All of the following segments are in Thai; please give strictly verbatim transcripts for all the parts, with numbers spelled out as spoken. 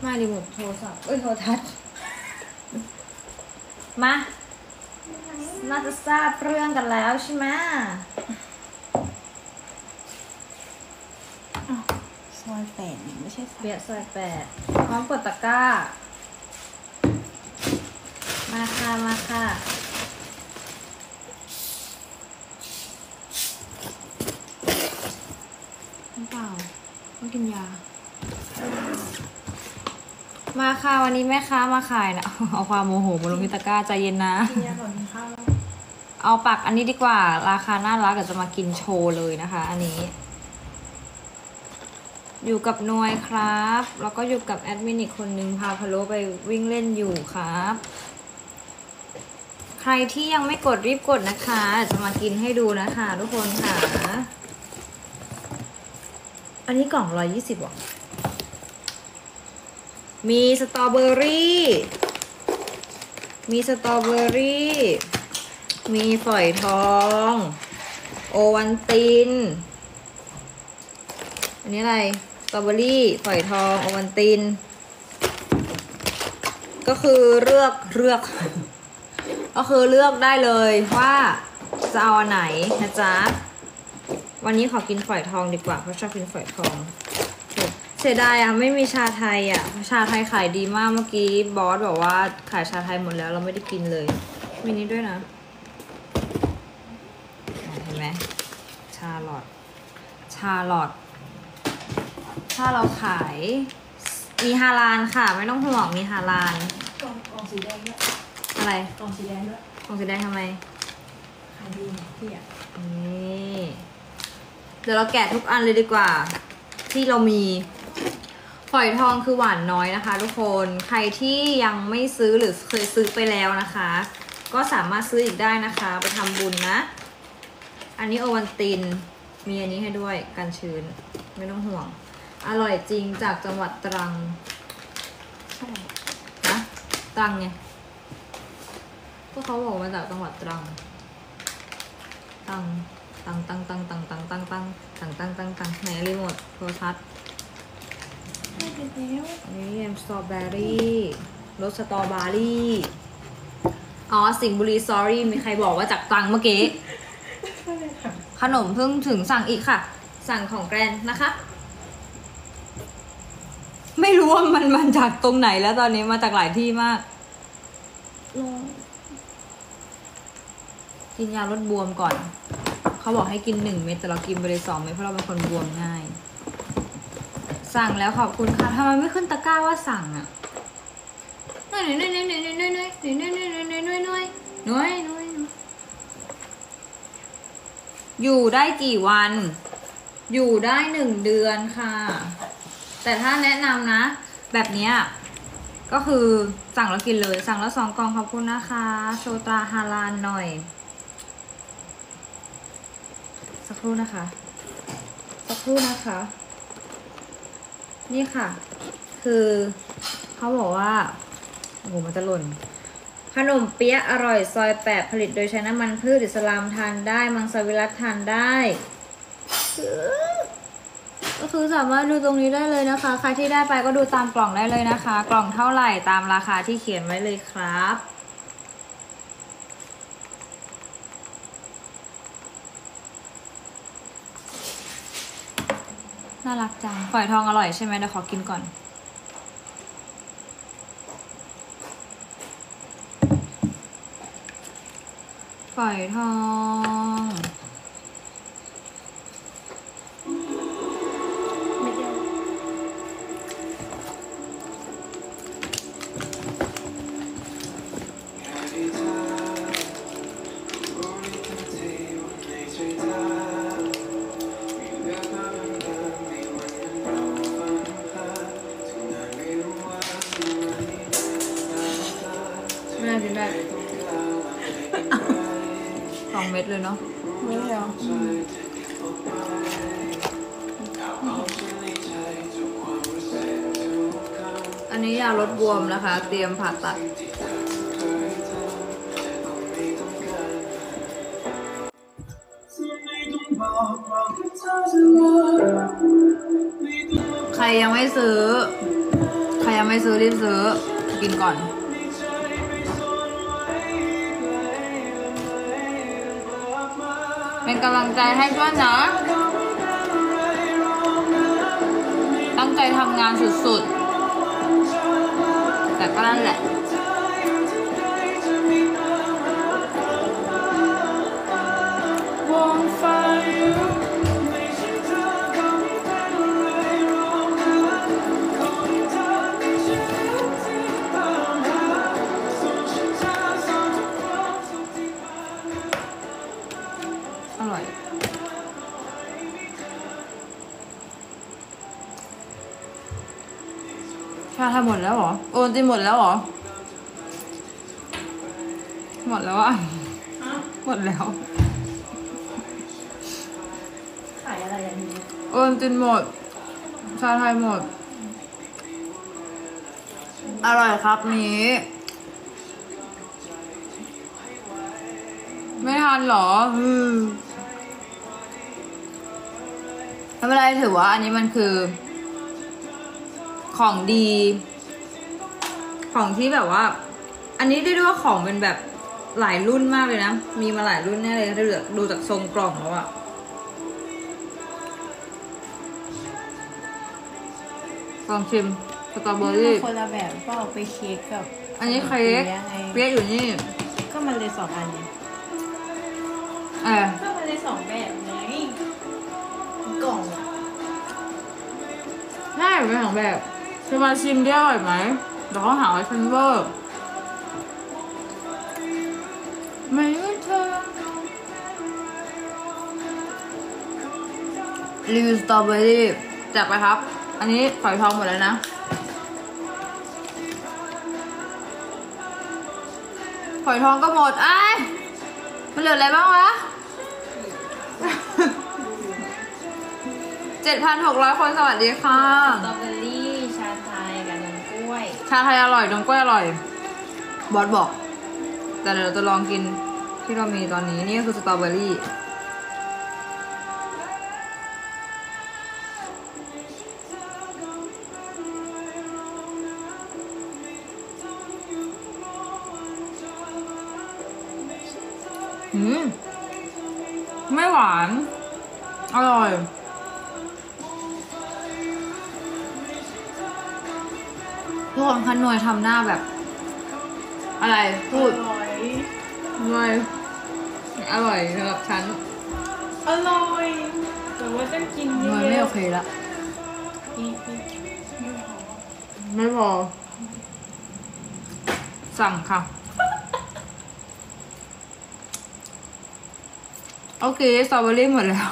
มารีโมทโทรศัพท์เอ้ยโทรทัศน์มาน่าจะทราบเรื่องกันแล้วใช่ไหมซอยแปดไม่ใช่เบียร์ซอยแปดพร้อมกดตะกร้ามาค่ะมาค่ะน้ำเปล่าต้องกินยามาค่ะวันนี้แม่ค้ามาขายนะเอาความโมโหมาลงที่ตะกร้าใจเย็นนะกินยาก่อนกินข้าวเอาปักอันนี้ดีกว่าราคาน่ารักเดี๋ยวจะมากินโชว์เลยนะคะอันนี้อยู่กับนวยครับแล้วก็อยู่กับแอดมินอีกคนนึงพาพะโลไปวิ่งเล่นอยู่ครับใครที่ยังไม่กดรีบกดนะคะจะมากินให้ดูนะคะทุกคนค่ะอันนี้กล่องร้อยยี่สิบหรอมีสตรอเบอรี่มีสตรอเบอรี่มีฝอยทองโอวัลตินอันนี้อะไรสตรอเบอรี่ฝอยทองโอวัลตินก็คือเลือกเลือก ก็คือเลือกได้เลยว่าจะเอาอันไหนนะจ๊ะวันนี้ขอกินฝอยทองดีกว่าเพราะชอบกินฝอยทองเสียดายอ่ะไม่มีชาไทยอ่ะชาไทยขายดีมากเมื่อกี้บอสบอกว่าขายชาไทยหมดแล้วเราไม่ได้กินเลยมีนี้ด้วยนะเห็นไหมชาลอตชาลอตถ้าเราขายมีฮาลาลค่ะไม่ต้องห่วงมีฮาลาลกล่องกล่องสีแดงด้วยอะไรกล่องสีแดงด้วยกล่องสีแดงทำไมขายดีพี่อ่ะนี่เดี๋ยวเราแกะทุกอันเลยดีกว่าที่เรามีฝอยทองคือหวานน้อยนะคะทุกคนใครที่ยังไม่ซื้อหรือเคยซื้อไปแล้วนะคะก็สามารถซื้ออีกได้นะคะไปทำบุญนะอันนี้โอวัลตินมีอันนี้ให้ด้วยกันชื้นไม่ต้องห่วงอร่อยจริงจากจังหวัดตรังใช่นะตรังไงก็เขาบอกมาจากจังหวัดตรังตังตังตังตังตังตังตังตังตังตังตังตังไหนรีโมทโทรทัศน์ไม่เป็นแล้วนี่เอ็มสตรอเบอรี่รสสตรอเบอรี่อ๋อสิงห์บุรีซอรี่มีใครบอกว่าจากตรังเมื่อกี้ขนมเพิ่งถึงสั่งอีกค่ะสั่งของแกรนนะคะไม่รู้ว่ามันมาจากตรงไหนแล้วตอนนี้มาจากหลายที่มากกินยาลดบวมก่อนเขาบอกให้กินหนึ่งเม็ดแต่เรากินไปเลยสองเม็ดเพราะเราเป็นคนบวมง่ายสั่งแล้วขอบคุณค่ะทำไมไม่ขึ้นตะกร้าว่าสั่งอ่ะน้อยน้อยน้อยน้อยน้อยน้อยน้อยน้อยน้อยน้อยน้อยน้อยน้อยอยู่ได้กี่วันอยู่ได้หนึ่งเดือนค่ะแต่ถ้าแนะนำนะแบบนี้ก็คือสั่งแล้วกินเลยสั่งแล้วสองกล่องขอบคุณนะคะโชตราฮาลาลหน่อยสักครู่นะคะสักครู่นะคะนี่ค่ะคือเขาบอกว่าโอ้โหมันจะหล่นขนมเปี๊ยะอร่อยซอยแปดผลิตโดยใช้น้ำมันพืชอิสลามทานได้มังสวิรัติทานได้ก็คือสามารถดูตรงนี้ได้เลยนะคะใครที่ได้ไปก็ดูตามกล่องได้เลยนะคะกล่องเท่าไหร่ตามราคาที่เขียนไว้เลยครับน่ารักจังฝอยทองอร่อยใช่ไหมเดี๋ยวขอกินก่อนฝอยทองไม่เดียวไม่น่ากินได้สองเม็ดเลยเนาะไม่เดียวอันนี้ยาลดบวมนะคะเตรียมผ่าตัดใครยังไม่ซื้อใครยังไม่ซื้อรีบซื้อกินก่อนเป็นกำลังใจให้เพื่อนนะตั้งใจทำงานสุดๆแต่ก็นั่นแหละอร่อยชาทำหมดแล้วเหรอโอนจินหมดแล้วเหรอหมดแล้วอ่ะหมดแล้วขายอะไรอย่างนี้โอนจินหมดชาไทยหมดอร่อยครับนี้ไม่ทันเหรออืมไม่เป็นไรถือว่าอันนี้มันคือ ของดี ของที่แบบว่า อันนี้ได้ด้วยว่าของเป็นแบบหลายรุ่นมากเลยนะมีมาหลายรุ่นแน่เลยถ้าดูจากทรงกล่องแล้วอะลองชิมสตรอเบอรี่คนละแบบก็เอาไปเค้กกับอันนี้เค้กปี๊ยะไงเปี๊ยะอยู่นี่ก็มันเลยสองอันไงเออก็มันเลยสองแบบไงกล่องอะใช่เป็นของแบบจะมาชิมได้อร่อยไหมเดี๋ยวเขาหาว่าฉันเวอร์ไม่รู้เธอรีวิวสตรอเบอรี่จัดไปครับอันนี้ฝอยทองหมดแล้วนะฝอยทองก็หมดอ้ายมันเหลืออะไรบ้างวะ เจ็ดพันหกร้อยคนสวัสดีค่ะสตรอเบอรี่ชาไทยกับนมกล้วยชาไทยอร่อยนมกล้วยอร่อยบอสบอกแต่เดี๋ยวเราจะลองกินที่เรามีตอนนี้นี่ก็คือสตรอเบอรี่อืมไม่หวานอร่อยทุกคนคะหน่วยทำหน้าแบบ อะไรพูดอร่อยหน่วยอร่อยสำหรับฉันอร่อยแต่ว่าต้องกินหเยน่อะวยไม่โอเคละนี่นี่ไม่พอ สั่งค่ะ โอเคสตรอเบอรี่หมดแล้ว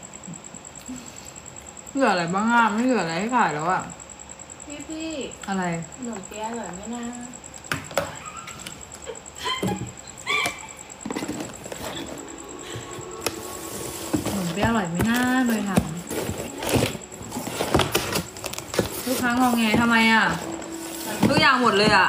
เหลืออะไรบ้างอ่ะไม่เหลืออะไรให้ขายแล้วอ่ะพี่พี่อะไรขนมเปี๊ยะอร่อยไหมนะขนมเปี๊ยะอร่อยไหมน่าเลยถามลูกค้างงแงทำไมอ่ะทุกอย่างหมดเลยอ่ะ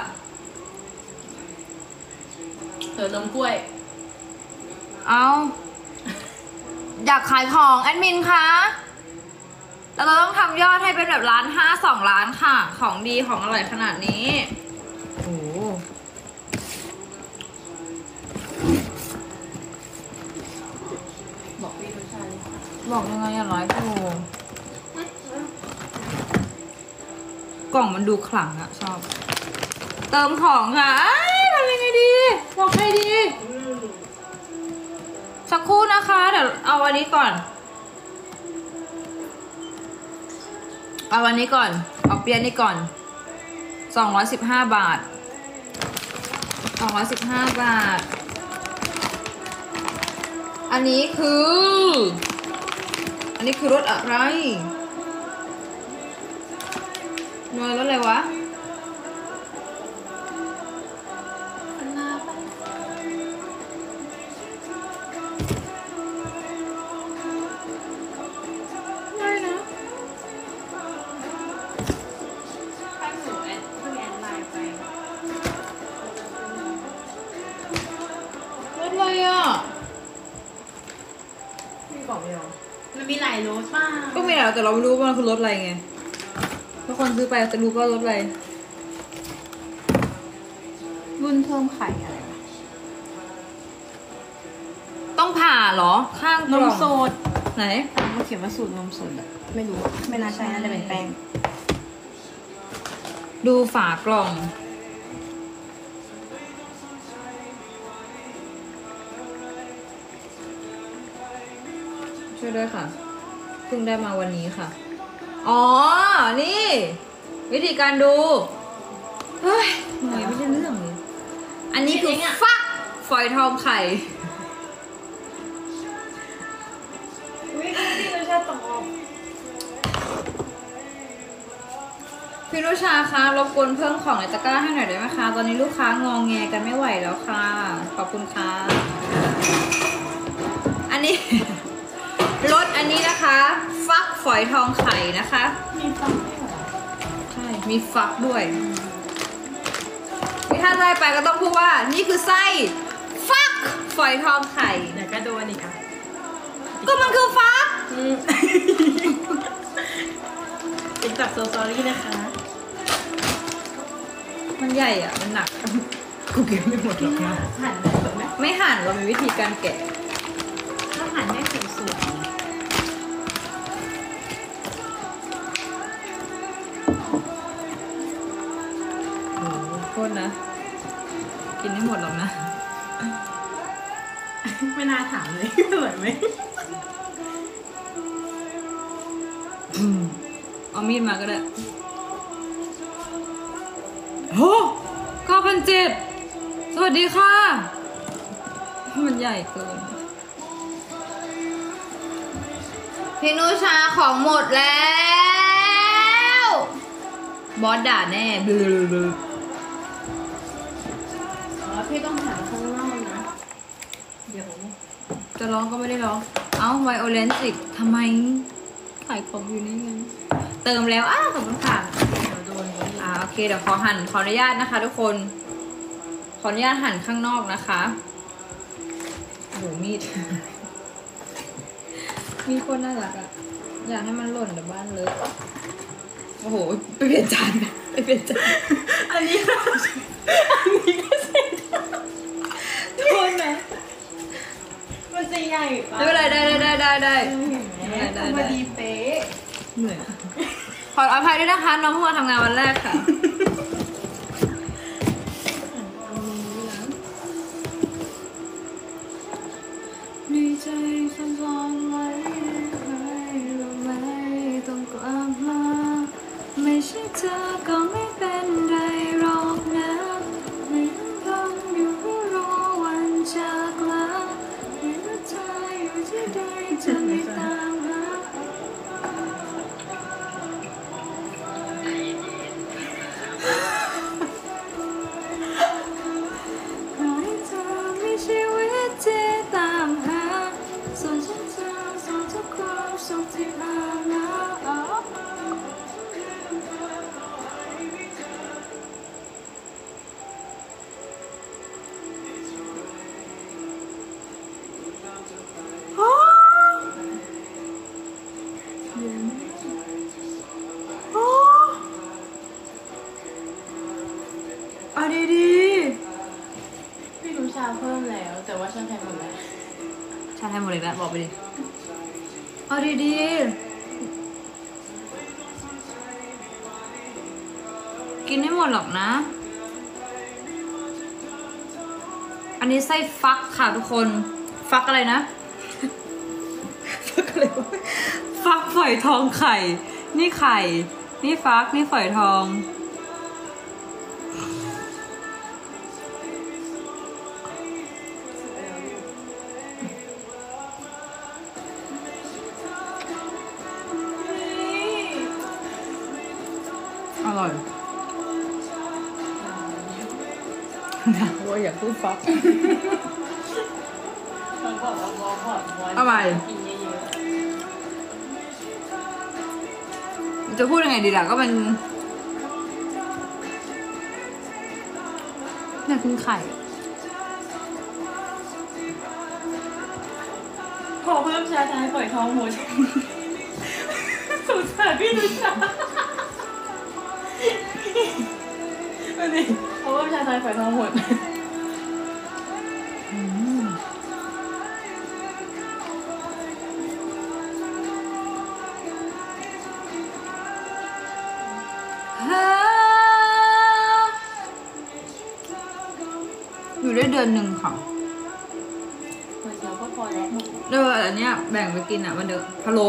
เออนมกล้วยเอาอยากขายของแอดมินคะเราต้องทำยอดให้เป็นแบบล้านห้าสองล้านค่ะ ของดีของอร่อยขนาดนี้ โอ้บอกพี่ทุกชาเลยบอกยังไงอะร้อยโลกล่องมันดูขลังอะชอบ เติมของค่ะเอ้ยทำยังไงดี บอกใครดี สักครู่นะคะ เดี๋ยวเอาวันนี้ก่อน เอาวันนี้ก่อน เอาเปียนี่ก่อน สองร้อยสิบห้าบาท สองร้อยสิบห้าบาท อันนี้คือ อันนี้คือรสอะไรนวลรสอะไรวะอันนาไปได้นะถ้าหนูแอดเพิ่งแอดไลน์ไปรสอะไรอ่ะพี่บอกไม่หรอมันมีหลายรสมากก็ไม่แล้วแต่เราไม่รู้ว่ามันคือรสอะไรไงถ้าคนซื้อไปจะรู้ว่ารสอะไรบุญเพิ่มไข่อะไรวะต้องผ่าเหรอข้างกนล่มองสดไหนมันเขียนว่าสูตรนมสดอะไม่รู้ไม่น่าใช่น่าจะเป็นแป้งดูฝากล่องช่วยด้วยค่ะเพิ่งได้มาวันนี้ค่ะอ๋อนี่ วิธีการดูเฮ้ยทำไมไม่ใช่เรื่องเลยอันนี้คือฟักฝอยทองไข่วิธีที่เราชอบตอบพี่นุชาคะรบกวนเพิ่มของในตะกร้าให้หน่อยได้ไหมคะ ตอนนี้ลูกค้างองแงกันไม่ไหวแล้วค่ะ ขอบคุณค่ะอันนี้ รสอันนี้นะคะ ฟักฝอยทองไข่นะคะมีฟังด้วยเหรอใช่ มีฟักด้วยวิถ้าได้ไปก็ต้องพูดว่า นี่คือไส้ฟักฝอยทองไข่เดี๋ยวก็โดนอีกอ่ะก็มันคือฟักติ๊กต็อกโซซอรี่นะคะมันใหญ่อ่ะ มันหนัก กูเก็บไม่หมดหรอกนะหั่นได้สวยไหมไม่หั่นเรามีวิธีการแกะถ้าหั่นได้สวยสวยโอ้โหโทษนะ กินไม่หมดหรอกนะไม่น่าถามเลยสวยไหมเอามีดมาก็ได้โอ้เก้าพันเจ็ดสวัสดีค่ะ มันใหญ่เกิน พี่นุชาของหมดแล้ว บอสด่าแน่บลืออ๋อพี่ต้องหั่นข้างนอกนะ เดี๋ยวจะร้องก็ไม่ได้ร้อง เอ้าไวโอเลนสิกทำไม ขายของอยู่นี่ไง เติมแล้ว อ้าวขอบคุณค่ะเดี๋ยวโดนนี้อ่าโอเคเดี๋ยวขอหั่นขออนุญาตนะคะ ทุกคน ขออนุญาตหั่นข้างนอกนะคะโอ้โหมีด มีคนน่ารักอะอยากให้มันหล่นแต่บ้านเลยโอ้โหไปเปลี่ยนจานไปเปลี่ยนจานอันนี้ก็อันนี้ก็เสร็จโทษนะมันจะใหญ่ปะไม่เป็นไรได้ได้ได้ได้เห็นไหมได้ได้พอดีเป๊ะเหนื่อยขออภัยด้วยนะคะน้องเพิ่งมาทำงานวันแรกค่ะ ในใจฉันซ่อนไว้ให้เราไม่ต้องกลับมาไม่ใช่เธอก็ไม่เป็นไรหรอกนะไม่ต้องทำอยู่เพื่อรอวันจากลาไม่ว่าเธออยู่ที่ใดจะไม่ตามหาขอให้เธอมีชีวิตที่ตามหาส่วนฉันจะส่งทุกความสุขที่ผ่านมาอ๋ออ๋อเอาดีพี่รู้ชาเพิ่มแล้ว แต่ว่าฉันแทนหมดแล้วๆชาไทยหมดเลยนะบอกไปดิ เอาดีๆ กินไม่หมดหรอกนะ อันนี้ไส้ฟักค่ะทุกคน ฟักอะไรนะ ฟักอะไรวะฟักฝอยทองไข่ นี่ไข่ นี่ฟัก นี่ฝอยทอง อร่อยนะว่าอยากพูดฟักเขาบอกว่าบอพอดบอเอาใหม่กินเยอะจะพูดยังไงดีล่ะก็มันอยากกินไข่ๆพอเพิ่มชาไทยปล่อยท้องหมด สงสารพี่นุชาไม่ดิเพราะว่าชาไทยฝอยทองหมดอยู่ได้เดือนหนึ่งค่ะก๋วยเตี๋ยวก็พอแล้วหมดเอออันเนี้ยแบ่งไปกินอ่ะมันเดือพะโล้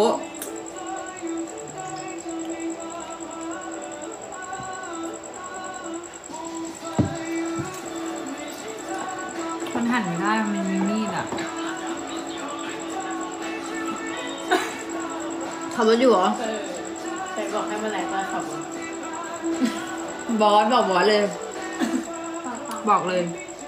มันหั่นไม่ได้มันมีมีดอ่ะขับรถอยู่เหรอเออแต่บอกให้มาแหลกตอนขับรถบอสบอกบอสเลย บอกเลย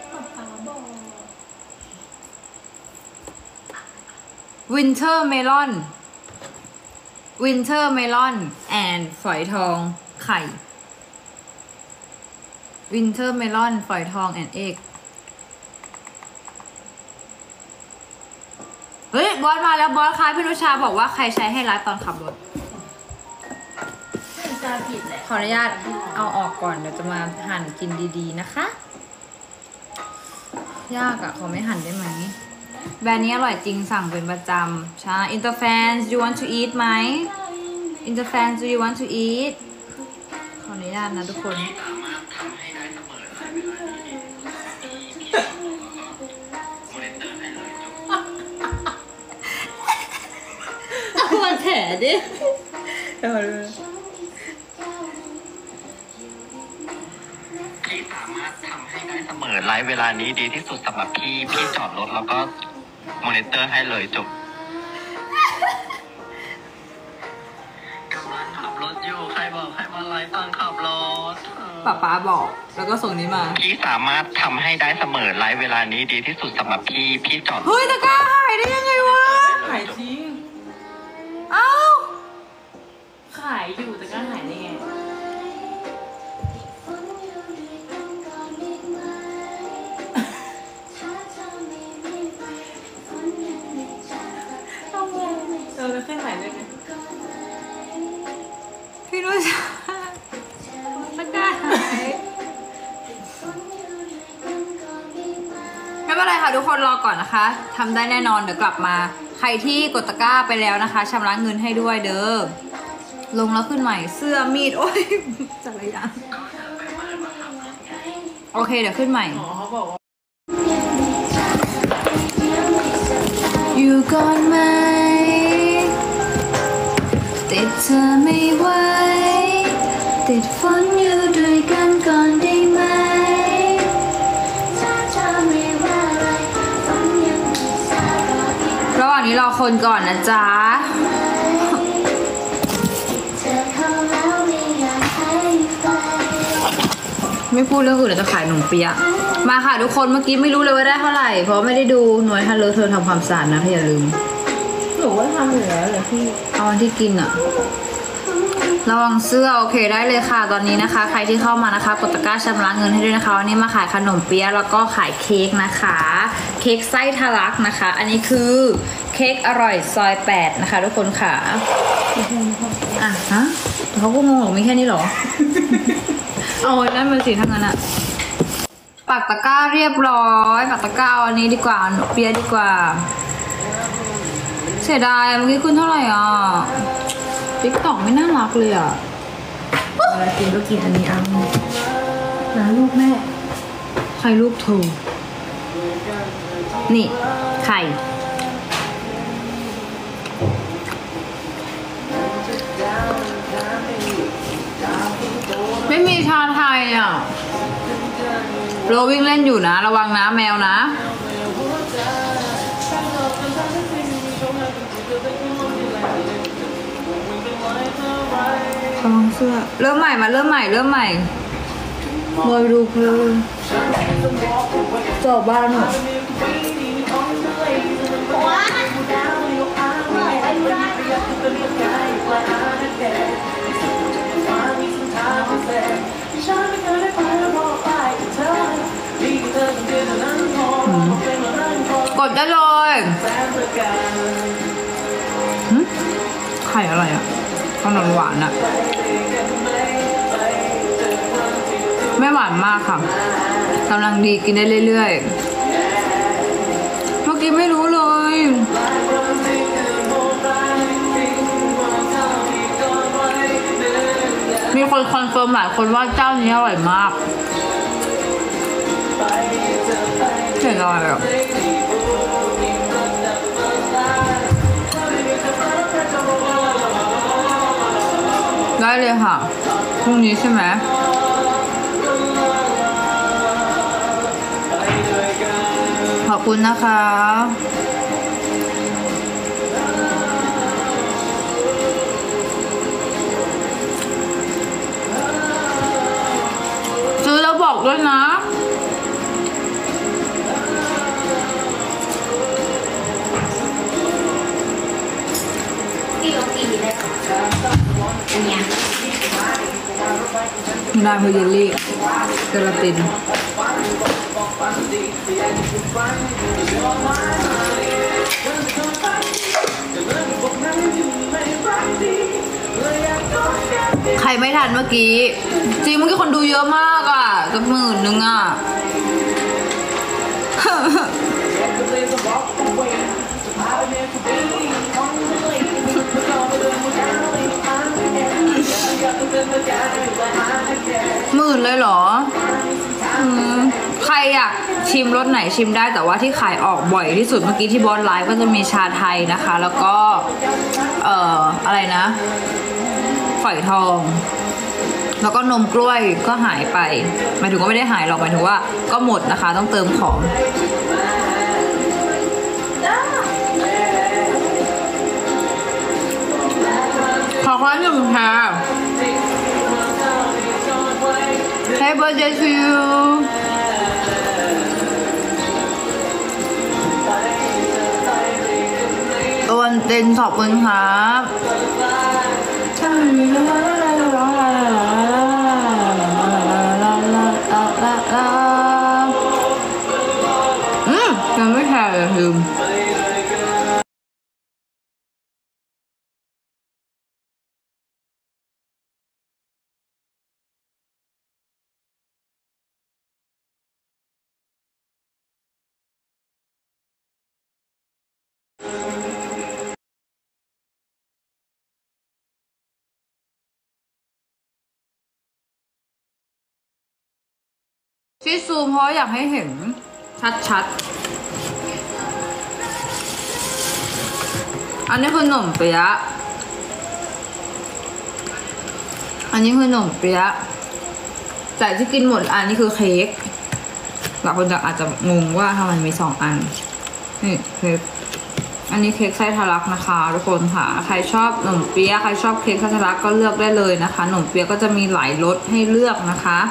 วินเทอร์เมลอนวินเทอร์เมลอนแอนฝอยทองไข่วินเทอร์เมลอนฝอยทองแอนเอกเฮ้ยบอสมาแล้วบอสคะพี่นุชาบอกว่าใครใช้ให้ร้านตอนขับรถจะผิดแหละขออนุญาตเอาออกก่อนเดี๋ยวจะมาหั่นกินดีๆนะคะ ยากอะขอไม่หั่นได้ไหมแบรนด์นี้อร่อยจริงสั่งเป็นประจำใช่ Interfans you want to eat ไหม Interfans do you want to eat ขออนุญาตนะทุกคนเอามาแถดิเดี๋ยวดูพี่สามารถทำให้ได้เสมอไลฟ์เวลานี้ดีที่สุดสำหรับพี่พี่จอดรถแล้วก็มอนิเตอร์ให้เลยจบกำลังขับรถอยู่ใครบอกให้มาไลฟ์ตอนขับรถป๊าป๊าบอกแล้วก็ส่งนี้มาพี่สามารถทำให้ได้เสมอไลฟ์เวลานี้ดีที่สุดสำหรับพี่พี่จอดรถเฮ้ยตะกร้าหายได้ยังไงวะขายจริงเอ้าขายอยู่แต่ก็หายได้ไงเออแล้วเคยขายได้ไงพี่นุชาตะกร้าหายไม่เป็นไรค่ะทุกคนรอก่อนนะคะทำได้แน่นอนเดี๋ยวกลับมาใครที่กดตะกร้าไปแล้วนะคะชำระเงินให้ด้วยเด้อลงแล้วขึ้นใหม่เสื้อมีดโอ้ยจักรยานโอเคเดี๋ยวขึ้นใหม่อ๋อเขาบอกว่าอยู่ก่อนไหมติดเธอไม่ไหวติดฝนอยู่ด้วยกันก่อนได้ไหมระหว่างนี้รอคนก่อนนะจ๊ะไม่พูดเรื่องอื่นเดี๋ยวจะขายขนมเปี๊ยะมาค่ะทุกคนเมื่อกี้ไม่รู้เลยว่าได้เท่าไหร่เพราะไม่ได้ดูหน่วยฮัลโหลเธอทำความสะอาดนะอย่าลืมหนูว่าทำอยู่แล้วเหรอพี่เอาอันที่กินอะระวังเสื้อโอเคได้เลยค่ะตอนนี้นะคะ ใครที่เข้ามานะคะกดตะกร้าชำระเงินให้ด้วยนะคะวันนี้มาขายขนมเปี๊ยะแล้วก็ขายเค้กนะคะเค้กไส้ทะลักนะคะ อันนี้คือเค้กอร่อยซอยแปดนะคะทุกคนค่ะอ่ะฮะเขาก็งงหรอมีแค่นี้หรอ เอาไว้นั่นมันสิทั้งนั้นอะปักตะกร้าเรียบร้อยปักตะกร้าอันนี้ดีกว่าหนมเปี๊ยะดีกว่าเสียดายเมื่อกี้คุณเท่าไหร่อ่ะติ๊กต็อกไม่น่ารักเลยอ่ะเวลากินก็กินอันนี้อังนะลูกแม่ใครลูกโทรนี่ไข่ไม่มีชาไทยอ่ะโรวิ่งเล่นอยู่นะระวังนะแมวนะระวังเสื้อเริ่มใหม่มาเริ่มใหม่เริ่มใหม่มวยดูเพลินจบบ้านหนูกดได้เลยไข่อะไรอ่ะขนมหวานอ่ะไม่หวานมากค่ะกำลังดีกินได้เรื่อยๆเมื่อกี้ไม่รู้เลยมีคนคอนเฟิร์มหลายคนว่าเจ้านี้อร่อยมากเห็นอะไรอ่ะได้เลยค่ะพรุ่งนี้ใช่ไหมขอบคุณนะคะซื้อแล้วบอกด้วยนะที่เรากินได้อันเนี้ยได้เพราะเยลลี่เกลาตินใครไม่ทันเมื่อกี้จริงเมื่อกี้คนดูเยอะมากอ่ะกับหมื่นนึงอ่ะ หมื่นเลยเหรออืมใครอยากชิมรสไหนชิมได้แต่ว่าที่ขายออกบ่อยที่สุดเมื่อกี้ที่บอสไลฟ์ก็จะมีชาไทยนะคะ แล้วก็เอ่ออะไรนะฝอยทอง แล้วก็นมกล้วยก็หายไปหมายถึงว่าไม่ได้หายหรอกหมายถึงว่าก็หมดนะคะต้องเติมของขอความหนึ่งค่ะ Happy birthday to you โอนเต็นขอบคุณครับอืมยังไม่แพ้เลยลืมที่ซูมเพราะอยากให้เห็นชัดๆอันนี้คือขนมเปี๊ยะอันนี้คือขนมเปี๊ยะแต่ที่กินหมดอันนี้คือเค้กหลายคนจะอาจจะงงว่าทำไมมีสองอันนี่เค้กอันนี้เค้กไส้ทะลักนะคะทุกคนค่ะใครชอบขนมเปี๊ยะใครชอบเค้กไส้ทะลักก็เลือกได้เลยนะคะขนมเปี๊ยะก็จะมีหลายรสให้เลือกนะคะ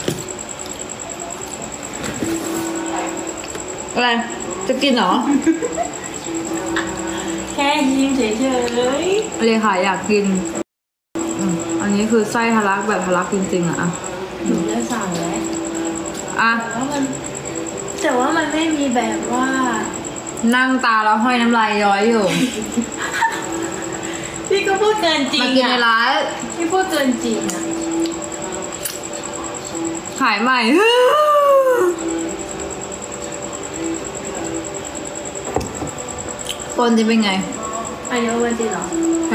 อะไรจะกินเหรอแค่ยิ้มเฉยๆเลยค่ะอยากกินอืมอันนี้คือไส้ทะลักแบบทะลักจริงๆอะหนูได้สั่งแล้วอ่ะแต่ว่ามันแต่ว่ามันไม่มีแบบว่านั่งตาแล้วห้อยน้ำลายย้อยอยู่พี่ก็พูดเกินจริงมากินในอะร้านพี่พูดเกินจริงอะขายใหม่ คนจะเป็นไงอันนี้วันจริงเหรอใช่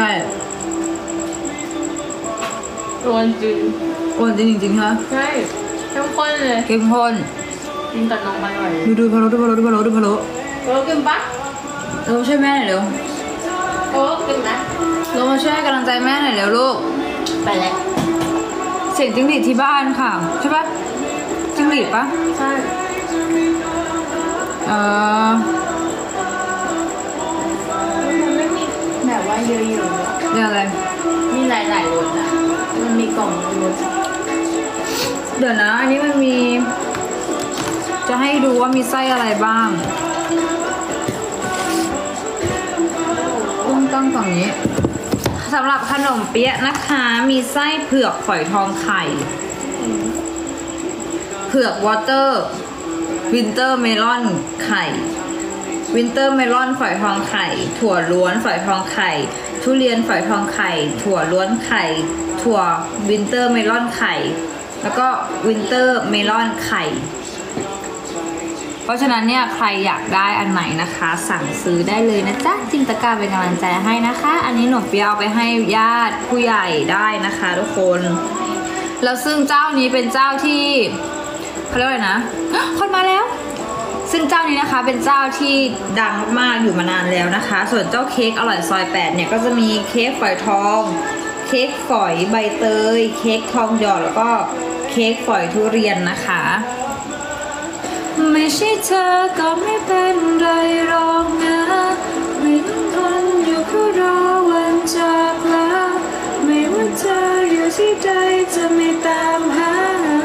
วันจริงโอนจริงจริงๆค่ะใช่เข้มข้นเลยเข้มข้นกินกับนมอร่อยดูดูพะโล้ดูพะโล้ดูพะโล้ดูพะโล้โอ้กินปะเร็วช่วยแม่หน่อยเร็วโอ้กินนะเรามาช่วยให้กำลังใจแม่หน่อยเร็วลูกไปแล้วเสียงจิ้งหรีดที่บ้านค่ะใช่ปะจิ้งหรีดปะใช่เออมันไม่มีแบบว่าเยอะๆอะเรื่องอะไรมีหลายๆรสอะมันมีกล่องรสเดี๋ยวนะอันนี้มันมี จะให้ดูว่ามีไส้อะไรบ้างต้องตั้งฝั่งนี้สำหรับขนมเปี๊ยะนะคะมีไส้เผือกฝอยทองไข่เผือกวอเตอร์วินเตอร์เมลอนไข่วินเตอร์เมลอนฝอยทองไข่ถั่วล้วนฝอยทองไข่ทุเรียนฝอยทองไข่ถั่วล้วนไข่ถั่ววินเตอร์เมลอนไข่แล้วก็วินเตอร์เมลอนไข่เพราะฉะนั้นเนี่ยใครอยากได้อันไหนนะคะ สั่งซื้อได้เลยนะจ๊ะจิ้มตะกร้าเป็นกำลังใจให้นะคะอันนี้หนูเปียเอาไปให้ญาติผู้ใหญ่ได้นะคะทุกคนแล้วซึ่งเจ้านี้เป็นเจ้าที่เขาเรียกว่าอะไรนะคนมาแล้วซึ่งเจ้านี้นะคะเป็นเจ้าที่ดังมากๆอยู่มานานแล้วนะคะส่วนเจ้าเค้กอร่อยซอยแปดเนี่ยก็จะมีเค้กฝอยทองเค้กฝอยใบเตยเค้กทองหยอดแล้วก็เค้กฝอยทุเรียนนะคะไม่ใช่เธอก็ไม่เป็นไรหรอกนะไม่ต้องทนอยู่ก็รอวันจากลาไม่ว่าเธออยู่ที่ใดจะไม่ตามหา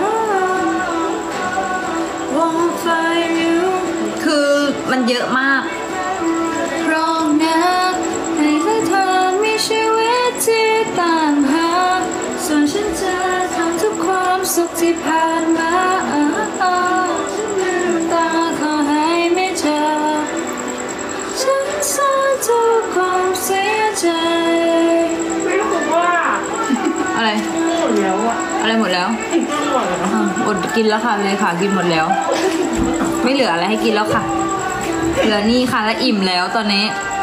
Won't find you คือมันเยอะมากเพราะนะให้เธอมีชีวิตที่ตามหาส่วนฉันจะทำทุกความสุขที่ผ่านมาตาขอให้ไม่เจอฉันสร้างทุกความเสียใจไม่รู้ว่าอะไรหมดแล้วอะอะไรหมดแล้วหมดแล้วอดกินแล้วค่ะเลยค่ะกินหมดแล้วไม่เหลืออะไรให้กินแล้วค่ะเหลือนี่ค่ะและอิ่มแล้วตอนนี้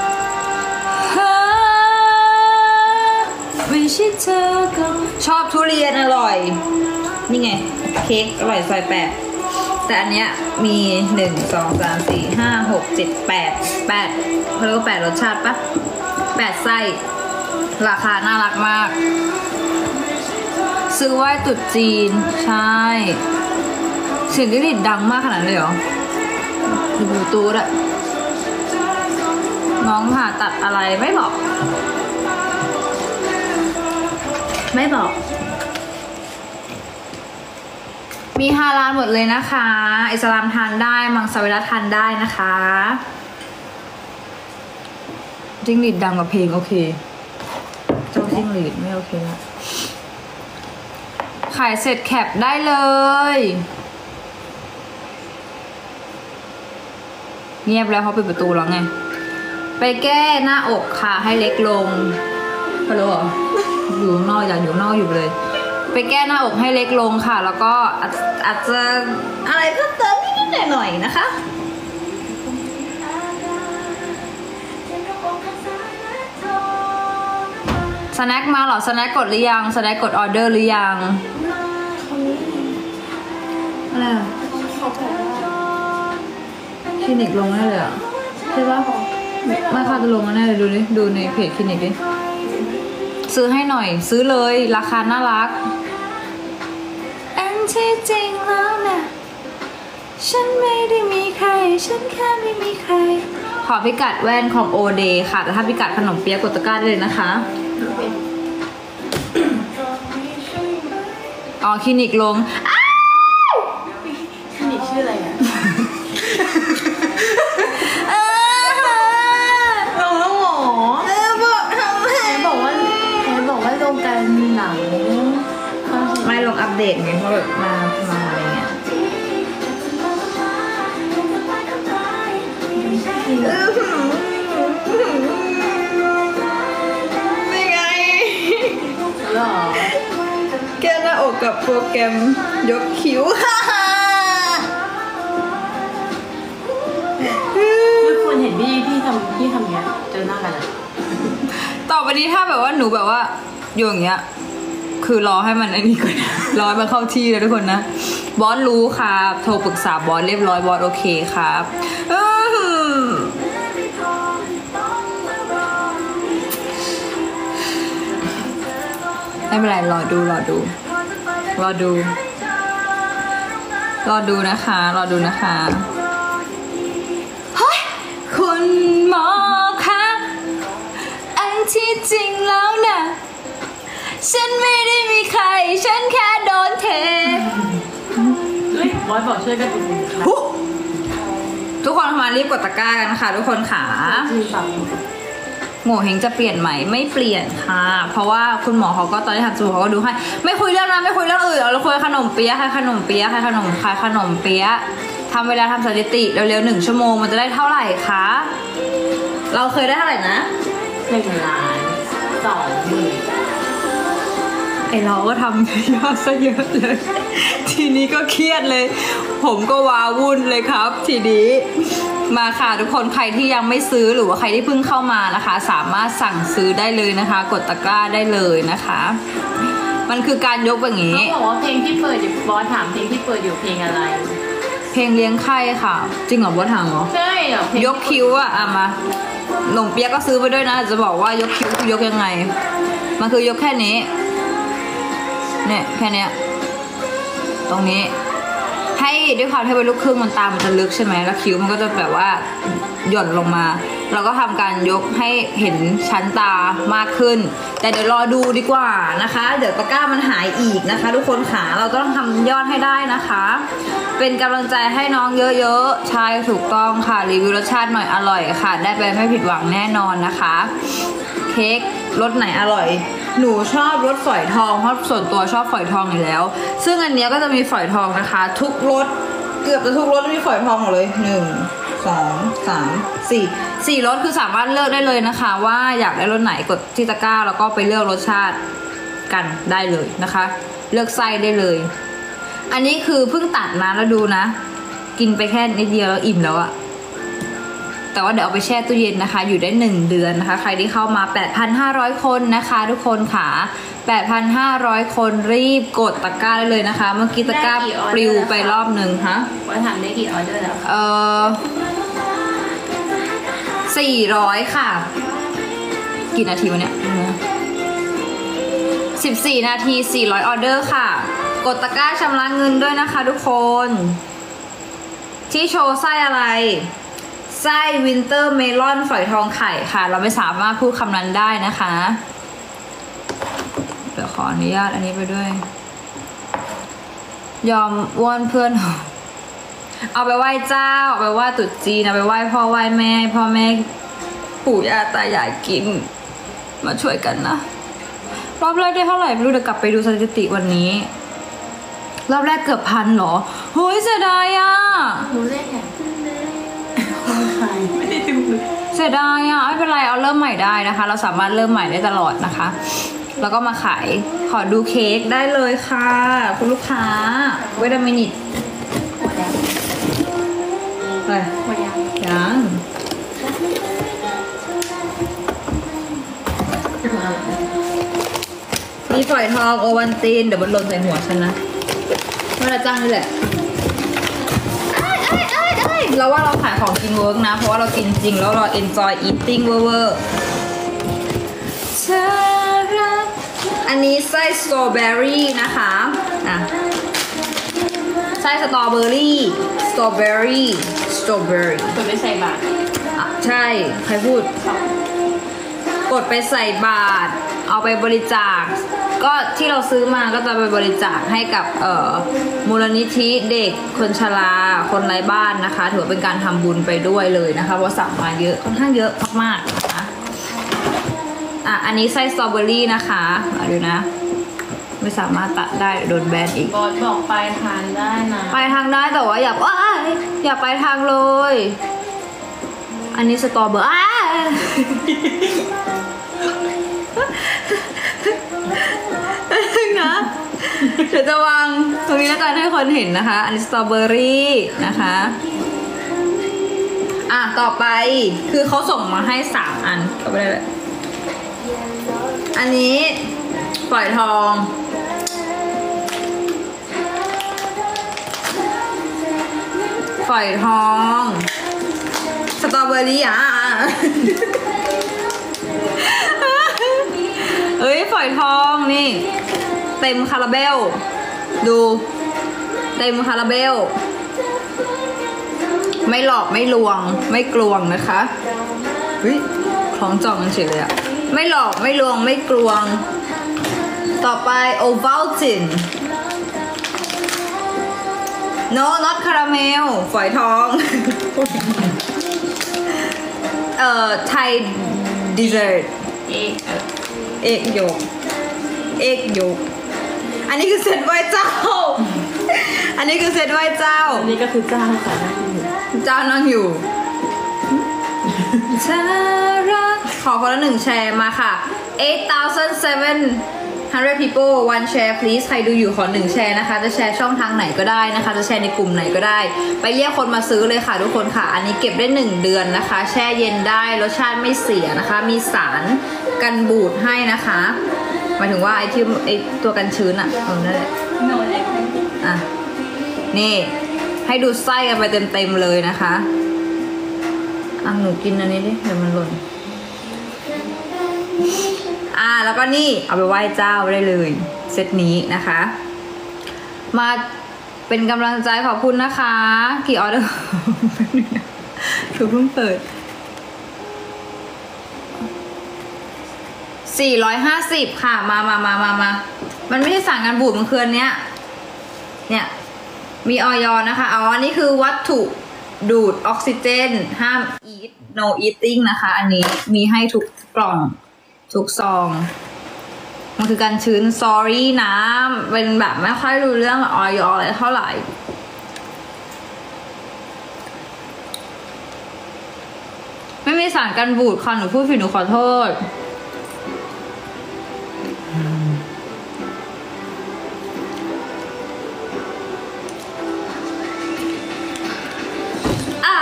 ไม่ใช่เธอก็ชอบทุเรียนอร่อยนี่ไงเค้กอร่อยซอยแปดแต่อันเนี้ยมีหนึ่งสองสามสี่ห้าหกเจ็ดแปดแปดเขาเรียกว่าแปดรสชาติปะแปดไส้ราคาน่ารักมากซื้อไหว้ตรุษจีนใช่เสียงดิลิตดังมากขนาดนั้นเลยเหรอดูบลูทูธอะน้องผ่าตัดอะไรไม่บอกไม่บอกมีฮาลาลหมดเลยนะคะอิสลามทานได้มังสวิรัติทานได้นะคะจิ้งหรีดดังกว่าเพลงโอเคเจ้าจิ้งหรีดไม่โอเคละขายเสร็จแคปได้เลยเงียบแล้วเขาปิดประตูแล้วไงไปแก้หน้าอกค่ะให้เล็กลงฮัลโหลอยู่นอกอยากอยู่นอกอยู่เลยไปแก้หน้าอกให้เล็กลงค่ะแล้วก็อาจจะอะไรเพิ่มเติมนิดๆหน่อยๆนะคะสแน็คมาเหรอสแน็คกดหรือยังสแน็คกดออเดอร์หรือยังอะไรอ่ะคลินิกลงแน่เลยอ่ะใช่ปะไม่ค่ะจะลงแน่เลยดูดิดูในเพจคลินิกดิซื้อให้หน่อยซื้อเลยราคาน่ารักอันที่จริงแล้วนะฉันไม่ได้มีใครฉันแค่ไม่มีใครขอพิกัดแว่นของโอเดย์ค่ะแต่ถ้าพิกัดขนมเปี๊ยะกดตะกร้าได้เลยนะคะอ๋อคลินิกลงคลินิกชื่ออะไรอ่ะลงแล้วหรอเออบอกทำไมบอกว่าแค่บอกว่าลงกันหนังไม่ลงอัปเดตไงเพราะแบบมามาอะไรเงี้ยไม่ไงหรอแก้หน้าอกกับโปรแกรมยกคิ้วไม่ควรเห็นพี่พี่ทำพี่ทำเงี้ยเจอหน้ากันอ่ะต่อไปนี้ถ้าแบบว่าหนูแบบว่าอยู่อย่างเงี้ยคือรอให้มันไอ้นี่ก่อนรอให้มันเข้าที่เลยทุกคนนะบอสรู้ครับโทรปรึกษาบอสเรียบร้อยบอสโอเคครับไม่เป็นไรรอดูรอดูรอดูรอดูนะคะรอดูนะคะเฮ้ยคุณหมอคะอันที่จริงแล้วนะฉันไม่ได้มีใครฉันแค่โดนเทเฮ้ยบอสบอกช่วยกันทุกคนมารีบกดตะกร้ากันค่ะทุกคนขาโง่เฮงจะเปลี่ยนไหมไม่เปลี่ยนค่ะเพราะว่าคุณหมอเขาก็ตอนที่ทำสูตรเขาก็ดูให้ไม่คุยเรื่องนั้นไม่คุยเรื่องอื่นเราคุยขนมเปี๊ยะใครขนมเปี๊ยะใครขนมใครขนมเปี๊ยะทำเวลาทำสถิติเร็วๆหนึ่งชั่วโมงมันจะได้เท่าไหร่คะเราเคยได้เท่าไหร่นะหนึ่งล้านสองหมื่นไอเราก็ทำยอดซะเยอะเลย ทีนี้ก็เครียดเลย ผมก็ว้าวุ่นเลยครับ ทีนี้มาค่ะทุกคนใครที่ยังไม่ซื้อหรือว่าใครที่เพิ่งเข้ามานะคะ สามารถสั่งซื้อได้เลยนะคะ กดตะกร้าได้เลยนะคะ มันคือการยกแบบนี้เขาบอกว่าเพลงที่เปิดอยู่บอสถามเพลงที่เปิดอยู่เพลงอะไรเพลงเลี้ยงไข่ค่ะ จริงเหรอว่าทางเหรอใช่เหรอเพลงยกคิ้วอะอ่ะมาหลงเปียกก็ซื้อไปด้วยนะจะบอกว่ายกคิ้วคือยกยังไง มันคือยกแค่นี้เนี่ยแค่เนี้ยตรงนี้ให้ด้วยความที่เป็นลูกครึ่งมันตามันจะลึกใช่ไหมแล้วคิ้วมันก็จะแบบว่าหย่อนลงมา เราก็ทำการยกให้เห็นชั้นตามากขึ้น แต่เดี๋ยวรอดูดีกว่านะคะ เดี๋ยวตะกร้ามันหายอีกนะคะ ทุกคนขาเราต้องทำยอดให้ได้นะคะ เป็นกำลังใจให้น้องเยอะๆใช่ถูกต้องค่ะรีวิวรสชาติหน่อยอร่อยค่ะ ได้ไปไม่ผิดหวังแน่นอนนะคะ เค้กรสไหนอร่อย หนูชอบรสฝอยทองเพราะส่วนตัวชอบฝอยทองอยู่แล้ว ซึ่งอันเนี้ยก็จะมีฝอยทองนะคะ ทุกรสเกือบจะทุกรสมีฝอยทองหมดเลยหนึ่งสองสามสี่สี่รสคือสามารถเลือกได้เลยนะคะ ว่าอยากได้รสไหนกดที่ตะกร้าแล้วก็ไปเลือกรสชาติกันได้เลยนะคะ เลือกไส้ได้เลย อันนี้คือเพิ่งตัดนะแล้วดูนะ กินไปแค่นิดเดียวแล้วอิ่มแล้วอะแต่ว่าเดี๋ยวเอาไปแช่ตู้เย็นนะคะ อยู่ได้หนึ่งเดือนนะคะ ใครที่เข้ามา แปดพันห้าร้อย คนนะคะ ทุกคนค่ะ แปดพันห้าร้อย คนรีบกดตะกร้าได้เลยนะคะ เมื่อกี้ตะกร้าปลิวไปรอบหนึ่งฮะบอสถามได้กี่ออเดอร์แล้วคะเออสี่ร้อยค่ะ กี่นาทีวะเนี่ยสิบสี่นาทีสี่ร้อยออเดอร์ค่ะ กดตะกร้าชำระเงินด้วยนะคะทุกคน ที่โชว์ไส้อะไร ไส้วินเตอร์เมลอนฝอยทองไข่ค่ะ เราไม่สามารถพูดคำนั้นได้นะคะ เดี๋ยวขออนุญาตอันนี้ไปด้วย ยอมอ้วนเพื่อน เอาไปไหว้เจ้าเอาไปไหว้ตรุษจีนเอาไปไหว้พ่อไหว้แม่พ่อแม่ปู่ย่าตายายกินมาช่วยกันนะรอบแรกได้เท่าไหร่ไม่รู้เดี๋ยวกลับไปดูสถิติวันนี้รอบแรกเกือบพันเหรอเฮ้ยเสียดายอ่ะรู้เลขไงคนขายไม่ได้ดูเสียดายอ่ะไม่เป็นไรเอาเริ่มใหม่ได้นะคะ เราสามารถเริ่มใหม่ได้ตลอดนะคะ แล้วก็มาขายขอดูเค้กได้เลยค่ะคุณลูกค้าเวทามินิตหมดแล้วไปหมดยังยังมีฝอยทองโอวันตินเดี๋ยวมันหล่นใส่หัวฉันนะเมื่อไรจ้างนี่แหละเราว่าเราขายของกินเวิร์กนะเพราะว่าเรากินจริงแล้วเรา enjoy eating เวอร์เวอร์อันนี้ไส้สตรอเบอรี่นะคะอ่ะไส้สตรอเบอรี่สตรอเบอรี่สตรอเบอรี่กดไปใส่บาตรอ่ะใช่ใครพูดกดไปใส่บาตรเอาไปบริจาคก็ที่เราซื้อมาก็จะไปบริจาคให้กับเอ่อมูลนิธิเด็กคนชราคนไร้บ้านนะคะถือว่าเป็นการทำบุญไปด้วยเลยนะคะเพราะสั่งมาเยอะค่อนข้างเยอะมากๆนะคะอ่ะอันนี้ไส้สตรอเบอรี่นะคะมาดูนะไม่สามารถตัดได้โดนแบนอีกบอสบอกไปทานได้นะไปทางได้แต่ว่าอย่าว้ายอย่าไปทางเลยอันนี้สตรอเบอร์อ้านะเดี๋ยวจะวางตรงนี้แล้วกันให้คนเห็นนะคะอันนี้สตรอเบอรี่นะคะอ่ะต่อไปคือเขาส่งมาให้สามอันก็ไม่ได้เลยอันนี้ฝอยทองฝอยทองสตรอเบอรี่อ่ะเอ้ยฝอยทองนี่เต็มคาราเบลดูเต็มคาราเบลไม่หลอกไม่ลวงไม่กลวงนะคะเฮ้ยคล้องจองกันเฉยเลยอะไม่หลอกไม่ลวงไม่กลวงต่อไปโอวัลติน no not caramel ฝอยทองเอ่อไทยดีเซอร์ตเอ๊ะเอกโยกเอกโยกอันนี้คือเซตไหว้เจ้า อันนี้คือเซตไหว้เจ้าอันนี้ก็คือเจ้าค่ะนั่งอยู่เจ้านั่งอยู่ชารักขอคนละหนึ่งแชร์มาค่ะ eight thousand seven hundred people one share please ใครดูอยู่ขอหนึ่งแชร์นะคะจะแชร์ช่องทางไหนก็ได้นะคะจะแชร์ในกลุ่มไหนก็ได้ไปเรียกคนมาซื้อเลยค่ะทุกคนค่ะอันนี้เก็บได้หนึ่งเดือนนะคะแช่เย็นได้รสชาติไม่เสียนะคะมีสารกันบูดให้นะคะหมายถึงว่าไอ้ที่ไอ้ตัวกันชื้นอะเออนั่นแหละโน้ตไอ้คนอ่ะนี่ให้ดูไส้กันไปเต็มๆเลยนะคะอ่ะหนูกินอันนี้ดิเดี๋ยวมันหล่นอ่ะแล้วก็นี่เอาไปไหว้เจ้าได้เลยเซตนี้นะคะมาเป็นกำลังใจขอบคุณนะคะกี่ออเดอร์ถูกเพิ่งเปิดสี่ร้อยห้าสิบค่ะมามามามามามันไม่ใช่สั่งกันบูดมันคืออันเนี้ยเนี่ยมีออยนะคะอ๋ออันนี้คือวัตถุดูดออกซิเจนห้าม eat no eating นะคะอันนี้มีให้ทุกกล่องทุกซองมันคือการชื้น sorry นะเป็นแบบไม่ค่อยรู้เรื่องออยอะไรเท่าไหร่ไม่มีสารกันบูดค่ะหนูพูดผิดหนูขอโทษอ่ะ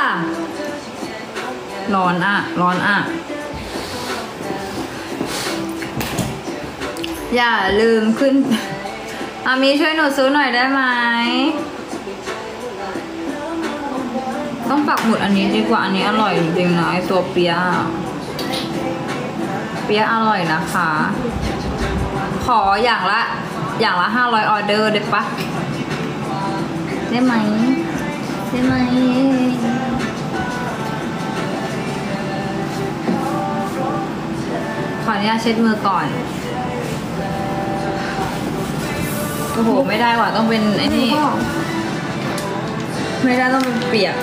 ร้อนอ่ะร้อนอ่ะอย่าลืมขึ้นอามีช่วยหนูซื้อหน่อยได้ไหมต้องปักหมุดอันนี้ดีกว่าอันนี้อร่อยจริงๆนะไอตัวเปี๊ยะเปี๊ยะอร่อยนะคะขออย่างละอย่างละห้าร้อยออเดอร์ได้ปะได้ไหมได้ไหมขออนุญาตเช็ดมือก่อนโอ้โหไม่ได้ว่ะต้องเป็นไอ้นี่ไม่ได้ต้องเป็นเปียก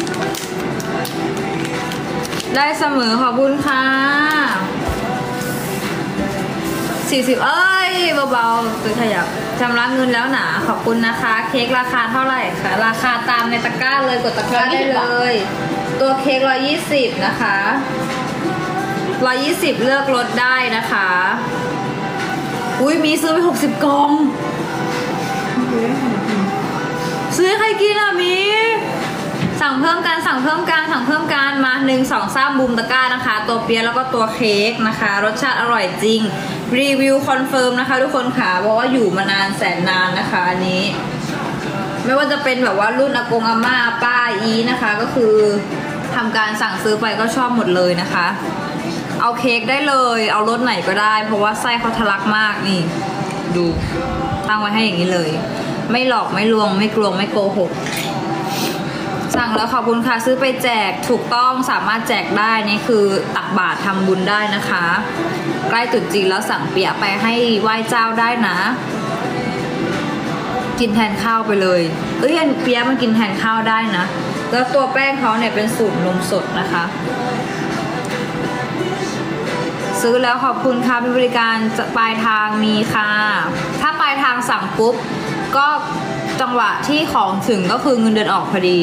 ได้เสมอขอบคุณค่ะสี่สิบเอ้ยเบาๆคือขยับชำระเงินแล้วหนาขอบคุณนะคะเค้กราคาเท่าไหร่คะราคาตามในตะกร้าเลยกดตะกร้าได้เลยตัวเค้กร้อยยี่สิบนะคะร้อยยี่สิบเลือกลดได้นะคะอุ้ยมีซื้อไปหกสิบกล่องซื้อใครกินอ่ะมีสั่งเพิ่มกันสั่งเพิ่มกันสั่งเพิ่มกันมาหนึ่งสองสามบูมตะกร้านะคะตัวเปี๊ยะแล้วก็ตัวเค้กนะคะรสชาติอร่อยจริงรีวิวคอนเฟิร์มนะคะทุกคนค่ะบอกว่าอยู่มานานแสนนานนะคะอันนี้ไม่ว่าจะเป็นแบบว่ารุ่นอากงอาม่าป้าอีนะคะก็คือทำการสั่งซื้อไปก็ชอบหมดเลยนะคะเอาเค้กได้เลยเอารสไหนก็ได้เพราะว่าไส้เขาทะลักมากนี่ดูตั้งไว้ให้อย่างนี้เลยไม่หลอกไม่ลวงไม่กลวงไม่โกหกสั่งแล้วขอบคุณค่ะซื้อไปแจกถูกต้องสามารถแจกได้นี่คือตักบาตรทำบุญได้นะคะใกล้ตรุษจีนแล้วสั่งเปี๊ยะไปให้ไหว้เจ้าได้นะกินแทนข้าวไปเลยเอ้ยเปี๊ยะมันกินแทนข้าวได้นะแล้วตัวแป้งเขาเนี่ยเป็นสูตรนมสดนะคะซื้อแล้วขอบคุณค่ะมีบริการปลายทางมีค่ะถ้าปลายทางสั่งปุ๊บก็จังหวะที่ของถึงก็คือเงินเดือนออกพอดี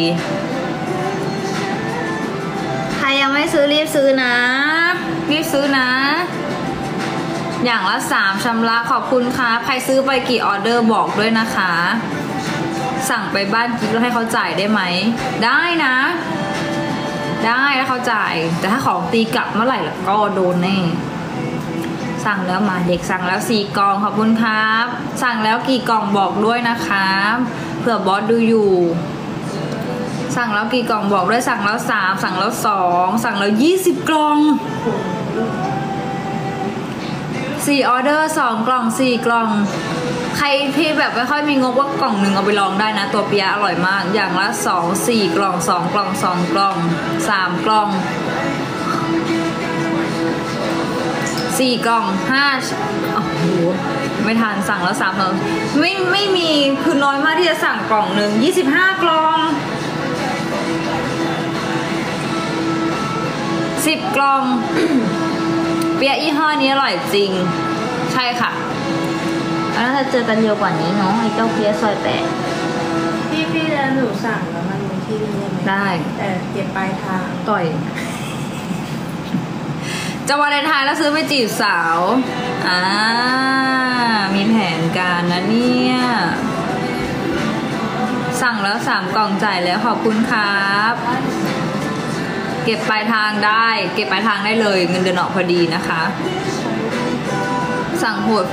ใครยังไม่ซื้อรีบซื้อนะรีบซื้อนะอย่างละสามชำระขอบคุณค่ะใครซื้อไปกี่ออเดอร์บอกด้วยนะคะสั่งไปบ้านกิ๊กแล้วให้เขาจ่ายได้ไหมได้นะได้ถ้าเขาจ่ายแต่ถ้าของตีกลับเมื่อไหร่ล่ะก็โดนแน่สั่งแล้วมาเด็กสั่งแล้วสี่กล่องขอบคุณครับสั่งแล้วกี่กล่องบอกด้วยนะคะเผื่อบอสดูอยู่สั่งแล้วกี่กล่องบอกด้วยสั่งแล้วสามสั่งแล้วสองสั่งแล้วยี่สิบกล่องสี่ออเดอร์สองกล่องสี่กล่องใครที่แบบไม่ค่อยมีงบว่ากล่องหนึ่งเอาไปลองได้นะตัวเปี๊ยะอร่อยมากอย่างละสองสี่กล่องสองกล่องสองกล่องสามกล่องสี่กล่องห้าโอ้โหไม่ทันสั่งแล้วซ้ำแล้วไม่ไม่มีคือน้อยมากที่จะสั่งกล่องหนึ่งยี่สิบห้ากล่องสิบกล่อง เปี๊ยะยี่ห้อนี้อร่อยจริงใช่ค่ะแล้วถ้าเจอกันเร็วกว่านี้เนาะไอ้เจ้าเปี๊ยะซอยแปดพี่พี่แล้วหนูสั่งแล้วมันมีที่นี่ไหมได้แต่เก็บปลายทางต่อยจะวาเลนไทน์แล้วซื้อไปจีบสาวอ่ามีแผนการนะเนี่ยสั่งแล้วสามกล่องจ่ายแล้วขอบคุณครับ เก็บปลายทางได้เก็บปลายทางได้เลยเงินเดือนออกพอดีนะคะ สั่งโหด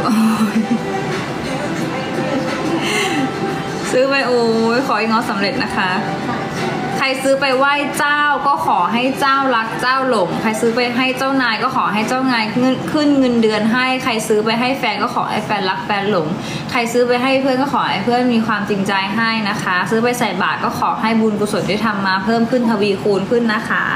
ซื้อไปโอ้ยขอให้ง้อสำเร็จนะคะ ใครซื้อไปไหว้เจ้าก็ขอให้เจ้ารักเจ้าหลงใครซื้อไปให้เจ้านายก็ขอให้เจ้านายขึ้นเงินเดือนให้ใครซื้อไปให้แฟนก็ขอให้แฟนรักแฟนหลงใครซื้อไปให้เพื่อนก็ขอให้เพื่อนมีความจริงใจให้นะคะซื้อไปใส่บาตรก็ขอให้บุญกุศลที่ทำมาเพิ่มขึ้นทวีคูณขึ้นนะคะ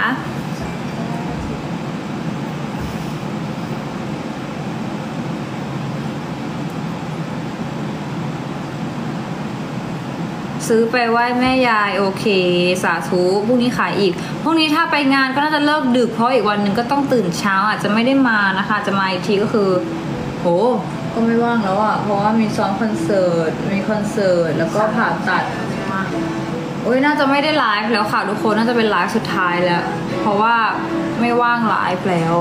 ซื้อไปไหว้แม่ยายโอเคสาธุพรุ่งนี้ขายอีกพรุ่งนี้ถ้าไปงานก็น่าจะเลิกดึกเพราะอีกวันหนึ่งก็ต้องตื่นเช้าอาจจะไม่ได้มานะคะจะมาอีกทีก็คือโหก็ไม่ว่างแล้วอ่ะเพราะว่ามีซ้อมคอนเสิร์ตมีคอนเสิร์ตแล้วก็ผ่าตัดโอ้ยน่าจะไม่ได้ไลฟ์แล้วค่ะทุกคนน่าจะเป็นไลฟ์สุดท้ายแล้วเพราะว่าไม่ว่างไลฟ์แล้ว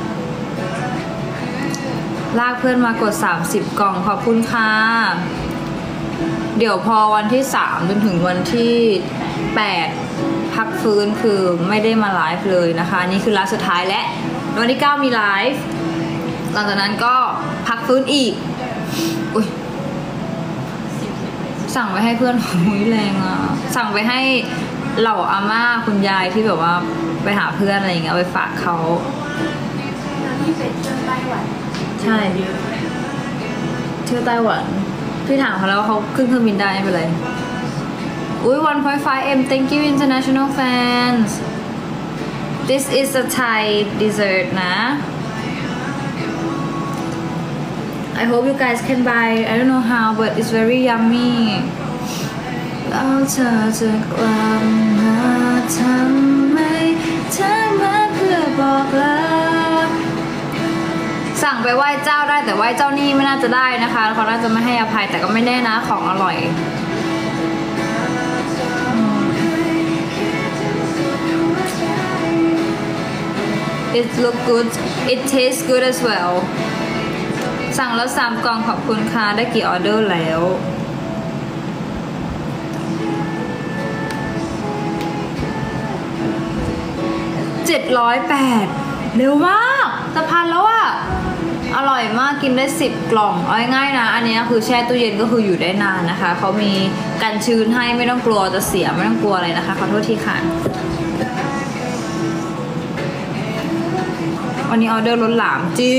ลากเพื่อนมากดสามสิบกล่องขอบคุณค่ะเดี๋ยวพอวันที่สามจนถึงวันที่แปดพักฟื้นคือไม่ได้มาไลฟ์เลยนะคะนี่คือไลฟ์สุดท้ายและวันที่เก้ามีไลฟ์หลังจากนั้นก็พักฟื้นอีกอุ๊ยสั่งไปให้เพื่อนหุยแรงอ่ะสั่งไปให้เหล่าอาม่าคุณยายที่แบบว่าไปหาเพื่อนอะไรอย่างเงี้ยเอาไปฝากเขาที่เป็นเที่ยวไต้หวันใช่เที่ยวไต้หวันพี่ถามเขาแล้วว่าเขาขึ้นเครื่องบินได้ไม่เป็นไรอุ้ย one point fiveเอ็ม thank you international fans this is a Thai dessert นะ I hope you guys can buy I don't know how but it's very yummy แล้วเธอจะกลับมาทำไมเธอมาเพื่อบอกลาสั่งไปไหว้เจ้าได้แต่ไหว้เจ้านี่ไม่น่าจะได้นะคะเขาน่าจะไม่ให้อภัยแต่ก็ไม่แน่นะของอร่อย It look good it tastes good as well สั่งแล้วสามกล่องขอบคุณค่ะได้กี่ออเดอร์แล้วเจ็ดร้อยแปดเร็วมากจะพันแล้วอะอร่อยมากกินได้สิบกล่องเอาง่ายๆนะอันนี้คือแช่ตู้เย็นก็คืออยู่ได้นานนะคะเขามีกันชื้นให้ไม่ต้องกลัวจะเสียไม่ต้องกลัวอะไรนะคะขอโทษทีค่ะวันนี้ออเดอร์ล้นหลามจริง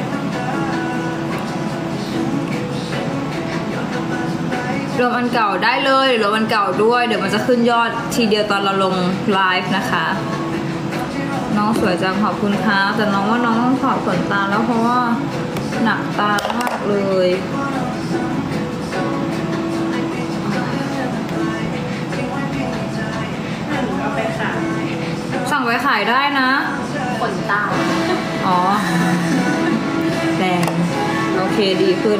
รวมอันเก่าได้เลยรวมอันเก่าด้วยเดี๋ยวมันจะขึ้นยอดทีเดียวตอนเราลงไลฟ์นะคะน้องสวยจังขอบคุณค่ะแต่น้องว่าน้องต้องถอดขนตาแล้วเพราะว่าหนักตามากเลยเอาไปขายสั่งไว้ขายได้นะขนตาอ๋อแดงโอเคดีขึ้น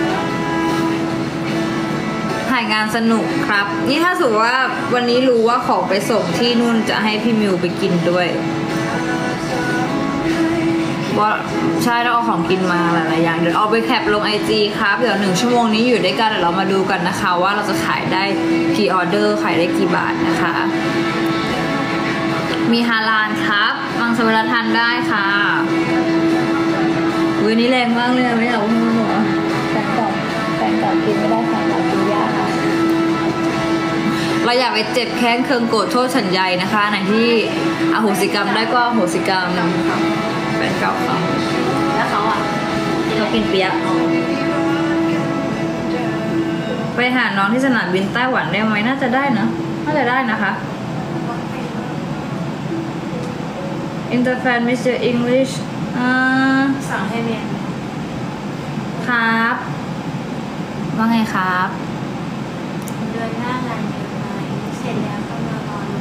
ถ่ายงานสนุกครับนี่ถ้าสมมติว่าวันนี้รู้ว่าของไปส่งที่นู่นจะให้พี่มิวไปกินด้วยว่าใช่แล้วเอาของกินมาหลายๆอย่างเดี๋ยวเอาไปแคปลง ไอ จี ครับเดี๋ยวหนึ่งชั่วโมงนี้อยู่ด้วยกันเดี๋ยวเรามาดูกันนะคะว่าเราจะขายได้กี่ออเดอร์ขายได้กี่บาทนะคะมีฮาลาลครับมังสวิรัติทานได้ค่ะวันนี้แรงมากเลยไม่อยากพูดหรอแฟนเก่าแฟนเก่ากินไม่ได้แฟนเก่ากินยากค่ะเราอยากไปเจ็บแค้นเคืองโกรธโทษฉันใยนะคะไหนที่อโหสิกรรมได้ก็อโหสิกรรมแฟนเก่าเขาแล้วเขาอ่ะเขากินเปี๊ยะไปหาน้องที่สนามบินไต้หวันได้ไหมน่าจะได้นะน่าจะได้นะคะ Interfan Mister English อ่าสั่งให้เรียนครับว่าไงครับเดือนหน้างานเยอะไหมเสร็จแล้วก็มารอลง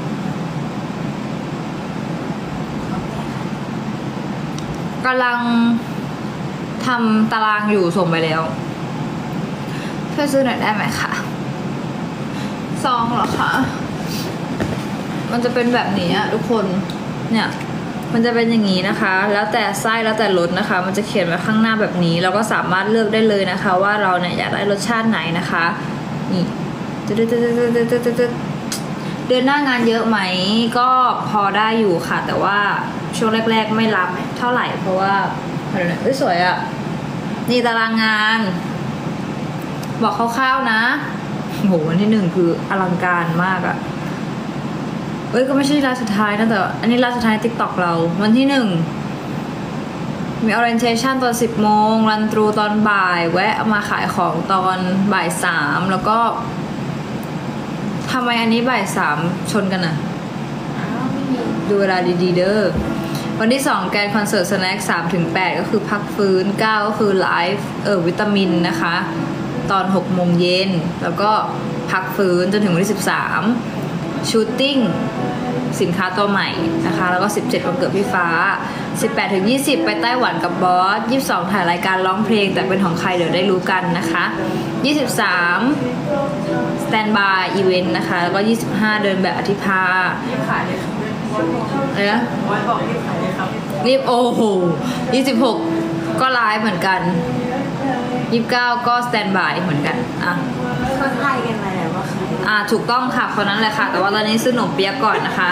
กำลังทำตารางอยู่ส่งไปแล้วช่วยซื้อหน่อยได้ไหมคะซองเหรอคะมันจะเป็นแบบนี้อะทุกคนเนี่ยมันจะเป็นอย่างนี้นะคะ แล้วแต่ไส้แล้วแต่รสนะคะ มันจะเขียนไว้ข้างหน้าแบบนี้เราก็สามารถเลือกได้เลยนะคะ ว่าเราเนี่ยอยากได้รสชาติไหนนะคะนี่ตึ๊ดตึ๊ดตึ๊ดตึ๊ดตึ๊ดตึ๊ดตึ๊ดเดือนหน้างานเยอะไหมก็พอได้อยู่ค่ะ แต่ว่าช่วงแรกๆไม่รับเท่าไหร่เพราะว่าอะไรเนี่ยเอ้ยสวยอะนี่ตารางงาน บอกคร่าวๆนะโหวันที่หนึ่งคืออลังการมากอะเอ้ยก็ไม่ใช่รายสุดท้ายนะแต่อันนี้รายสุดท้ายติ๊กต็อกเราวันที่หนึ่งมี orientation ตอนสิบโมงรันทรูตอนบ่ายแวะมาขายของตอนบ่ายสามแล้วก็ทำไมอันนี้บ่ายสามชนกันอะอ้าวไม่มีดูเวลาดีๆเด้อวันที่สองแกนคอนเสิร์ตสแน็คสามถึงแปดก็คือพักฟื้นเก้าก็คือไลฟ์เออวิตามินนะคะตอนหกโมงเย็นแล้วก็พักฟื้นจนถึงวันที่สิบสามชูตติ้งสินค้าตัวใหม่นะคะแล้วก็สิบเจ็ดวันเกิดพี่ฟ้าสิบแปดถึงยี่สิบไปไต้หวันกับบอสยี่สิบสองถ่ายรายการร้องเพลงแต่เป็นของใครเดี๋ยวได้รู้กันนะคะยี่สิบสามสแตนบายอีเวนต์นะคะแล้วก็ยี่สิบห้าเดินแบบอธิภาขายเลยครับอะไรนะวันบอกที่ขายเลยครับรีบโอ้โหยี่สิบหกก็ไลฟ์เหมือนกันยี่สิบเก้าก็สแตนบายเหมือนกันอ่ะเขาทายกันมาแล้วว่าใครอ่าถูกต้องค่ะคนนั้นแหละค่ะแต่ว่าตอนนี้ซื้อขนมเปี๊ยกก่อนนะคะ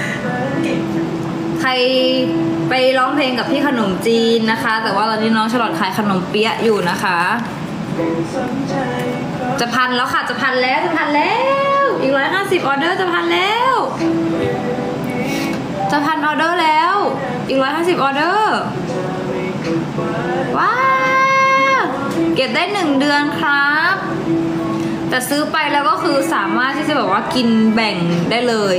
ใครไปร้องเพลงกับพี่ขนมจีนนะคะ แต่ว่าตอนนี้น้องฉลอดขายขนมเปี๊ยะอยู่นะคะจะพันแล้วค่ะจะพันแล้วจะพันแล้วอีกร้อยห้าสิบออเดอร์จะพันแล้วจะพันออเดอร์แล้วอีกร้อยห้าสิบออเดอร์ว้าวเก็บได้หนึ่งเดือนครับแต่ซื้อไปแล้วก็คือสามารถที่จะแบบว่ากินแบ่งได้เลย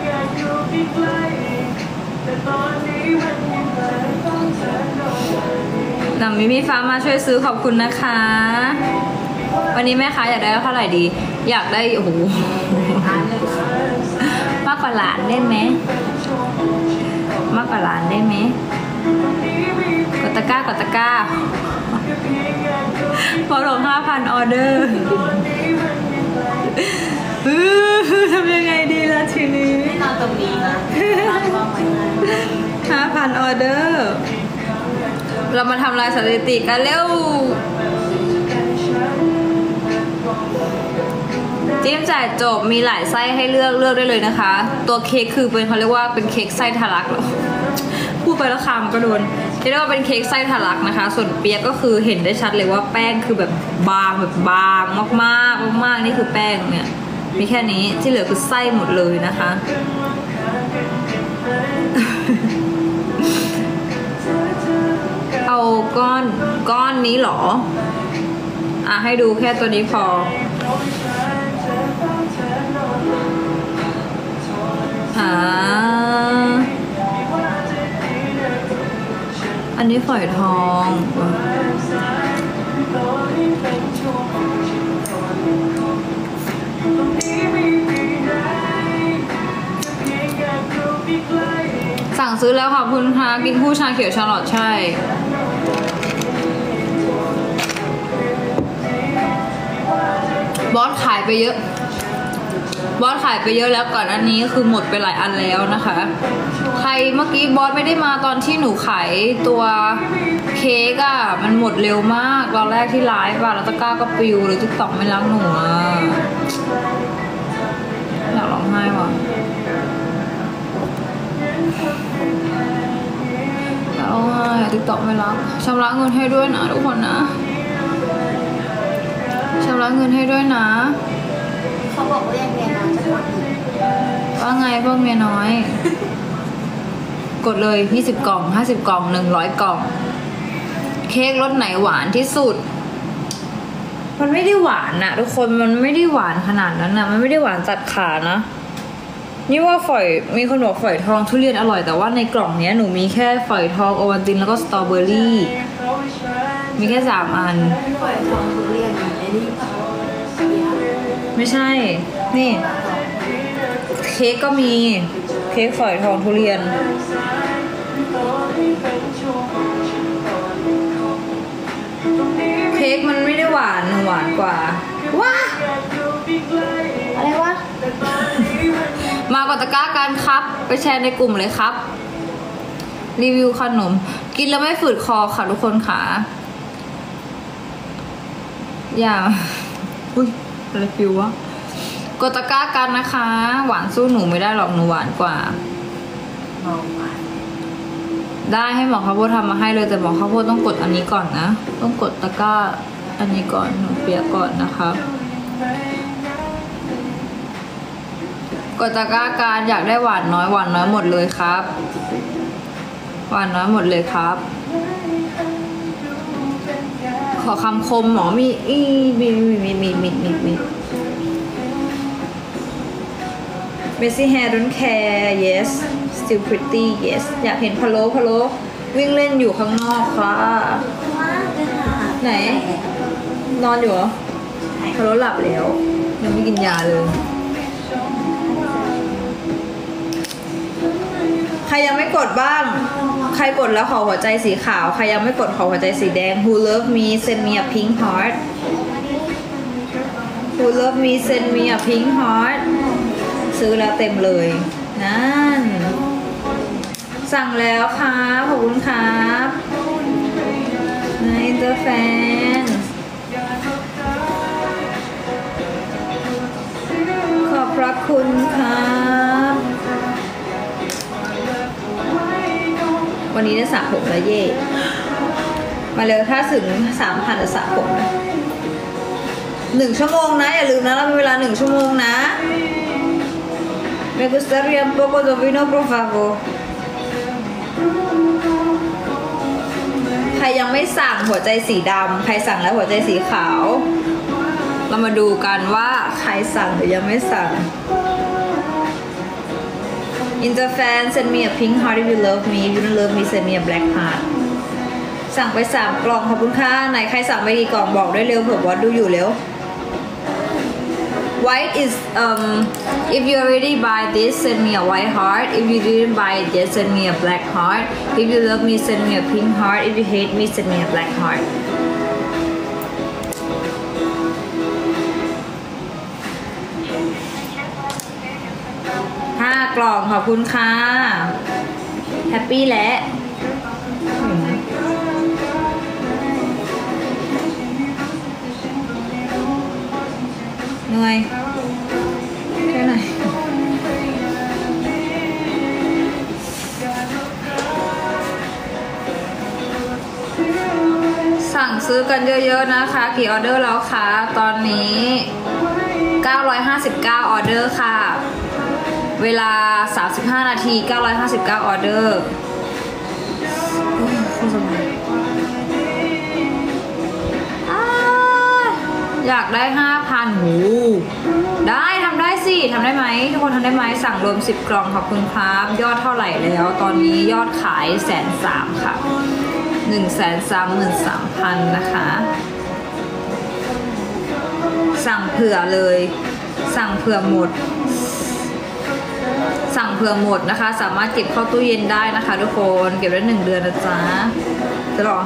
นำมิมิฟ้ามาช่วยซื้อขอบคุณนะคะวันนี้แม่ค้าอยากได้เท่าไหร่ดีอยากได้โอ้โหมากกว่าหลานได้ไหมมากกว่าหลานได้ไหมกดตะกร้ากดตะกร้าพอลงห้าพันออเดอร์ทำยังไงดีล่ะทีนี้ไม่นอนตรงนี้นะนอนมองไปเลยห้าพันออเดอร์เรามาทำลายสถิติกันเร็วจิ้มจ่ายจบมีหลายไส้ให้เลือกเลือกได้เลยนะคะตัวเค้กคือเป็นเขาเรียกว่าเป็นเค้กไส้ทะลักเหรอพูดไปแล้วคำก็โดนเรียกว่าเป็นเค้กไส้ทะลักนะคะส่วนเปียกก็คือเห็นได้ชัดเลยว่าแป้งคือแบบบางแบบบางมากๆมากๆนี่คือแป้งเนี่ยมีแค่นี้ที่เหลือคือไส้หมดเลยนะคะ เอาก้อนก้อนนี้เหรออ่ะให้ดูแค่ตัวนี้พออ่าอันนี้ฝอยทองสั่งซื้อแล้วขอบคุณค่ะกินคู่ชาเขียวชาลอตใช่บอสขายไปเยอะบอสขายไปเยอะแล้วก่อนอันนี้คือหมดไปหลายอันแล้วนะคะใครเมื่อกี้บอสไม่ได้มาตอนที่หนูขายตัวเค้กอะมันหมดเร็วมากตอนแรกที่ไลฟ์อะแล้วตะกร้าก็ปิวเลยติ๊กต็อกไม่รักหนูอะอยากร้องไห้ว่ะอยากร้องไห้ติ๊กต็อกไม่รักชำระเงินให้ด้วยนะทุกคนนะชำระเงินให้ด้วยนะเขาบอกว่ายังไงนะจะกดอีกว่าไงพวกเมียน้อย กดเลยยี่สิบกล่องห้าสิบกล่องหนึ่งร้อยกล่องเค้กรสไหนหวานที่สุดมันไม่ได้หวานนะทุกคนมันไม่ได้หวานขนาดนั้นนะมันไม่ได้หวานจัดขานะนี่ว่าฝอยมีคนบอกฝอยทองทุเรียนอร่อยแต่ว่าในกล่องเนี้ยหนูมีแค่ฝอยทองโอวัลตินแล้วก็สตรอเบอรี่มีแค่สามอันปล่อยทองทุเรียนไอ้นี่เปล่าเบียร์ไม่ใช่นี่เค้กก็มีเค้กฝอยทองทุเรียนเค้กมันไม่ได้หวานหวานกว่าว้าอะไรวะ มากดตะกร้ากันครับไปแชร์ในกลุ่มเลยครับรีวิวขนม กินแล้วไม่ฝืดคอค่ะทุกคนค่ะ อย่า อุ้ยอะไรฟิววะกดตะกร้ากันนะคะ หวานสู้หนูไม่ได้หรอกหนูหวานกว่ามองมาได้ให้หมอข้าวโพดทำมาให้เลยแต่หมอข้าวโพดต้องกดอันนี้ก่อนนะ ต้องกดตะกร้าอันนี้ก่อนหนูเปียกก่อนนะคะกดตะกร้าการอยากได้หวานน้อยหวานน้อยหมดเลยครับหวานน้อยหมดเลยครับ ขอคำคมหมอมีอีมีมีมีมีมีมีมี Messy hair don't care yes still pretty yes อยากเห็นพะโล้พะโล้วิ่งเล่นอยู่ข้างนอกค่ะว่าจะหาไหน นอนอยู่เหรอพะโล้หลับแล้วยังไม่กินยาเลย ใครยังไม่กดบ้าง ใครกดแล้วขอหัวใจสีขาว ใครยังไม่กดขอหัวใจสีแดง Who love me send me a pink heart Who love me send me a pink heart ซื้อแล้วเต็มเลย นั่น สั่งแล้วครับขอบคุณครับนายอินเตอร์แฟนขอบพระคุณครับ วันนี้ได้สระผมแล้วเย่มาเลยถ้าถึงสามพันจะสระผมนะหนึ่งชั่วโมงนะ อย่าลืมนะ เรามีเวลาหนึ่งชั่วโมงนะ Me gustaría un poco de vino por favor ใครยังไม่สั่งหัวใจสีดำใครสั่งแล้วหัวใจสีขาว เรามาดูกันว่าใครสั่งหรือยังไม่สั่ง Interfan send me a pink heart if you love me if you don't love me send me a black heart สั่งไปสามกล่องขอบคุณค่ะไหนใครสั่งไปกี่กล่องบอกด้วยเร็วเผื่อบอสดูอยู่เร็ว White is um if you already buy this send me a white heart if you didn't buy it yet send me a black heart if you love me send me a pink heart if you hate me send me a black heart ห้ากล่องขอบคุณค่ะแฮปปี้แล้วเหนื่อยแค่ไหนสั่งซื้อกันเยอะๆนะคะกี่ออเดอร์แล้วคะตอนนี้เก้าร้อยห้าสิบเก้าออเดอร์ค่ะเวลาสามสิบห้านาทีเก้าร้อยห้าสิบเก้าออเดอร์อยากได้ ห้าพัน หูได้ทำได้สิทำได้ไหมทุกคนทำได้ไหมสั่งรวมสิบกล่องขอบคุณครับยอดเท่าไหร่แล้วตอนนี้ยอดขายแสนสามค่ะ หนึ่งแสนสามหมื่นสามพันนะคะสั่งเผื่อเลยสั่งเผื่อหมดสั่งเผื่อหมดนะคะสามารถเก็บเข้าตู้เย็นได้นะคะทุกคนเก็บได้หนึ่งเดือนนะจ๊ะจะรอ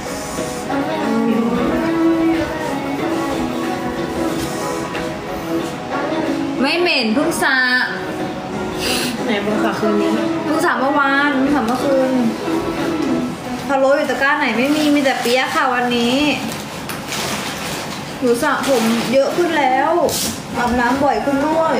ไม่เหม็นเพิ่งสระไหนบอกค่ะคืนนี้เพิ่งสระเมื่อวานเพิ่งสระเมื่อคืนพะโล้อยู่ตะกร้าไหนไม่มีมีแต่เปี๊ยะค่ะวันนี้หนูสระผมเยอะขึ้นแล้วอาบน้ำบ่อยขึ้นด้วย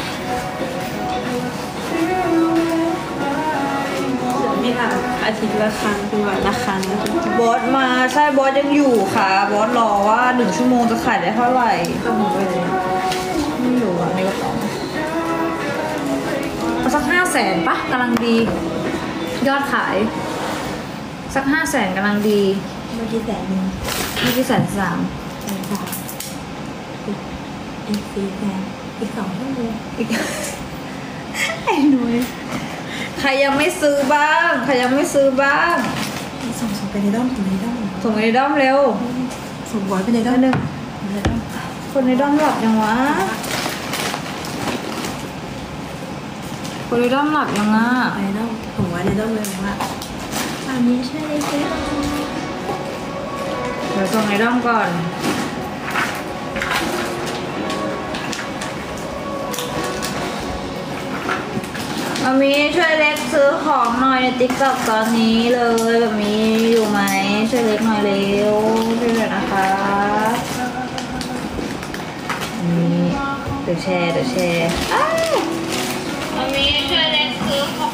เดี๋ยวไม่อาบอาทิตย์ละครั้งเป็นวันละครั้งบอสมาใช่บอสยังอยู่ค่ะบอสรอว่าหนึ่งชั่วโมงจะขายได้เท่าไหร่ก็หมดไปเลยไม่รู้อะในกระเป๋าเอาสักห้าแสนปะกำลังดี ยอดขาย สักห้าแสนกำลังดีเมื่อกี้แสนหนึ่งนี่ที่แสนสามแสนสามอีกอีกสี่แสนอีกสองชั่วโมงอีก ไอ้หนุ่ยใครยังไม่ซื้อบ้าง ใครยังไม่ซื้อบ้างส่งส่งไปในด้อมส่งในด้อมส่งไปในด้อมเร็วส่งบอยไปในด้อมหนึ่งในด้อมคนในด้อมหลับยังวะ คนในด้อมหลับยังอ่ะไปในด้อมผมไว้ในด้อมเลยว่าอันนี้ใช่ไหมเดี๋ยวส่งในด้อมก่อนมามีช่วยเล็กซื้อของหน่อยในติ๊กต็อกตอนนี้เลยแบบนี้อยู่ไหมช่วยเล็กหน่อยเร็วช่วยหน่อยนะคะนี่เดี๋ยวแชร์เดี๋ยวแชร์อ้าวอันนี้ช่วยเล็กซื้อของ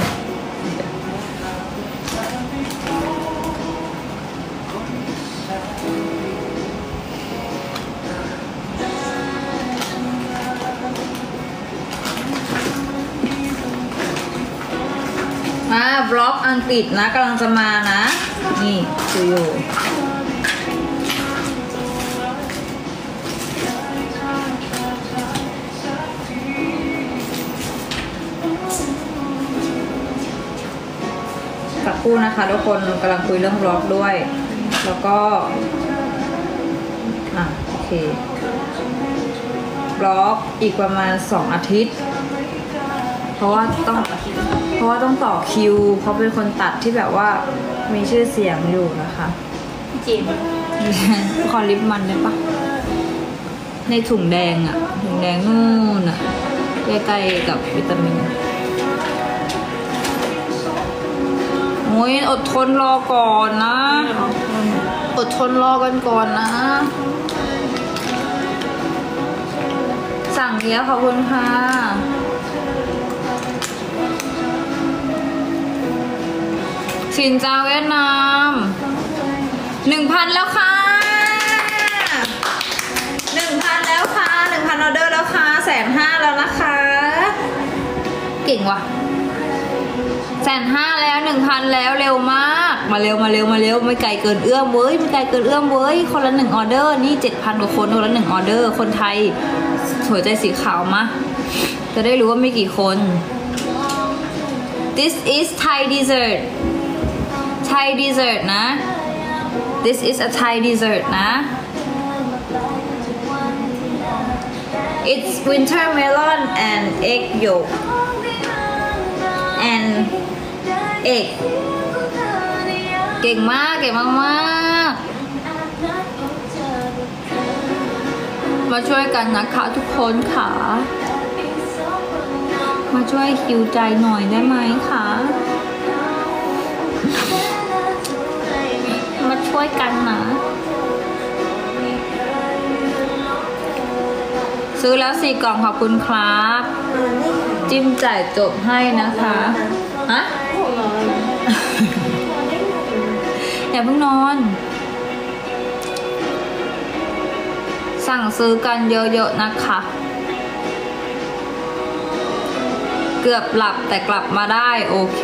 มาบล็อกอังกฤษนะกำลังจะมานะนี่ดูอยู่สักครู่นะคะทุกคนกำลังคุยเรื่องบล็อกด้วยแล้วก็อ่ะโอเคบล็อกอีกประมาณสองอาทิตย์เพราะว่าต้องเพราะว่าต้องต่อคิวเขาเป็นคนตัดที่แบบว่ามีชื่อเสียงอยู่นะคะพี่จิ๋มขอลิปมันได้ปะในถุงแดงอะถุงแดงนู่นอะใกล้ๆกับวิตามินโอ้ยอดทนรอก่อนนะอดทนรอกันก่อนนะสั่งเยอะขอบคุณค่ะสินเจ้าเวียดนามหนึ่งพันแล้วค่ะหนึ่งพันแล้วค่ะหนึ่งพันออเดอร์แล้วค่ะแสนห้าแล้วนะคะเก่งว่ะแสนห้าแล้วหนึ่งพันแล้วเร็วมากมาเร็วมาเร็วมาเร็วไม่ไกลเกินเอื้อมเว้ยไม่ไกลเกินเอื้อมเว้ยคนละหนึ่งออเดอร์นี่เจ็ดพันกว่าคนคนละหนึ่งออเดอร์คนไทยหัวใจสีขาวมาจะได้รู้ว่ามีกี่คน This is Thai dessert Thai dessert นะ This is a Thai dessert นะ It's winter melon and egg yolk and egg เก่งมากเก่งมากมากมาช่วยกันนะคะทุกคนค่ะมาช่วยคิวใจหน่อยได้ไหมคะมาช่วยกันนะซื้อแล้วสี่กล่องขอบคุณครับจิ้มจ่ายจบให้นะคะฮะอย่าเพิ่งนอนสั่งซื้อกันเยอะๆนะคะเกือบหลับแต่กลับมาได้โอเค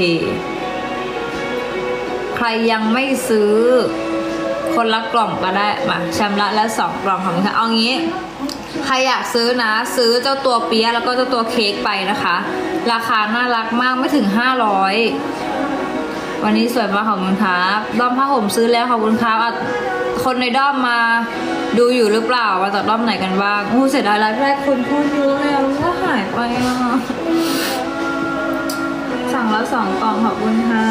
ใครยังไม่ซื้อคนละกล่องก็ได้มาชำระแล้วสองกล่องของค่ะเอางี้ใครอยากซื้อนะซื้อเจ้าตัวเปี๊ยะแล้วก็เจ้าตัวเค้กไปนะคะราคาน่ารักมากไม่ถึงห้าร้อยวันนี้สวยมากขอบคุณครับด้อมผ้าห่มซื้อแล้วขอบคุณครับคนในด้อมมาดูอยู่หรือเปล่ามาจากด้อมไหนกันบ้างอู้เสียดายไลฟ์แรกคนพูดเยอะเลยอะก็หายไปอะสั่งแล้วสองกล่องขอบคุณค่ะ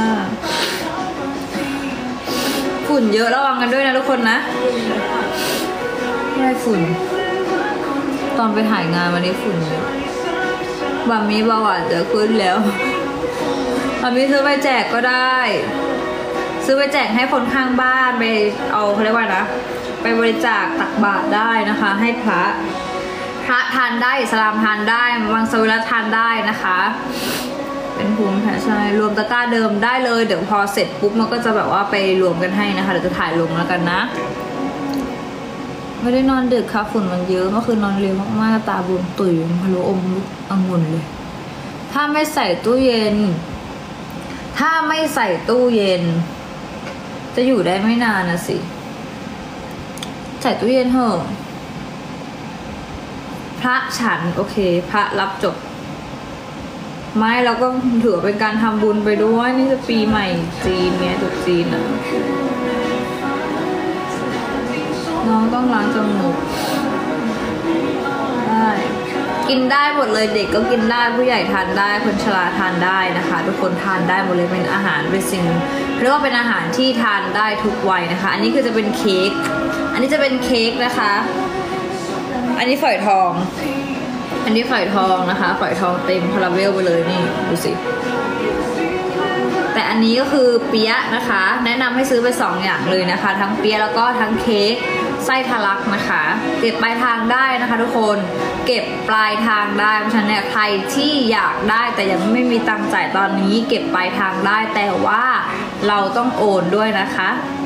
ฝุ่นเยอะระวังกันด้วยนะทุกคนนะไม่ได้ฝุ่นตอนไปถ่ายงานวันนี้ฝุ่นเยอะบะหมี่เบาหวานจะขึ้นแล้วบะหมี่ซื้อไปแจกก็ได้ซื้อไปแจกให้คนข้างบ้านไปเอาเขาเรียกว่านะไปบริจาคตักบาตรได้นะคะให้พระพระทานได้อิสลามทานได้มังสวิรัติทานได้นะคะเป็นภูมิแพ้ใช่รวมตะกร้าเดิมได้เลยเดี๋ยวพอเสร็จปุ๊บมันก็จะแบบว่าไปรวมกันให้นะคะเดี๋ยวจะถ่ายลงแล้วกันนะไม่ได้นอนดึกค่ะฝุ่นมันเยอะเมื่อคืนนอนเร็วมากๆตาบวมตุ๋ยพะโล้อมองุ่นเลยถ้าไม่ใส่ตู้เย็นถ้าไม่ใส่ตู้เย็นจะอยู่ได้ไม่นานนะสิใส่ตู้เย็นเถอะพระฉันโอเคพระรับจบไม่เราก็ถือเป็นการทำบุญไปด้วยนี่จะปีใหม่จีนไงตุกจีนอะน้องต้องล้างจมูกได้กินได้หมดเลยเด็กก็กินได้ผู้ใหญ่ทานได้คนชราทานได้นะคะทุกคนทานได้หมดเลยเป็นอาหารเป็นสิ่งเรียกว่าเป็นอาหารที่ทานได้ทุกวัยนะคะอันนี้คือจะเป็นเค้กอันนี้จะเป็นเค้กนะคะอันนี้ฝอยทองอันนี้ฝอยทองนะคะฝอยทองเต็มคาราเมลไปเลยนี่ดูสิอันนี้ก็คือเปี๊ยะนะคะ แนะนำให้ซื้อไปสองอย่างเลยนะคะ ทั้งเปี๊ยะแล้วก็ทั้งเค้กไส้ทะลักนะคะ เก็บปลายทางได้นะคะทุกคนเก็บปลายทางได้เพราะฉะนั้นเนี่ยใครที่อยากได้แต่ยังไม่มีตังค์จ่ายตอนนี้เก็บปลายทางได้แต่ว่าเราต้องโอนด้วยนะคะ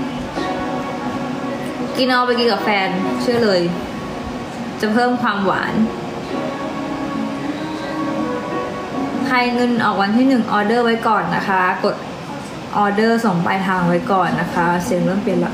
กินเอาไปกินกับแฟนเชื่อเลยจะเพิ่มความหวานใครเงินออกวันที่หนึ่งออเดอร์ไว้ก่อนนะคะกดออเดอร์ส่งปลายทางไว้ก่อนนะคะเสียงเริ่มเปลี่ยนละ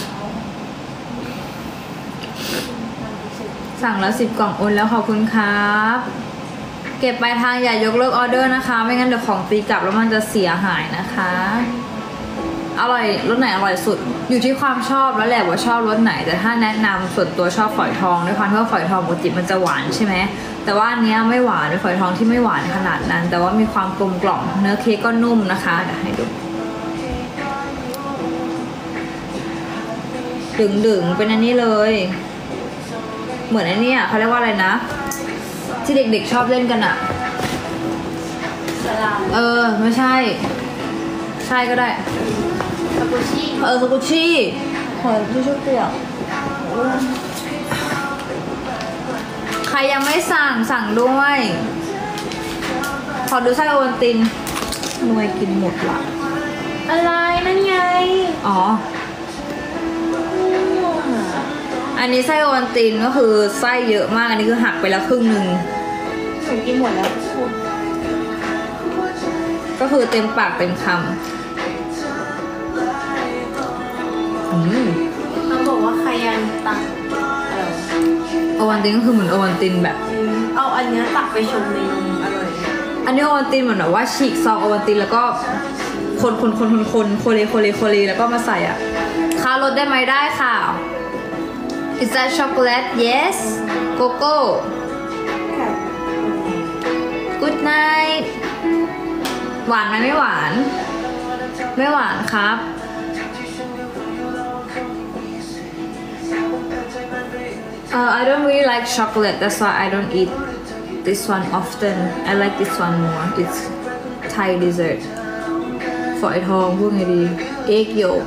สั่งแล้วสิบกล่องโอนแล้วขอบคุณครับเก็บปลายทางอย่ายกเลิกออเดอร์นะคะไม่งั้นเดี๋ยวของตีกลับแล้วมันจะเสียหายนะคะอร่อยรสไหนอร่อยสุดอยู่ที่ความชอบแล้วแหละว่าชอบรสไหนแต่ถ้าแนะนำส่วนตัวชอบฝอยทองด้วยความที่ว่าฝอยทองปกติมันจะหวานใช่ไหมแต่ว่าอันเนี้ยไม่หวานเป็นฝอยทองที่ไม่หวานขนาดนั้นแต่ว่ามีความกลมกล่อมเนื้อเค้กก็นุ่มนะคะเดี๋ยวให้ดูดึงดึงเป็นอันนี้เลยเหมือนอันนี้อ่ะเขาเรียกว่าอะไรนะที่เด็กๆชอบเล่นกันอ่ะสลามเออไม่ใช่ใช่ก็ได้สกุชี่เออสกุชชี่ขอที่ชุดเปียกใครยังไม่สั่งสั่งด้วยขอดูไส้โอวัลตินหน่วยกินหมดละอะไรนั่นไงอ๋ออันนี้ไส้โอวัลตินก็คือไส้เยอะมากอันนี้คือหักไปแล้วครึ่งหนึ่งหนูกินหมดแล้วก็คือเต็มปากเต็มคำอืมเขาบอกว่าใครยังตักเออโอวัลตินก็คือเหมือนโอวัลตินแบบเอาอันเนี้ยตักไปชมในนมอร่อยอันนี้โอวัลตินเหมือนแบบว่าฉีกซองโอวัลตินแล้วก็คนคนคนคนคนโคเลโคเลโคเลแล้วก็มาใส่อ่ะค่ารถได้ไหมได้ค่ะ Is that chocolate? Yes. Coco. Good night. หวานไหมไม่หวาน ไม่หวานครับ Uh, I don't really like chocolate. That's why I don't eat this one often. I like this one more. It's Thai dessert. ฝอยทองพูดไงดี egg yolk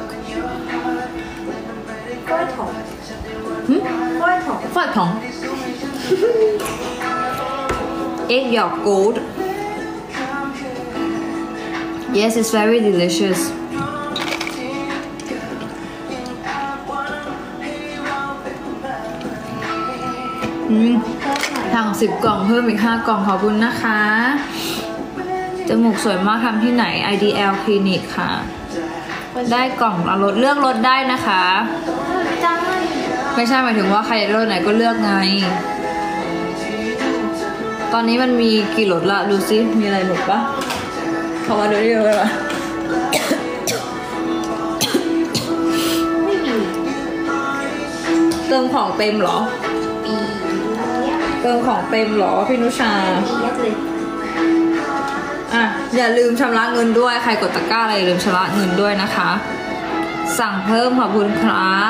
กล้วยถองหึกล้วยถองฝอยทอง egg yolk gold yes it's very delicious อืมสั่งสิบกล่องเพิ่มอีกห้ากล่องขอบคุณนะคะจมูกสวยมากทำที่ไหน ไอ ดี แอล Clinic ค่ะ ได้กล่องละลดเลือกลดได้นะคะจังไม่ใช่หมายถึงว่าใครจะลดไหนก็เลือกไง ตอนนี้มันมีกี่ลดละดูซิมีอะไรลดปะขอมาดูดิเลยปะไม่มีเติมของเต็มเหรอปีเนี้ยเติมของเต็มเหรอพี่นุชาปีเนี้ยเลยอ่ะอย่าลืมชำระเงินด้วยใครกดตะกร้าอะไรอย่าลืมชำระเงินด้วยนะคะ สั่งเพิ่มขอบคุณครับ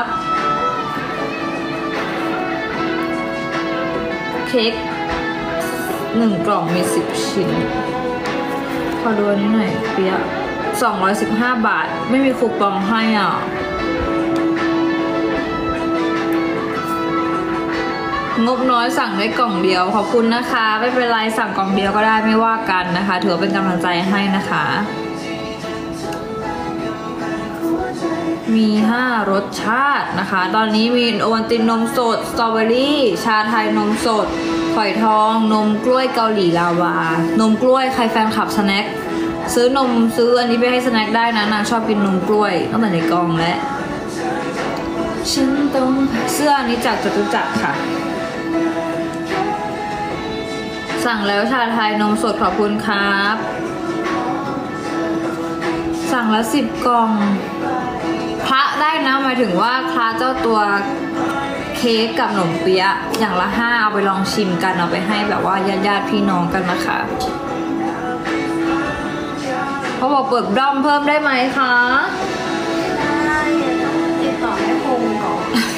เค้กหนึ่งกล่องมีสิบชิ้นขอดูอันนี้หน่อยเปียะสองร้อยสิบห้าบาทไม่มีคูปองให้อ่ะงบน้อยสั่งได้กล่องเดียวขอบคุณนะคะไม่เป็นไรสั่งกล่องเดียวก็ได้ไม่ว่ากันนะคะถือว่าเป็นกำลังใจให้นะคะมีห้ารสชาตินะคะตอนนี้มีโอวัลตินนมสดสตรอเบอรี่ชาไทยนมสดฝอยทองนมกล้วยเกาหลีลาวานมกล้วยใครแฟนคลับสแน็คซื้อนมซื้ออันนี้ไปให้สแน็คได้นะนางชอบกินนมกล้วยตั้งแต่ในกล่องและฉันต้องเสื้ออันนี้จากจตุจักรค่ะสั่งแล้วชาไทยนมสดขอบคุณครับสั่งแล้วสิบกล่องคละได้นะหมายถึงว่าคละเจ้าตัวเค้กกับขนมเปี๊ยะอย่างละห้าเอาไปลองชิมกันเอาไปให้แบบว่าญาติญาติพี่น้องกันนะคะเขาบอกเปิดด้อมเพิ่มได้ไหมคะได้ติดต่อแม่พงก่อน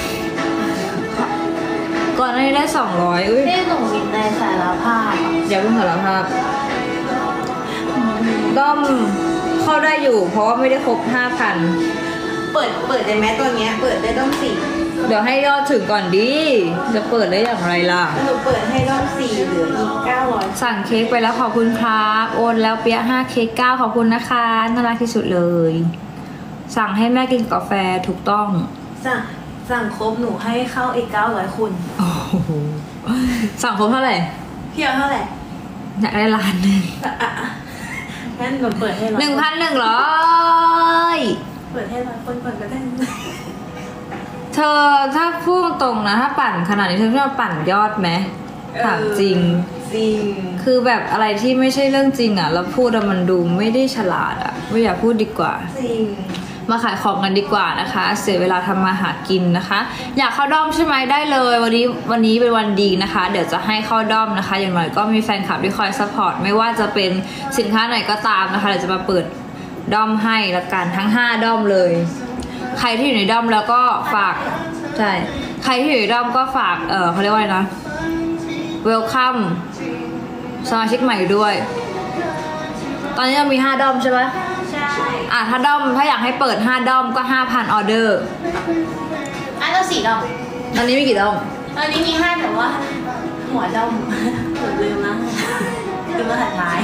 ก่อนหน้านี้ได้สองร้อยอุ้ยที่หนูมีในสารภาพอะอย่าเพิ่งสารภาพด้อมขเข้าได้อยู่ เพราะว่าไม่ได้ครบห้าพันเปิดเปิดได้ไหมตัวเนี้ยเปิดได้ต้องสี่เดี๋ยวให้ยอดถึงก่อนดิจะเปิดได้อย่างไรล่ะหนูเปิดให้รอบสี่เหลืออีกเก้าร้อยสั่งเค้กไปแล้วขอบคุณครับโอนแล้วเปียห้าเค้กเก้าขอบคุณนะคะน่ารักที่สุดเลย สั่งให้แม่กินกาแฟถูกต้องสั่งสั่งครบหนูให้เข้าอีกเก้าร้อยคุณโอ้โหสั่งครบเท่าไหร่พี่เอาเท่าไหร่อยากได้ล้านหนึ่งอ่ะอ่ะอ่ะงั้นหนูเปิดให้ร้อยหนึ่งพันหนึ่งร้อยเปิดให้ร้อยคนก่อนก็ได้เธอถ้าพูดตรงนะถ้าปั่นขนาดนี้เธอชอบปั่นยอดไหมถามจริงจริงคือแบบอะไรที่ไม่ใช่เรื่องจริงอ่ะแล้วพูดแล้วมันดูไม่ได้ฉลาดอ่ะไม่อยากพูดดีกว่าจริงมาขายของกันดีกว่านะคะ เสียเวลาทำมาหากินนะคะ อยากเข้าด้อมใช่ไหมได้เลยวันนี้วันนี้เป็นวันดีนะคะ เดี๋ยวจะให้เข้าด้อมนะคะ อย่างน้อยก็มีแฟนคลับที่คอยซัพพอร์ตไม่ว่าจะเป็นสินค้าไหนก็ตามนะคะเดี๋ยวจะมาเปิดด้อมให้ละกันทั้งห้าด้อมเลย ใครที่อยู่ในด้อมแล้วก็ฝากใช่ใครที่อยู่ในด้อมก็ฝากเออเขาเรียกว่าอะไรนะเวลคัมสมาชิกใหม่ด้วย ตอนนี้เรามีห้าด้อมใช่ไหมใช่อ่ะถ้าด้อมถ้าอยากให้เปิดห้าด้อมก็ ห้าพัน ออเดอร์อันเราสี่ดอกตอนนี้มีกี่ด้อมตอนนี้มีห้าแต่ว่า หัวดมหนูลืมนะลืมรหัสท้าย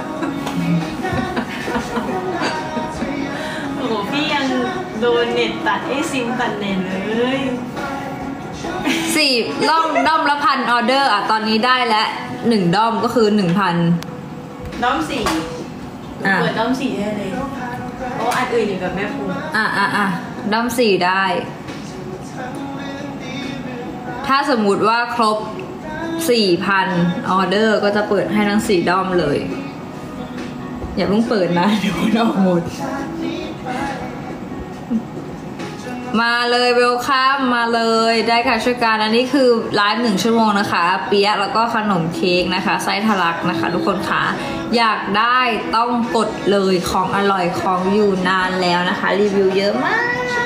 โอ้โหพี่ยังโดนเน็ตตัดไอซิมตัดเน็ตเลยสี่ด้อมด้อมละพันออเดอร์อ่ะตอนนี้ได้แล้วหนึ่งด้อมก็คือหนึ่งพันด้อมสี่อ่ะเปิดด้อมสี่ได้เลยโอ้อันอื่นอยู่กับแม่ภูมิอ่ะอ่ะอ่ะด้อมสี่ได้ ถ้าสมมุติว่าครบสี่พันออเดอร์ก็จะเปิดให้ทั้งสี่ด้อมเลย อย่าเพิ่งเปิดนะเดี๋ยวมันออกหมด มาเลยเวลคัมมาเลยได้ค่ะช่วยกันอันนี้คือไลฟ์หนึ่งชั่วโมงนะคะ เปี๊ยะแล้วก็ขนมเค้กนะคะไส้ทะลักนะคะ ทุกคนค่ะอยากได้ต้องกดเลยของอร่อยของอยู่นานแล้วนะคะ รีวิวเยอะมาก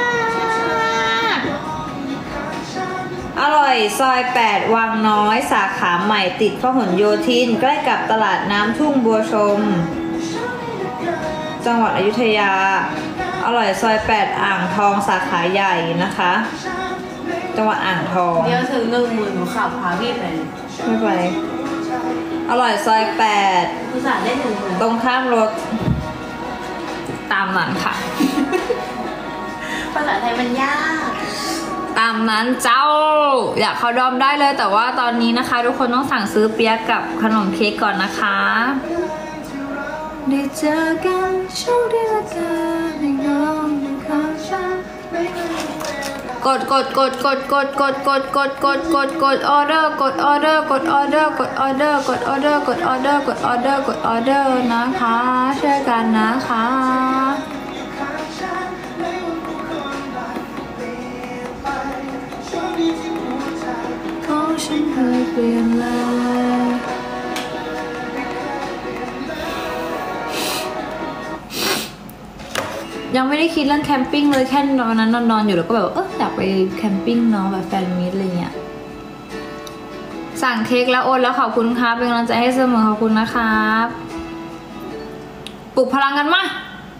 อร่อยซอยแปดวังน้อยสาขาใหม่ติดพหลโยธินใกล้กับตลาดน้ำทุ่งบัวชม จังหวัดอยุธยาอร่อยซอยแปดอ่างทองสาขาใหญ่นะคะ จังหวัดอ่างทองเดี๋ยวถึงหนึ่งหมื่นหนูขับพาพี่ไปไม่ไปอร่อยซอยแปดอุตส่าห์ได้หนึ่งหมื่นตรงข้ามรถตามนั้นค่ะภาษาไทยมันยากตามนั้นเจ้าอยากเข้าดอมได้เลยแต่ว่าตอนนี้นะคะ ทุกคนต้องสั่งซื้อเปี๊ยกกับขนมเค้กก่อนนะคะได้เจอกันโชคดีละกันในน้องของฉันกดกดกดกดกดกดกดกดกดกดกดออเดอร์กดออเดอร์กดออเดอร์กดออเดอร์กดออเดอร์กดออเดอร์กดออเดอร์กดออเดอร์นะคะช่วยกันนะคะของฉันเคยเปลี่ยนเลยยังไม่ได้คิดเรื่องแคมปิ้งเลยแค่วันนั้นนอนๆอยู่แล้วก็แบบเอออยากไปแคมปิ้งเนาะแบบแฟนมิตรอะไรเงี้ยสั่งเค้กแล้วโอนแล้วขอบคุณครับเป็นกำลังใจให้เสมอขอบคุณนะครับปลุกพลังกันมา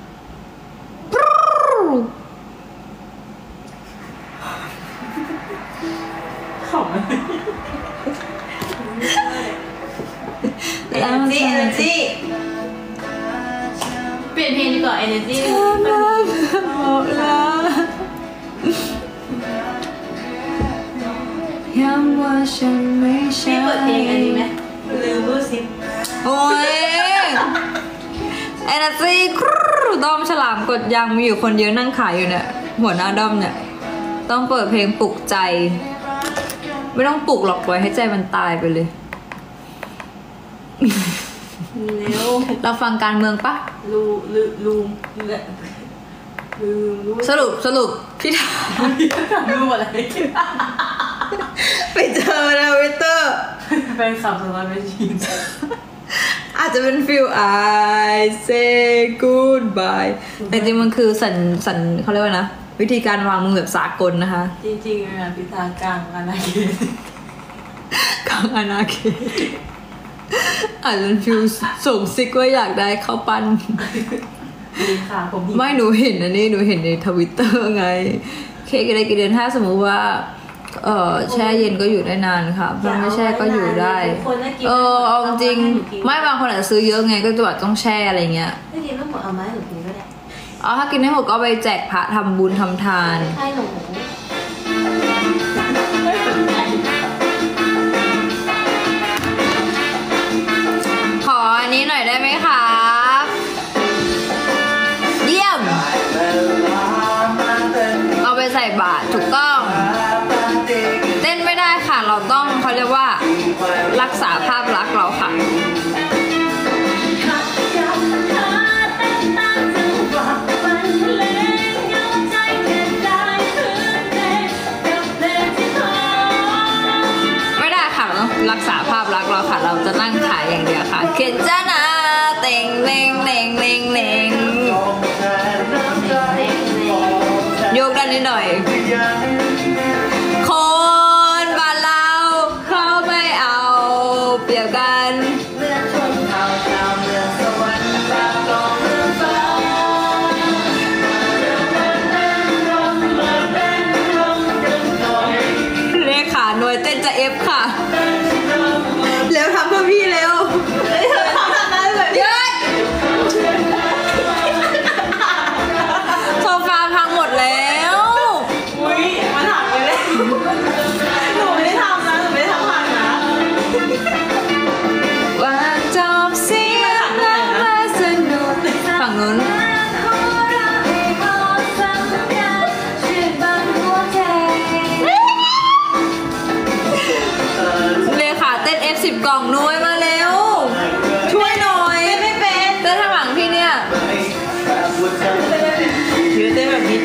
ขำเลย energy energy เปลี่ยนเพลงดีกว่า energy บอกแล้วย้ำว่าฉันไม่ใช่พี่เปิดเพลงอันนี้ไหมลืมรู้สิโอ้ยเอเนอร์จีครูด้อมฉลามกดยังมีอยู่คนเดียวนั่งขายอยู่เนี่ยหัวหน้าด้อมเนี่ยต้องเปิดเพลงปลุกใจไม่ต้องปลุกหรอกปล่อยให้ใจมันตายไปเลยเร็วเราฟังการเมืองปะลูลูลูลืมรู้สรุปสรุปพี่ถามรู้อะไรไปเจอในทวิตเตอร์แฟนคลับสำหรับแม่ชีนอาจจะเป็นฟิล I say goodbye แต่จริงมันคือสันสันเขาเรียกว่านะวิธีการวางมือแบบสากลนะคะจริงๆอ่ะพิธากลางอาณาเขตกลางอาณาเขตอาจจะเป็นฟิลส่งซิกว่าอยากได้ข้าวปั้นดีค่ะผมดีไม่หนูเห็นนะนี่หนูเห็นในทวิตเตอร์ไงเค้กอะไรกี่เดือนถ้าสมมุติว่าเออแช่เย็นก็อยู่ได้นานค่ะถ้าไม่แช่ก็อยู่ได้เออเอาจริงไม่บางคนอาจจะซื้อเยอะไงก็จะแบบต้องแช่อะไรเงี้ยไม่กินไม่หมดเอาไหมหนูกินก็ได้เอาถ้ากินไม่หมดก็เอาไปแจกพระทำบุญทำทานใช่หนูขออันนี้หน่อยได้ไหมครับเยี่ยมเอาไปใส่บาตรถูกต้องเต้นไม่ได้ค่ะเราต้องเขาเรียกว่ารักษาภาพลักษณ์เราค่ะ ไม่ได้ค่ะเราต้องรักษาภาพลักษณ์เราค่ะเราจะนั่งขายอย่างเดียวค่ะเขียนจ้านะเต็งเล็งเล็งเล็งเล็งโยกด้านนี้หน่อยคนบ้านเราเขาไม่เอาเปรียบกันเลือดชนเผ่าชาวเมืองสวรรค์ปากกองเมืองฟ้าเลขาหน่วยเต้นจะเอฟค่ะเร็วทำเพื่อพี่เร็วเธอทำทำได้แบบเยอะโซฟาพังหมดแล้วอุ้ยมันหักไปเลยหนูไม่ได้ทำนะหนูไม่ได้ทำพังนะว่าจบเสียงแล้วมาสนุกฝั่งนู้นเลขาเต้น เอฟ สิบ กล่องน้อยมาเร็วช่วยหน่อยไม่เป็นเต้นข้างหลังพี่เนี่ยถือเต้นแบบนี้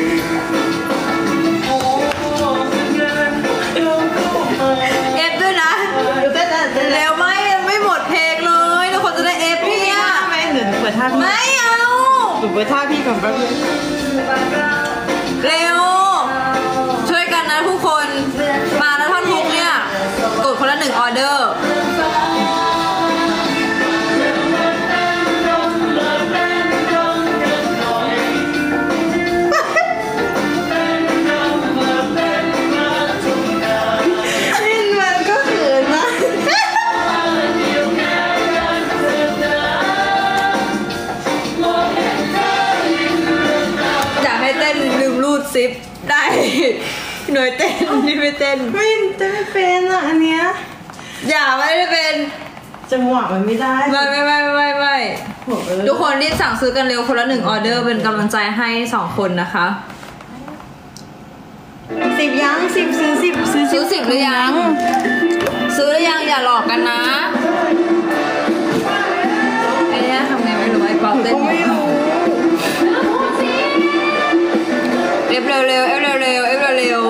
เอฟด้วยนะถือเต้นแต่เต้นเร็วไหมยังไม่หมดเพลงเลยทุกคนจะได้เอฟพี่เนี่ยแม่หนูเปิดท่าพี่ไม่เอาหนูเปิดท่าพี่ก่อนแป๊บนึงเร็วช่วยกันนะทุกคนมาแล้วท่อนฮุกเนี่ยกดคนละหนึ่งออเดอร์นี่มันก็เขินนะอยากให้เต้นลืมรูดซิปได้หน่วยเต้นนี่ไม่เต้นไม่เต้นไม่เป็นอ่ะอันเนี้ยอย่าไม่ได้เป็นจังหวะมันไม่ได้ไม่ไม่ไม่ไม่ไม่โหเออทุกคนรีบสั่งซื้อกันเร็วคนละหนึ่งออเดอร์เป็นกำลังใจให้สองคนนะคะสิบยังสิบซื้อสิบซื้อซื้อสิบหรือยัง ซื้อหรือยังอย่าหลอกกันนะไอ้เนี่ยทำไงไม่รู้ไอ้ป๊อปเต้นก็ไม่รู้เอฟเร็วเร็วเอฟเร็วเร็วเอฟเร็วเร็ว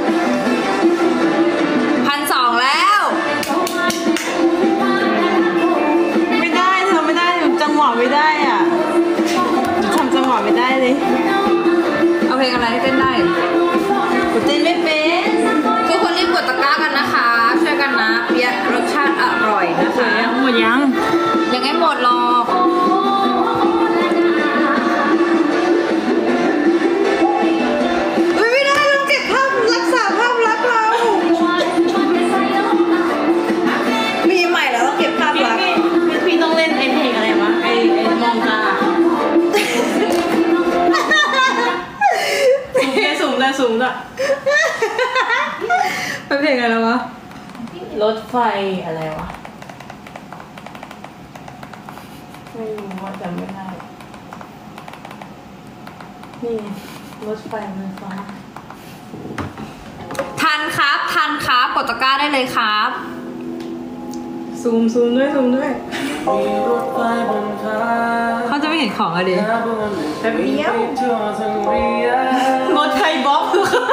พันสองแล้วไม่ได้เธอไม่ได้จังหวะไม่ได้อ่ะทำจังหวะไม่ได้เลยเอาเพลงอะไรให้เต้นได้กูเต้นไม่เป็นทุกคนรีบกดตะกร้ากันนะคะช่วยกันนะเปี๊ยะรสชาติอร่อยนะคะหมดยังยังไม่หมดหรอกเฮ้ยไม่ได้เราเก็บภาพรักษาภาพลักษณ์เรา มีใหม่แล้วต้องเก็บภาพพี่ลักษณ์พี่พี่ต้องเล่นไอเพลงอะไรวะไอไอมองตาสูงเลยสูงเลยเป็นเพลงอะไรวะรถไฟอะไรวะไม่รู้ว่าจำไม่ได้นี่รถไฟมันฟ้าทันครับทันครับกดตะกร้าได้เลยครับซูมซูมด้วยซูมด้วยเขาจะไม่เห็นของอะดิแป๊บเดียวรถไฟบ๊อบ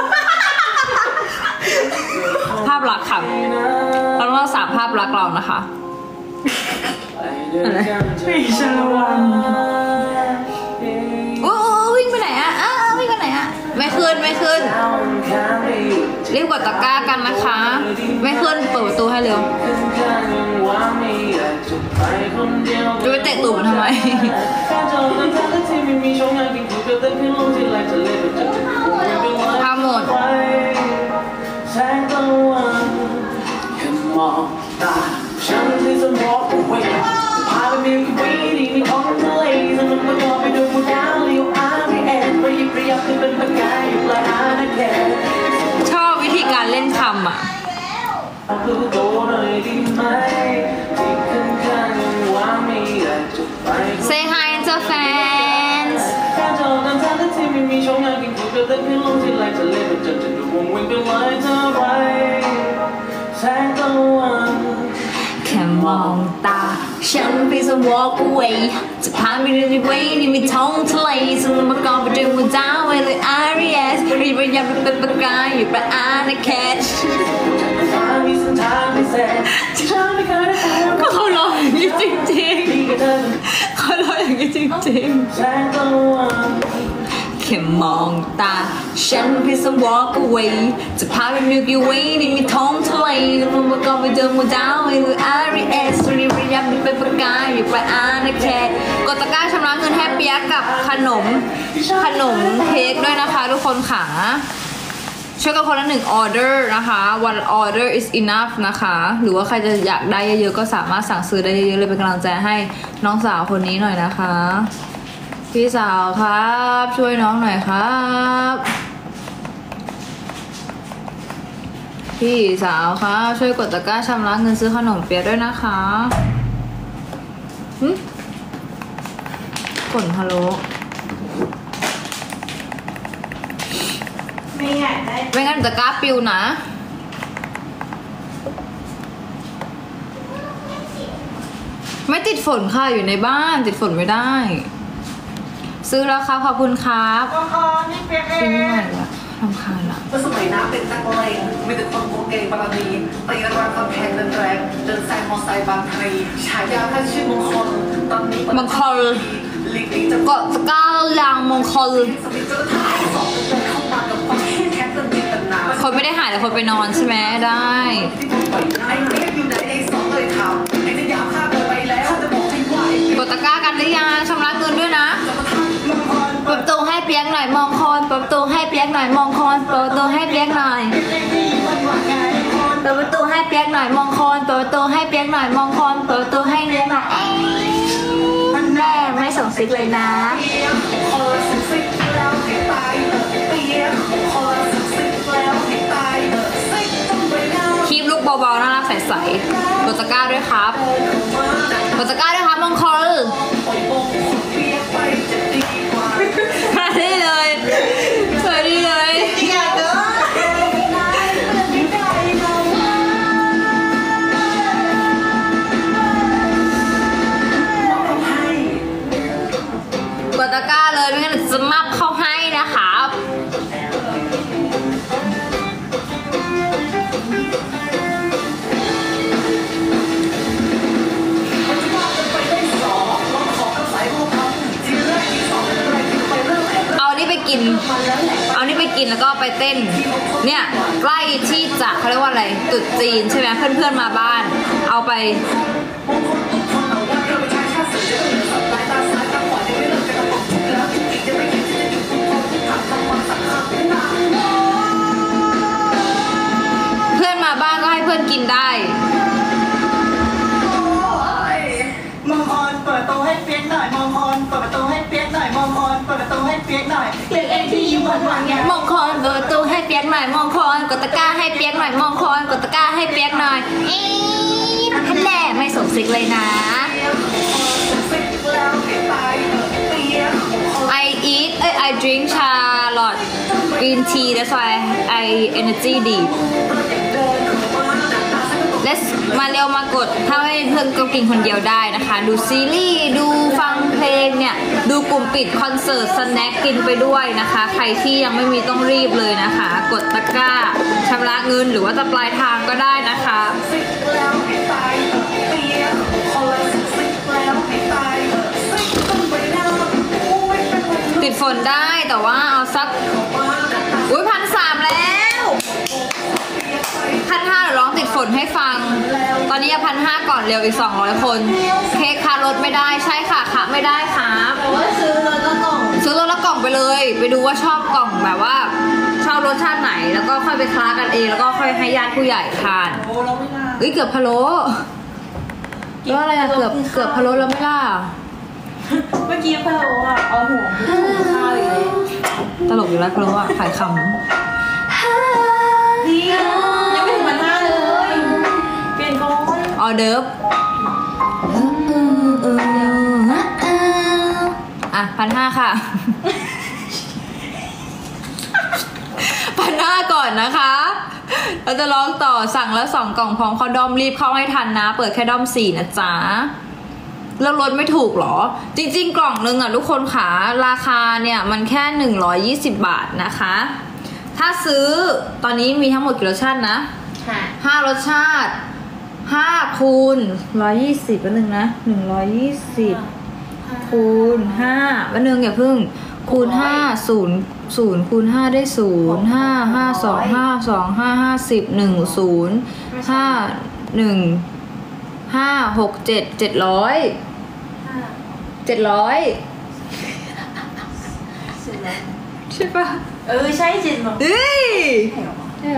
ภาพลักษณ์ค่ะเราต้องรักษาภาพลักษณ์เรานะคะอะไรพี่ชาละวันโอ้วิ่งไปไหนอะอ้าววิ่งไปไหนอะไม่ขึ้นไม่ขึ้นรีบกดตะกร้ากันนะคะ ไม่ขึ้นเปิดประตูให้เร็วจะไปเตะตูดมันทำไมภาพหมดแสงตะวันแค่มองตาฉันที่สมองเวทพาไปมิวกี้วีดีมีของทะเลสนุกมาต่อไปดูดาวเลี้ยวอาร์พีเอสประยิบประยับจะเป็นประกายอยู่ปลายอาณาเขตชอบวิธีการเล่นคำอ่ะเอาคือโตหน่อยดีไหมที่ข้างๆว่าไม่อยากจะไป Say hi to fans การจอกันทางที่ไม่มีช่องงานกินก๋วยเตี๋ยวแต่พี่ลงที่ไรจะเล่นมันจะจะดูวงเวียนเป็นไรเท่าไรแสงตะวันแค่มองตาฉันไปส walk away จะพาไปเรื่อยๆนี่มีท้องทะเลสมมติก่อนไปเดินบนดาวไปเลย อาร์ อี เอส รีบไปยังเป็นประกายอยู่ปลายอาณาเขตก็เขาร้องอย่างนี้จริงๆเขาร้องอย่างนี้จริงๆแค่มองตาฉันเพียงจะ walk away จะพาไป Milky Way นี่มีท้องทะเลลงมาก่อนไปเดินบนดาวไปเลย อาร์ อี เอส รีบไปยังเป็นประกายอยู่ปลายอาณาเขตกดตะกร้าชำระเงินให้เปียกกับขนมขนมเค้กด้วยนะคะทุกคนค่ะช่วยกันคนละหนึ่งออเดอร์นะคะ one order is enough นะคะหรือว่าใครจะอยากได้เยอะๆก็สามารถสั่งซื้อได้เยอะๆเลยเป็นกำลังใจให้น้องสาวคนนี้หน่อยนะคะพี่สาวครับช่วยน้องหน่อยครับพี่สาวครับช่วยกดตะกร้าชำระเงินซื้อขนมเปี๊ยะด้วยนะคะหึกดฮัลโหลไม่อยากได้ไม่งั้นตะกร้าปิวนะไม่ติดฝนค่ะอยู่ในบ้านติดฝนไม่ได้ซื้อแล้วครับขอบคุณครับก็คอนี่เปียกเอกินไม่งไหวละรำคาญละเมื่อสมัยน้ำเป็นนักเลงมีแต่คนโกงเกงบารมีตีระรังคำแพงเดินแรงเดินแซงมอไซค์บางทรีฉายาท่านชื่อมงคลตอนนี้มงคลลีกนี้จะกดตะกร้าลางมงคลสมิธจะถ่ายสองเดินเข้ามากับความเข้มแข็งจนจินตนาคนไม่ได้หายแต่คนไปนอนใช่ไหมได้ที่ผมปล่อยไอ้เรียกอยู่ไหนไอ้สองเลยถามไอ้จะยาวข้ามเดินไปแล้วจะบอกให้ไหวกดตะกร้ากันหรือยังชำระเงินด้วยนะเปิดประตูให้เปียกหน่อยมองคอนเปิดประตูให้เปียกหน่อยมองคอนเปิดประตูให้เปียกหน่อยเปิดประตูให้เปียกหน่อยมองคอนเปิดประตูให้เปียกหน่อยมองคอนเปิดประตูให้เปียกหน่อยเอ้ยมันแม่ไม่ส่งซิกเลยนะคลิปลูกเบาๆน่ารักใสๆกดตะกร้าด้วยครับกดตะกร้าด้วยครับมองคอนมาได้เลยสวัสดีเลยอยากเด้กดตะกร้าเลยไม่งั้นจะมับเข้าให้นะครับเอานี่ไปกินเอานี่ไปกินแล้วก็ไปเต้นเนี่ยใกล้ที่จะเขาเรียกว่าอะไรตรุษจีนใช่ไหมเพื่อนๆมาบ้านเอาไปเพื่อนมาบ้านก็ให้เพื่อนกินได้มองคอนเปิดประตูให้เปียกหน่อยมองคอนเปิดประตูให้เปียกหน่อยมองคอนเปิดประตูให้เปียกหน่อยเปียกเองที่ยิ้มหวานหวานไงมองคอนเปิดประตูให้เปียกหน่อยมองคอนกดตะกร้าให้เปียกหน่อยมองคอนกดตะกร้าให้เปียกหน่อยอีท่านแน่ไม่สมศิกเลยนะ I eat เอ้ย I drink ชาลอต green tea that's why I energy deep let's มาเร็วมากดถ้าไม่เพื่อนก็กินคนเดียวได้นะคะดูซีรีส์ดูฟังเพลงเนี่ยดูกลุ่มปิดคอนเสิร์ตสแน็คกินไปด้วยนะคะใครที่ยังไม่มีต้องรีบเลยนะคะกดตะกร้าชำระเงินหรือว่าจะปลายทางก็ได้นะคะติดฝนได้แต่ว่าเอาสักอุ้ยพันสามแล้วพันห้าเดี๋ยวร้องติดฝนให้ฟังตอนนี้พันห้าก่อนเร็วอีกสองร้อยคนเค้กคารถไม่ได้ใช่ค่ะค่ะไม่ได้ครับแต่ว่าซื้อแล้วก็ส่งซื้อรสละกล่องไปเลย ไปดูว่าชอบกล่องแบบว่าชอบรสชาติไหนแล้วก็ค่อยไปคลากันเองแล้วก็ค่อยให้ญาติผู้ใหญ่ทานโอ้เราไม่น่าเอ้ยเกือบพะโล้แล้วอะไรอะเกือบเกือบพะโล้แล้วไม่ล่ะเมื่อกี้พะโล้อ่ะเอาหัวหัวข้าวอีกเลยตลกอยู่แล้วพะโล้อะขายคดียังไม่ถึงพันห้าเลยเปลี่ยนก่อนำออเดิร์ฟอ่ะพันห้าค่ะ พันห้าก่อนนะคะ เราจะลองต่อสั่งแล้วสองกล่องพร้อมเข้าด้อมรีบเข้าให้ทันนะ เปิดแค่ด้อมสี่นะจ๊ะแล้วลดไม่ถูกหรอ จริงๆกล่องนึงอ่ะทุกคนค่ะราคาเนี่ยมันแค่หนึ่งร้อยยี่สิบบาทนะคะ ถ้าซื้อตอนนี้มีทั้งหมดกี่รสชาตินะค่ะห้ารสชาติห้าคูณร้อยยี่สิบวันหนึ่งนะหนึ่งร้อยยี่สิบคูณห้าวันหนึ่งอย่าเพิ่งคูณห้าศูนย์ศูนย์คูณห้าได้ศูนย์ห้าห้าสองห้าสองห้าห้าสิบหนึ่งศูนย์ห้าหนึ่งห้าหกเจ็ดเจ็ดร้อยเจ็ดร้อยเสร็จแล้วใช่ปะเออใช่เจ็ดหรอเฮ้ยใช่ไหม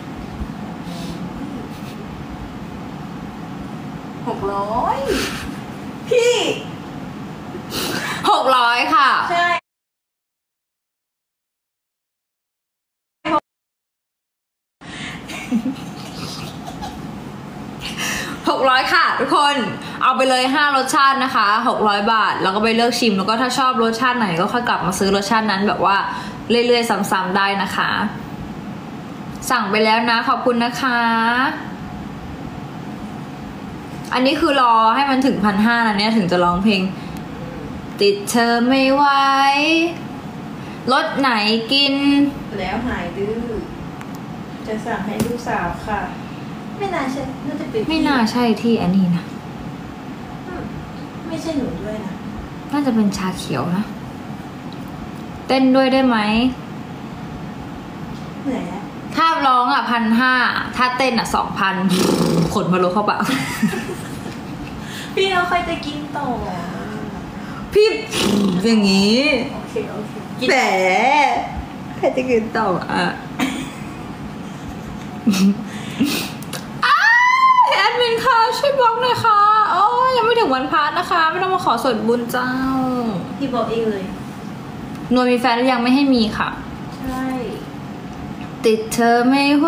หกร้อยพี่หกร้อยค่ะใช่หกร้อยค่ะทุกคนเอาไปเลยห้ารสชาตินะคะหกร้อยบาทแล้วก็ไปเลือกชิมแล้วก็ถ้าชอบรสชาติไหนก็ค่อยกลับมาซื้อรสชาตินั้นแบบว่าเรื่อยๆซ้ำๆได้นะคะ สั่งไปแล้วนะขอบคุณนะคะ อันนี้คือรอให้มันถึงพันห้านะเนี่ยถึงจะร้องเพลงติดเธอไม่ไหวรสไหนกินแล้วหายดื้อจะสั่งให้ลูกสาวค่ะ ไม่น่าใช่น่าจะเป็นพี่ไม่น่าใช่ที่อันนี้นะไม่ใช่หนูด้วยนะน่าจะเป็นชาเขียวนะเต้นด้วยได้ไหมเหนื่อยแล้วถ้าร้องอ่ะพันห้าถ้าเต้นอ่ะสองพันขนมาลเข้าปากพี่เราใครจะกินต่อพี่อย่างนี้โอเคโอเคกินแต่ใครจะกินต่ออ่ะ อ้าวแอดมินค่ะช่วยบล็อกหน่อยค่ะโอ้ยยังไม่ถึงวันพาร์ทนะคะ ไม่ต้องมาขอส่วนบุญเจ้าพี่บอกเองเลยนวลมีแฟนหรือยังไม่ให้มีค่ะใช่ติดเธอไม่ไหว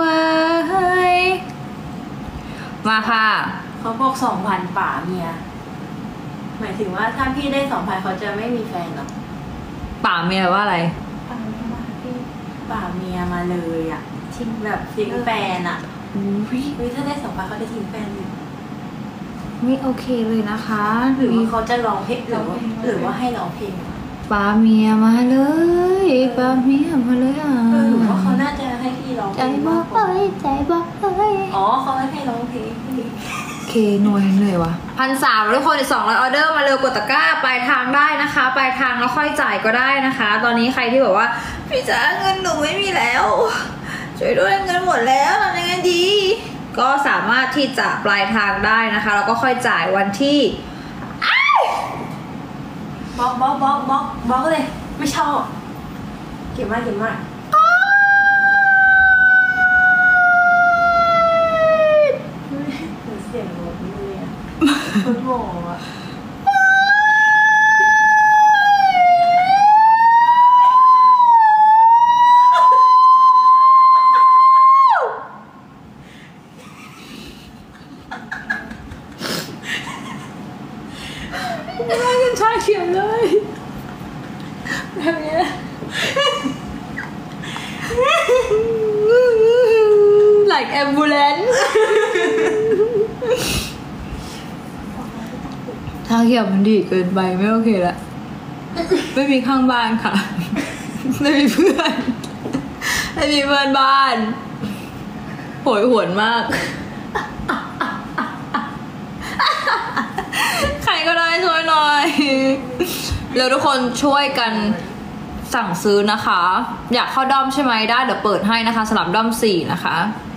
มาค่ะเขาบอกสองพันป่าเมียหมายถึงว่าถ้าพี่ได้สองพันเขาจะไม่มีแฟนหรอป่าเมียว่าอะไรป่าเมียมาพี่ป่าเมียมาเลยอ่ะทิ้งแบบทิ้งแฟนอ่ะอุ้ยเฮ้ยถ้าได้สองพันเขาจะทิ้งแฟนอยู่ไม่โอเคเลยนะคะหรือว่าเขาจะร้องเพลงหรือว่าหรือว่าให้ร้องเพลงป่าเมียมาเลยป่าเมียมาเลยอ่ะเออหรือว่าเขาน่าจะให้พี่ร้องเพใจลงบอมาก กกว่าเอ้ยใจบอกเอ้ยอ๋อเขาให้ให้ร้องเพลงพี่เคหน่วยเหนื่อยวะพันสามทุกคนอีกสองร้อยออเดอร์มาเร็วกดตะกร้าปลายทางได้นะคะปลายทางแล้วค่อยจ่ายก็ได้นะคะ ตอนนี้ใครที่บอกว่าพี่จ๋าเงินหนูไม่มีแล้วช่วยด้วยเงินหมดแล้วทำยังไงดี ก็สามารถที่จะปลายทางได้นะคะแล้วก็ค่อยจ่ายวันที่บล็อกบล็อกบล็อกบล็อกบล็อกเลยไม่ชอบเก่งมากเก่งมากเสียงรถเลยอ่ะรถหมออ่ะไม่ได้กันชาเขียวเลยแบบนี้ like ambulance ชาเขียวมันดีเกินไปไม่โอเคละไม่มีข้างบ้านค่ะ ไม่มีเพื่อน ไม่มีเพื่อนบ้านโหยหวนมาก ใครก็ได้ช่วยหน่อยแล้วทุกคนช่วยกันสั่งซื้อนะคะ อยากเข้าด้อมใช่ไหมได้เดี๋ยวเปิดให้นะคะสำหรับด้อมสี่นะคะ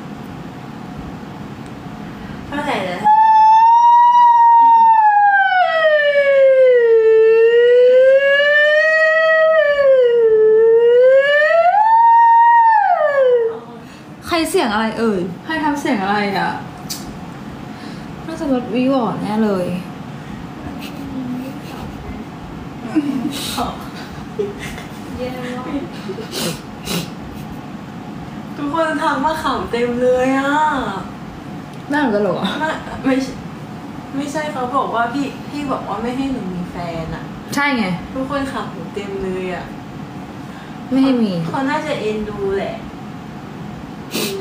เท่าไหร่นะเอ่ยให้ทำเสียงอะไรอ่ะน่าจะรถวิวอ่อนแน่เลยทุกคนทำมาขำเต็มเลยอ่ะน่าจะหรอไม่ไม่ใช่ไม่ใช่เขาบอกว่าพี่พี่บอกว่าไม่ให้หนูมีแฟนอ่ะใช่ไงทุกคนขำหนูเต็มเลยอ่ะไม่ให้มีเขาน่าจะเอ็นดูแหละอืม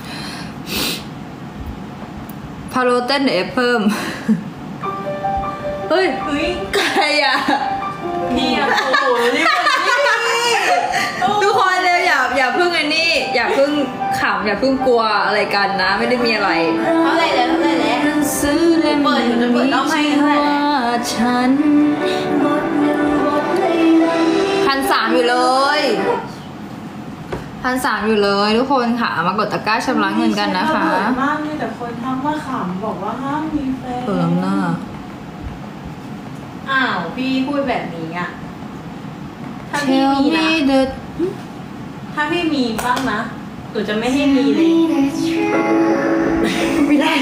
พาโลเต้นเอฟเพิ่ม เฮ้ยเฮ้ยใครอ่ะพี่อ่ะโอ้โหนี่คนนี่ทุกคนเร็วอย่าอย่าเพิ่งไอ้นี่ อย่าเพิ่งขำอย่าเพิ่งกลัวอะไรกันนะ ไม่ได้มีอะไรเท่าไหร่แล้วเท่าไหร่แล้วหนังสือเล่มเปิดอยู่จะเปิดรอบให้เท่าไหร่แล้วฉันพันสามอยู่เลยพันสามอยู่เลยทุกคนค่ะมากดตะกร้าชำระเงินกันนะคะเปิดมากมีแต่คนทักว่าขำบอกว่าห้ามมีแฟนเปิดหน้าอ้าวพี่พูดแบบนี้อ่ะถ้าเทพี่ลมีมีนะเดถ้าพี่มีบ้างนะหนูจะไม่ให้มีเลยไม่ได้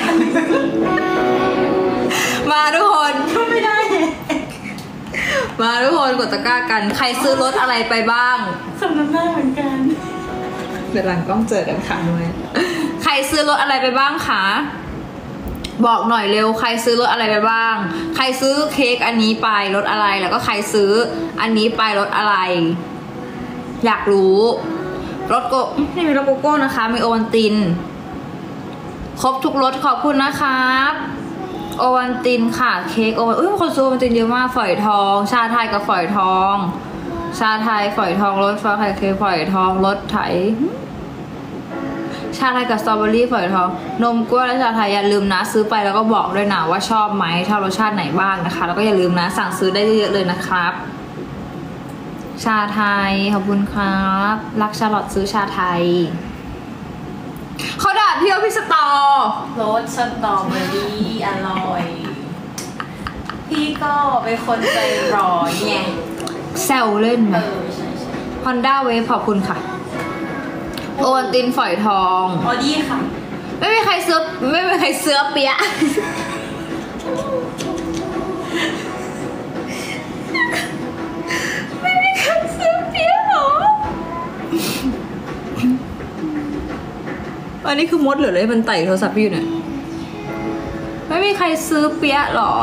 มาทุกคนก็ไม่ได้มาทุกคนกดตะกร้ากัน ใครซื้อรถอะไรไปบ้างสำนักหน้าเหมือนกันเดี๋ยวหลังกล้องเจอกันค่ะด้วยใครซื้อรถอะไรไปบ้างคะบอกหน่อยเร็วใครซื้อรถอะไรไปบ้าง ใครซื้อเค้กอันนี้ไปรถอะไรแล้วก็ใครซื้ออันนี้ไปรถอะไร อยากรู้รถโกไม่มีรถโกโก้นะคะ มีโอวันติน ครบทุกรสขอบคุณนะครับโอวันตินค่ะเค้กโอวันอุ้ยคนซื้อโอวันตินเยอะมากฝอยทอง ชาไทยกับฝอยทอง ชาไทยฝอยทองรสฟ้าไข่เค็มฝอยทองรสไถชาไทยกับสตรอเบอรี่ฝอยทองนมกล้วยและชาไทยอย่าลืมนะซื้อไปแล้วก็บอกด้วยนะว่าชอบไหมชอบรสชาติไหนบ้างนะคะแล้วก็อย่าลืมนะสั่งซื้อได้เยอะๆเลยนะครับ ชาไทยขอบคุณครับรักชาลอตซื้อชาไทยเขาด่าพี่ว่าพี่สตอรสสตรอเบอรี่อร่อย พี่ก็เป็นคนใจร้อนไงแซวเล่นไหมเออใช่ใช่ฮอนด้าเวฟขอบคุณค่ะโอวันตินฝอยทองออดี้ค่ะไม่มีใครเสื้อไม่มีใครเสื้อเปียะไม่มีใครเสื้อเปียะหรออันนี้คือมดหรืออะไรมันไต่โทรศัพท์อยู่เนี่ยไม่มีใครซื้อเปียะหรอ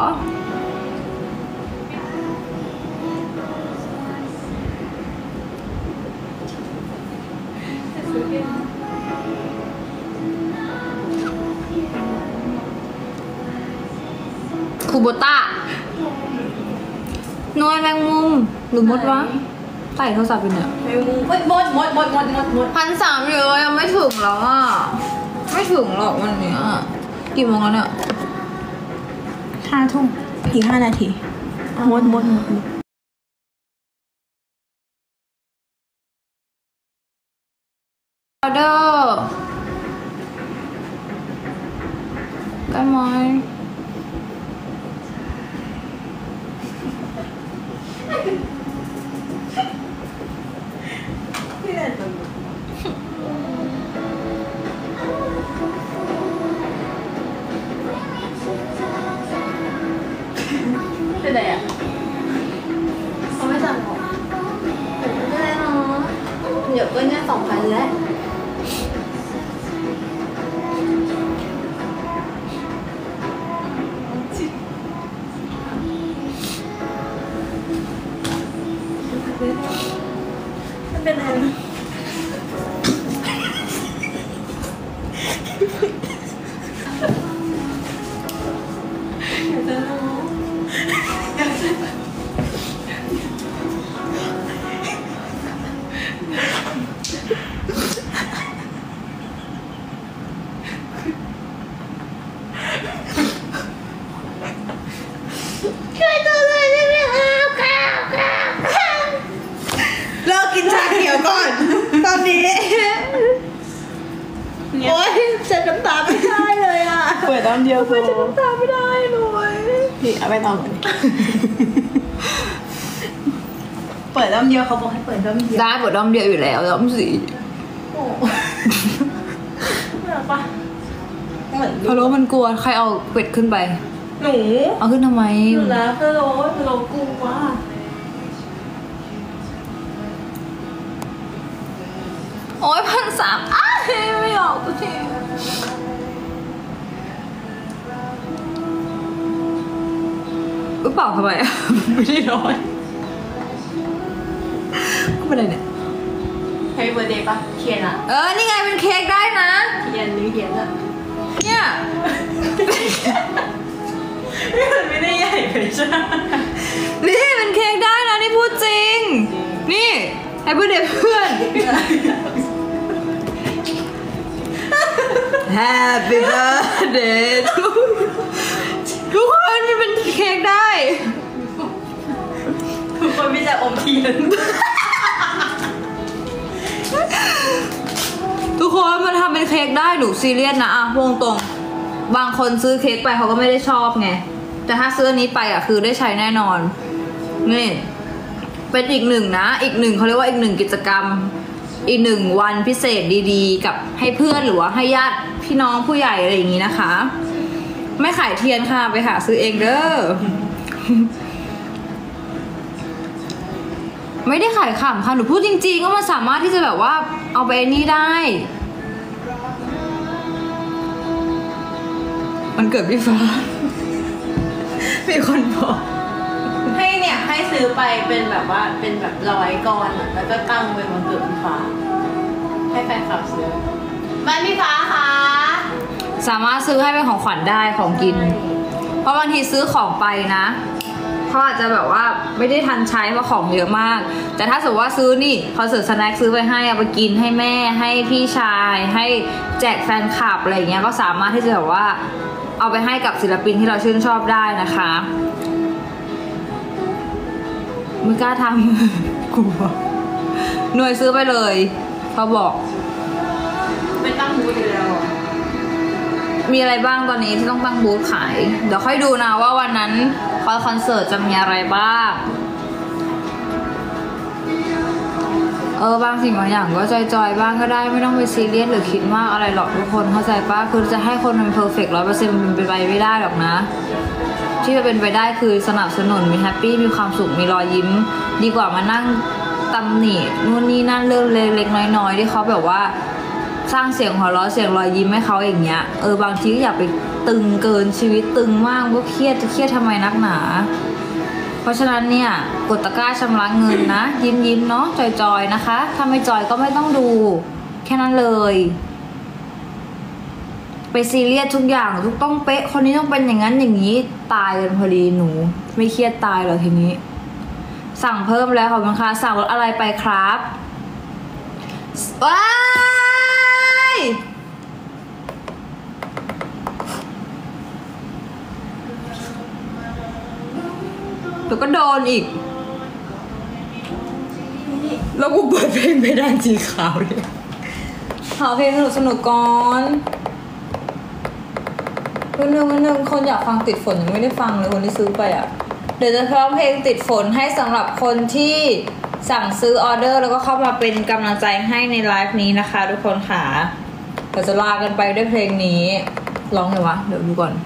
คูโบต้านวยแมงมุมหรือมดวะไต่โทรศัพท์อยู่เนี่ยไม่มูเฮ้ยหมดหมดหมดหมดหมดหมดพันสามอยู่เลยยังไม่ถึงแล้วอ่ะไม่ถึงหรอกวันเนี้ยกี่โมงแล้วเนี่ยห้าทุ่มอีกห้านาทีหมดหมดหมดออเดอร์ได้ไหมพี่แดนตลกเป็นไรอ่ะเขาไม่สั่งหรอไม่ได้เนาะเดี๋ยวก็เนี่ยสองพันแล้วไม่เป็นไรนะอยากจะรู้อยากจะช่วยตัวเลยได้ไหมครับครับครับครับเลิกกินชาเขียวก่อน ตอนนี้ โอ๊ยฉันน้ำตาไม่ได้เลยอ่ะเปิดน้ำเดียวพอฉันน้ำตาไม่ได้เลยนี่เอาไปต่อก่อนเปิดน้ำเดียวเขาบอกให้เปิดน้ำเดียวได้บทด้อมเดียวอยู่แล้วด้อมสีโอ้ไม่เอารักปะเหมือนพะโล้มันกลัวใครเอาเป็ดขึ้นไปหนูเอาขึ้นทำไมหนูนะพะโล้พะโล้กลัวโอ้ยพันสามอ้าวไม่ออกตัวทีอุ๊ยเปล่าทำไม ไม่ได้ร้อนก็ไม่ได้เนี่ยแฮปปี้เบิร์ดเดย์ปะเขียนอะเออ นี่ไงเป็นเค้กได้นะเขียนหรือเขียนอะเนี่ยมันไม่ได้ใหญ่ไปใช่ไหมนี่เป็นเค้กได้นะ นี่พูดจริง นี่ให้เพื่อนเพื่อน Happy birthday to ทุกคนมันเป็นเค้กได้ทุกคนไม่จะอมเทียนทุกคนมันทำเป็นเค้กได้หนูซีเรียสนะอ่ะพวงตรงบางคนซื้อเค้กไปเขาก็ไม่ได้ชอบไงแต่ถ้าซื้ออันนี้ไปอ่ะคือได้ใช้แน่นอนนี่เป็นอีกหนึ่งนะอีกหนึ่งเขาเรียกว่าอีกหนึ่งกิจกรรมอีกหนึ่งวันพิเศษดีๆกับให้เพื่อนหรือว่าให้ญาติพี่น้องผู้ใหญ่อะไรอย่างนี้นะคะไม่ขายเทียนค่ะไปหาซื้อเองเด้อ ไม่ได้ขายขำค่ะหนูพูดจริงๆว่ามันสามารถที่จะแบบว่าเอาไปนี่ได้ มันเกิดพี่ฟ้า มีคนบอกให้เนี่ยให้ซื้อไปเป็นแบบว่าเป็นแบบร้อยก้อนอะแล้วก็ตั้งเป็นวันเกิดพี่ฟ้าให้แฟนคลับซื้อบ้านพี่ฟ้าค่ะสามารถซื้อให้เป็นของขวัญได้ของกิน เพราะบางทีซื้อของไปนะเขาอาจจะแบบว่าไม่ได้ทันใช้เพราะของเยอะมาก แต่ถ้าสมมติว่าซื้อนี่คอนเสิร์ตสแน็คซื้อไปให้เอาไปกินให้แม่ให้พี่ชายให้แจกแฟนคลับอะไรอย่างเงี้ยก็สามารถที่จะแบบว่าเอาไปให้กับศิลปินที่เราชื่นชอบได้นะคะไม่กล้าทำ กลัวหน่วยซื้อไปเลยเขาบอกไม่ตั้งมูดอยู่แล้วอะมีอะไรบ้างตอนนี้ที่ต้องตั้งบูธขายเดี๋ยวค่อยดูนะว่าวันนั้นคอนเสิร์ตจะมีอะไรบ้างเออบางสิ่งบางอย่างก็จอยๆบ้างก็ได้ไม่ต้องไปซีเรียสหรือคิดมากอะไรหรอกทุกคนเข้าใจป่ะคือจะให้คนมันเพอร์เฟกต์ร้อยเปอร์เซ็นต์มันเป็นไปไม่ได้หรอกนะที่จะเป็นไปได้คือสนับสนุนมีแฮปปี้มีความสุขมีรอยยิ้มดีกว่ามานั่งตำหนินู่นนี่นั่นเรื่องเล็กๆน้อยๆที่เขาแบบว่าสร้างเสียงหัวเราะเสียงรอยยิ้มให้เขาอย่างเงี้ยเออบางทีก็อย่าไปตึงเกินชีวิตตึงมากก็เครียดจะเครียดทำไมนักหนาเพราะฉะนั้นเนี่ยกดตะกร้าชำระเงินนะยิ้มยิ้มเนาะจอยๆนะคะถ้าไม่จอยก็ไม่ต้องดูแค่นั้นเลยไปซีเรียสทุกอย่างทุกต้องเป๊ะคนนี้ต้องเป็นอย่างนั้นอย่างนี้ตายกันพอดีหนูไม่เครียดตายเหรอทีนี้สั่งเพิ่มแล้วขอบคุณค่ะสั่งรถอะไรไปครับว้ายเดี๋ยวก็โดนอีกแล้วกูเปิดเพลงไปด้านสีขาวเลยหาเพลงสนุกสนุกก่อนวันหนึ่งวันหนึ่งคนอยากฟังติดฝนยังไม่ได้ฟังเลยคนที่ซื้อไปอ่ะเดี๋ยวจะพร้อมเพลงติดฝนให้สำหรับคนที่สั่งซื้อออเดอร์แล้วก็เข้ามาเป็นกำลังใจให้ในไลฟ์นี้นะคะทุกคนค่ะเราจะลากันไปด้วยเพลงนี้ร้องไงวะเดี๋ยวดูก่อน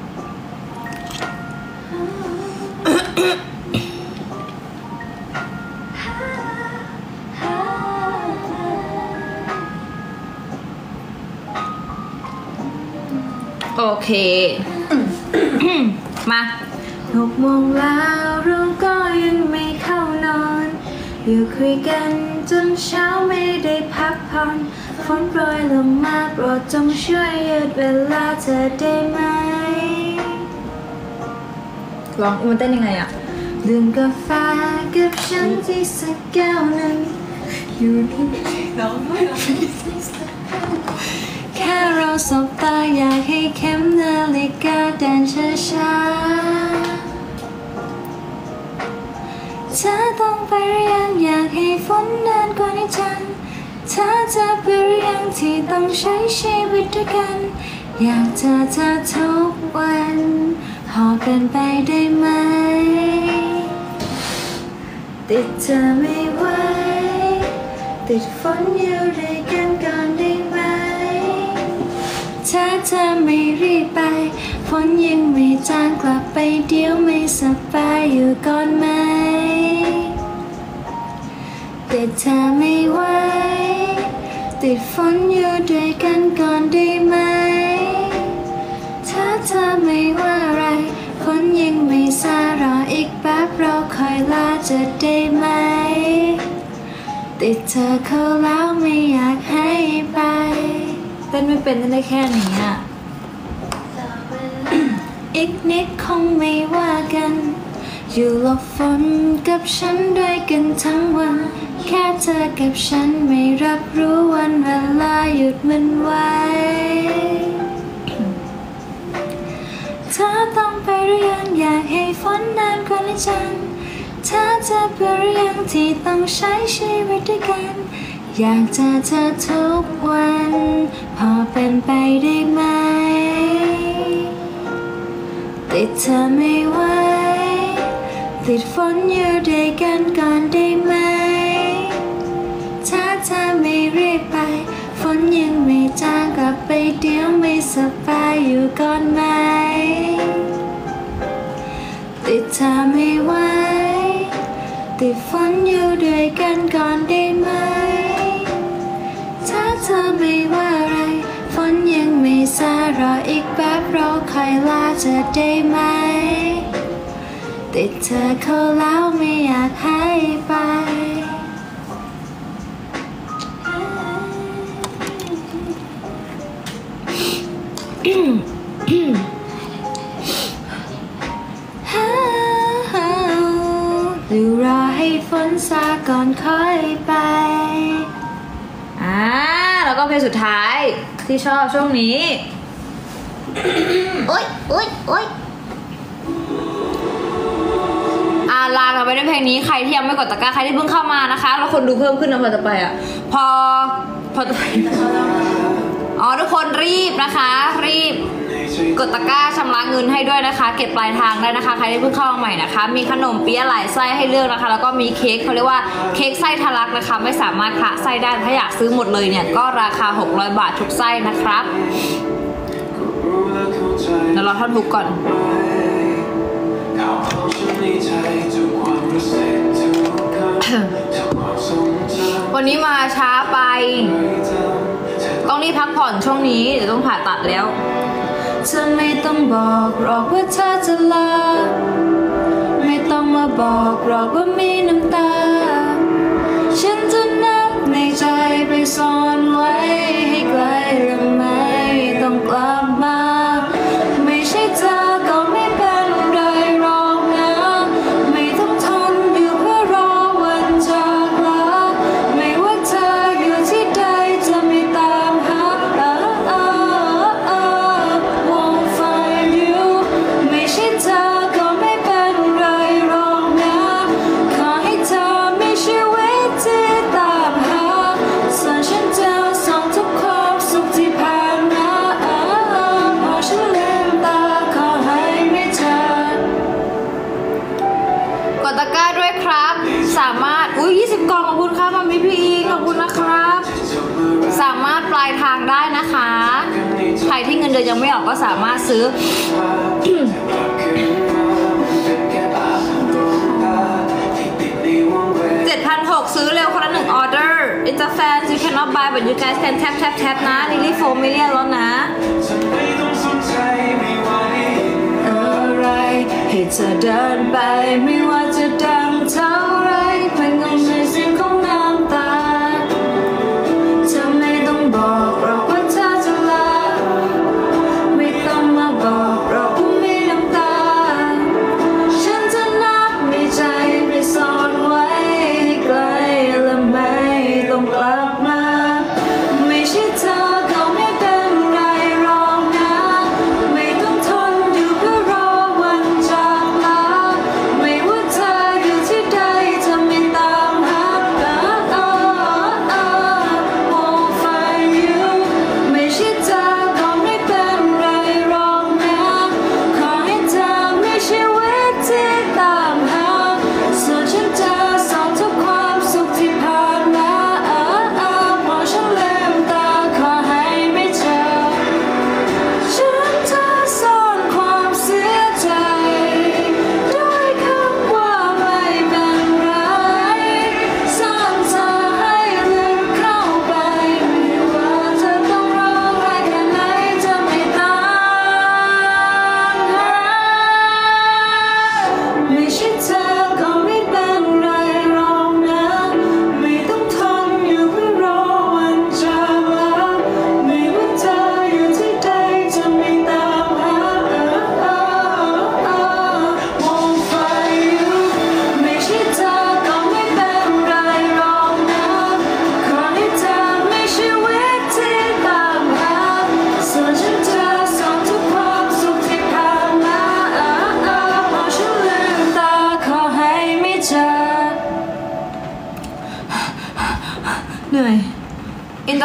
โอเค มาหกโมงแล้วเราก็ยังไม่เข้านอนอยู่คุยกันจนเช้าไม่ได้พักผ่อนฝนโปรยลงมาโปรดจงช่วยยืดเวลาเธอได้ไหมร้องมันเต้นยังไงอะดื่มกาแฟกับฉันที่สักแก้วหนึ่งอยู่ที่น้องไม่ร้องแค่เราสบตาอยากให้เข็มนาฬิกาเดินช้าๆเธอต้องไปหรือยังอยากให้ฝนนานกว่านี้จังเธอจะไปหรือยังที่ต้องใช้ชีวิตด้วยกันอยากเจอเธอทุกวันหอกันไปได้ไหมติดเธอไม่ไหวติดฝนอยู่ด้วยกันก่อนได้ไหมถ้าเธอไม่รีบไปฝนยังไม่จางกลับไปเดี๋ยวไม่สบายอยู่ก่อนไหมแต่เธอไม่ไหวติดฝนอยู่ด้วยกันก่อนได้ไหมถ้าเธอไม่ว่าอะไรฝนยังไม่ซารออีกแป๊บเราคอยลาจะได้ไหมติดเธอเข้าแล้วไม่อยากให้ไปเต้นไม่เป็นเต้นได้แค่นี้อ่ะ อีกนิดคงไม่ว่ากันอยู่หลบฝนกับฉันด้วยกันทั้งวันแค่เธอกับฉันไม่รับรู้วันเวลาหยุดมันไว้เธอต้องไปหรือยังอยากให้ฝนนานกว่าในจันเธอจะไปหรือยังที่ต้องใช้ชีวิตด้วยกันอยากเจอเธอทุกวันพอเป็นไปได้ไหมติดเธอไม่ไหวติดฝนอยู่ด้วยกันก่อนได้ไหมถ้าเธอไม่รีบไปฝนยังไม่จางกลับไปเดี๋ยวไม่สบายอยู่ก่อนไหมติดเธอไม่ไหวติดฝนอยู่ด้วยกันก่อนได้ไหมถ้าเธอไม่ว่าอะไรฝนยังไม่ซารออีกแป๊บรอคอยลาจะได้ไหมติดเธอเข้าแล้วไม่อยากให้ไปหรือรอให้ฝนซาก่อนค่อยไปอ่าแล้วก็เพลงสุดท้ายที่ชอบช่วงนี้โอ๊ยโอ๊ยโอ๊ยอ่าลากันไปด้วยเพลงนี้ใครที่ยังไม่กดตะกร้าใครที่เพิ่งเข้ามานะคะแล้วคนดูเพิ่มขึ้นนะพอจะไปอ่ะพอพอจะไปอ๋อทุกคนรีบนะคะรีบกดตะกร้าชำระเงินให้ด้วยนะคะเก็บปลายทางได้นะคะใครที่เพิ่งเข้ามาใหม่นะคะมีขนมเปี๊ยะหลายไส้ให้เลือกนะคะแล้วก็มีเค้กเขาเรียกว่าเค้กไส้ทะลักนะคะไม่สามารถคละไส้ได้ถ้าอยากซื้อหมดเลยเนี่ยก็ราคาหกร้อยบาททุกไส้นะครับเดี๋ยวเราท่อนทุกก่อนวันนี้มาช้าไปต้องรีบพักผ่อนช่วงนี้เดี๋ยวต้องผ่าตัดแล้วเธอไม่ต้องบอกหรอกว่าเธอจะลาไม่ต้องมาบอกหรอกว่ามีน้ำตาฉันจะนับในใจไปซ่อนไว้ให้ไกลหรือไม่ต้องกลับมาไม่ใช่เธอก็ไม่เป็นไรหรอกนะไม่ต้องทนอยู่เพื่อรอวันจากลาไม่ว่าเธออยู่ที่ใดจะไม่ตามหาwon't find you ไม่ใช่เธอก็ไม่เป็นไรหรอกนะขอให้เธอมีชีวิตที่ตามหาส่วนฉันจะส่งทุกความสุขที่ผ่านมาพอฉันลืมตาขอให้ไม่เจอกดตะกร้าด้วยครับสามารถอุ้ยยี่สิบกล่องขอบคุณครับมามิพีขอบคุณนะครับสามารถปลายทางได้นะคะใครที่เงินเดือนยังไม่ออกก็สามารถซื้อ เจ็ดพันหกซื้อเร็วคนละหนึ่งออเดอร์ It's a fan you cannot buy but you guys can tap tap tap นะ Lily four million แล้วนะอะไรให้เธอเดินไปไม่ว่าจะดังเท่าไรเพื่อนก็ไม่เสียงของน้ำตาเธอไม่ต้องบอกหรอกว่าเธอจะลาไม่ต้องมาบอกหรอกว่ามีน้ำตาฉันจะนับในใจไปซ่อนไว้ให้ไกลและไม่ต้องกลับมาไม่ใช่เธอก็ไม่เป็นไรหรอกนะไม่ต้องทนอยู่เพื่อรอวันจากลาไม่ว่าเธออยู่ที่ใดจะไม่ตามหา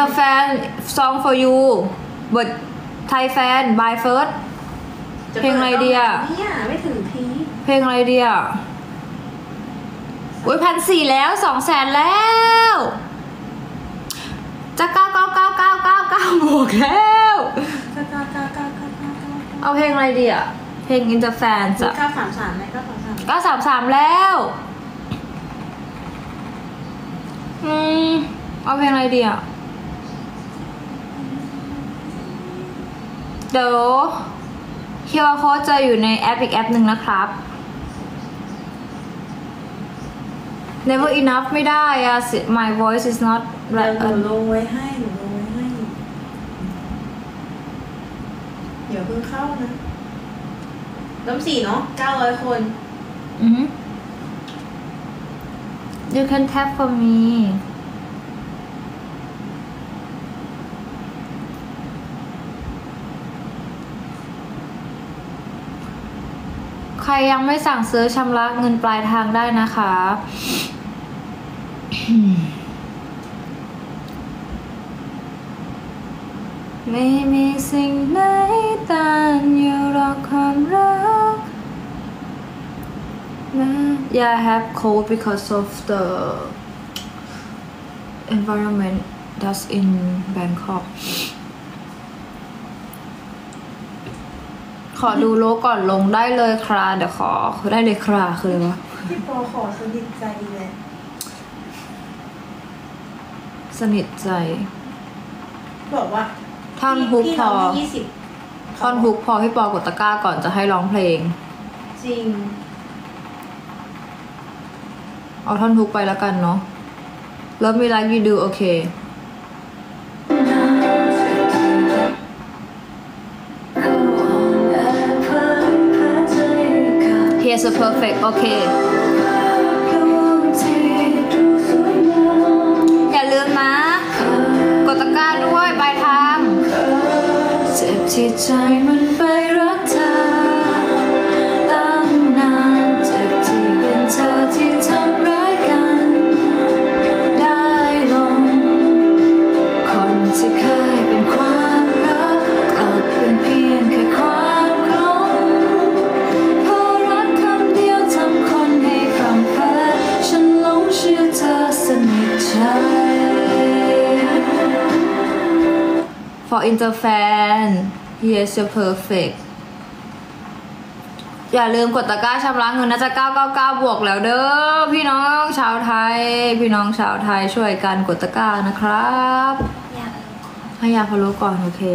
Inter fan song for you but Thai fan by first เพลงอะไรดีอ่ะเนี่ยไม่ถึงทีเพลงอะไรดีอ่ะอุ้ยพันสี่แล้วสองแสนแล้ว จะเก้าเก้าเก้าเก้าเก้าเก้าบวกแล้วก้าเก้าเก้าเก้าเก้าเก้าเก้าเอาเพลงอะไรดีอ่ะ เพลง Inter fan จ้ะเก้าสามสามไหมเก้าสามสามเก้าสามสามแล้ว อืม เอาเพลงอะไรดีอ่ะ เดี๋ยวเคียร์โค้ดจะอยู่ในแอปอีกแอปหนึ่งนะครับ Never enough ไม่ได้อะ My voice is not เดี๋ยวหนูลงไว้ให้หนูลงไว้ให้เดี๋ยวเพิ่งเข้านะน้ำสี่เนาะเก้าร้อยคนอือ You can tap for me ใครยังไม่สั่งซื้อชำระเงินปลายทางได้นะคะ ไม่มีสิ่งไหนต้านอยู่หรอกความรักนะ Yeah I have cold because of the environment that's in Bangkok ขอดูโลกก่อนลงได้เลยค่ะเดี๋ยวขอได้เลยค่ะคืออะไรวะพี่ปอขอสนิทใจเลยสนิทใจบอกว่าท่อนฮุกพอยี่สิบท่อนฮุกพอพี่ปอกดตะกร้าก่อนจะให้ร้องเพลงจริงเอาท่อนฮุกไปแล้วกันเนาะ Love me like you do โอเค Here's a perfect โอเค อย่าลืมนะ กดตะกร้าด้วยปลายทางเจ็บที่ใจมันไปรักเธอตั้งนานเจ็บที่เป็นเธอที่ทำร้ายกันได้ลงคนที่เคยเป็นความรักกลับเป็นเพียงแค่ความหลงเพราะรักคำเดียวทำคนให้ฟังแพ้ฉันหลงเชื่อเธอสนิทใจ For Inter fan Here's your perfect อย่าลืมกดตะกร้าชำระเงินนะจะเก้าเก้าเก้าบวกแล้วเด้อพี่น้องชาวไทย พี่น้องชาวไทยช่วยกันกดตะกร้านะครับให้ยาพะโล้ก่อนโอเค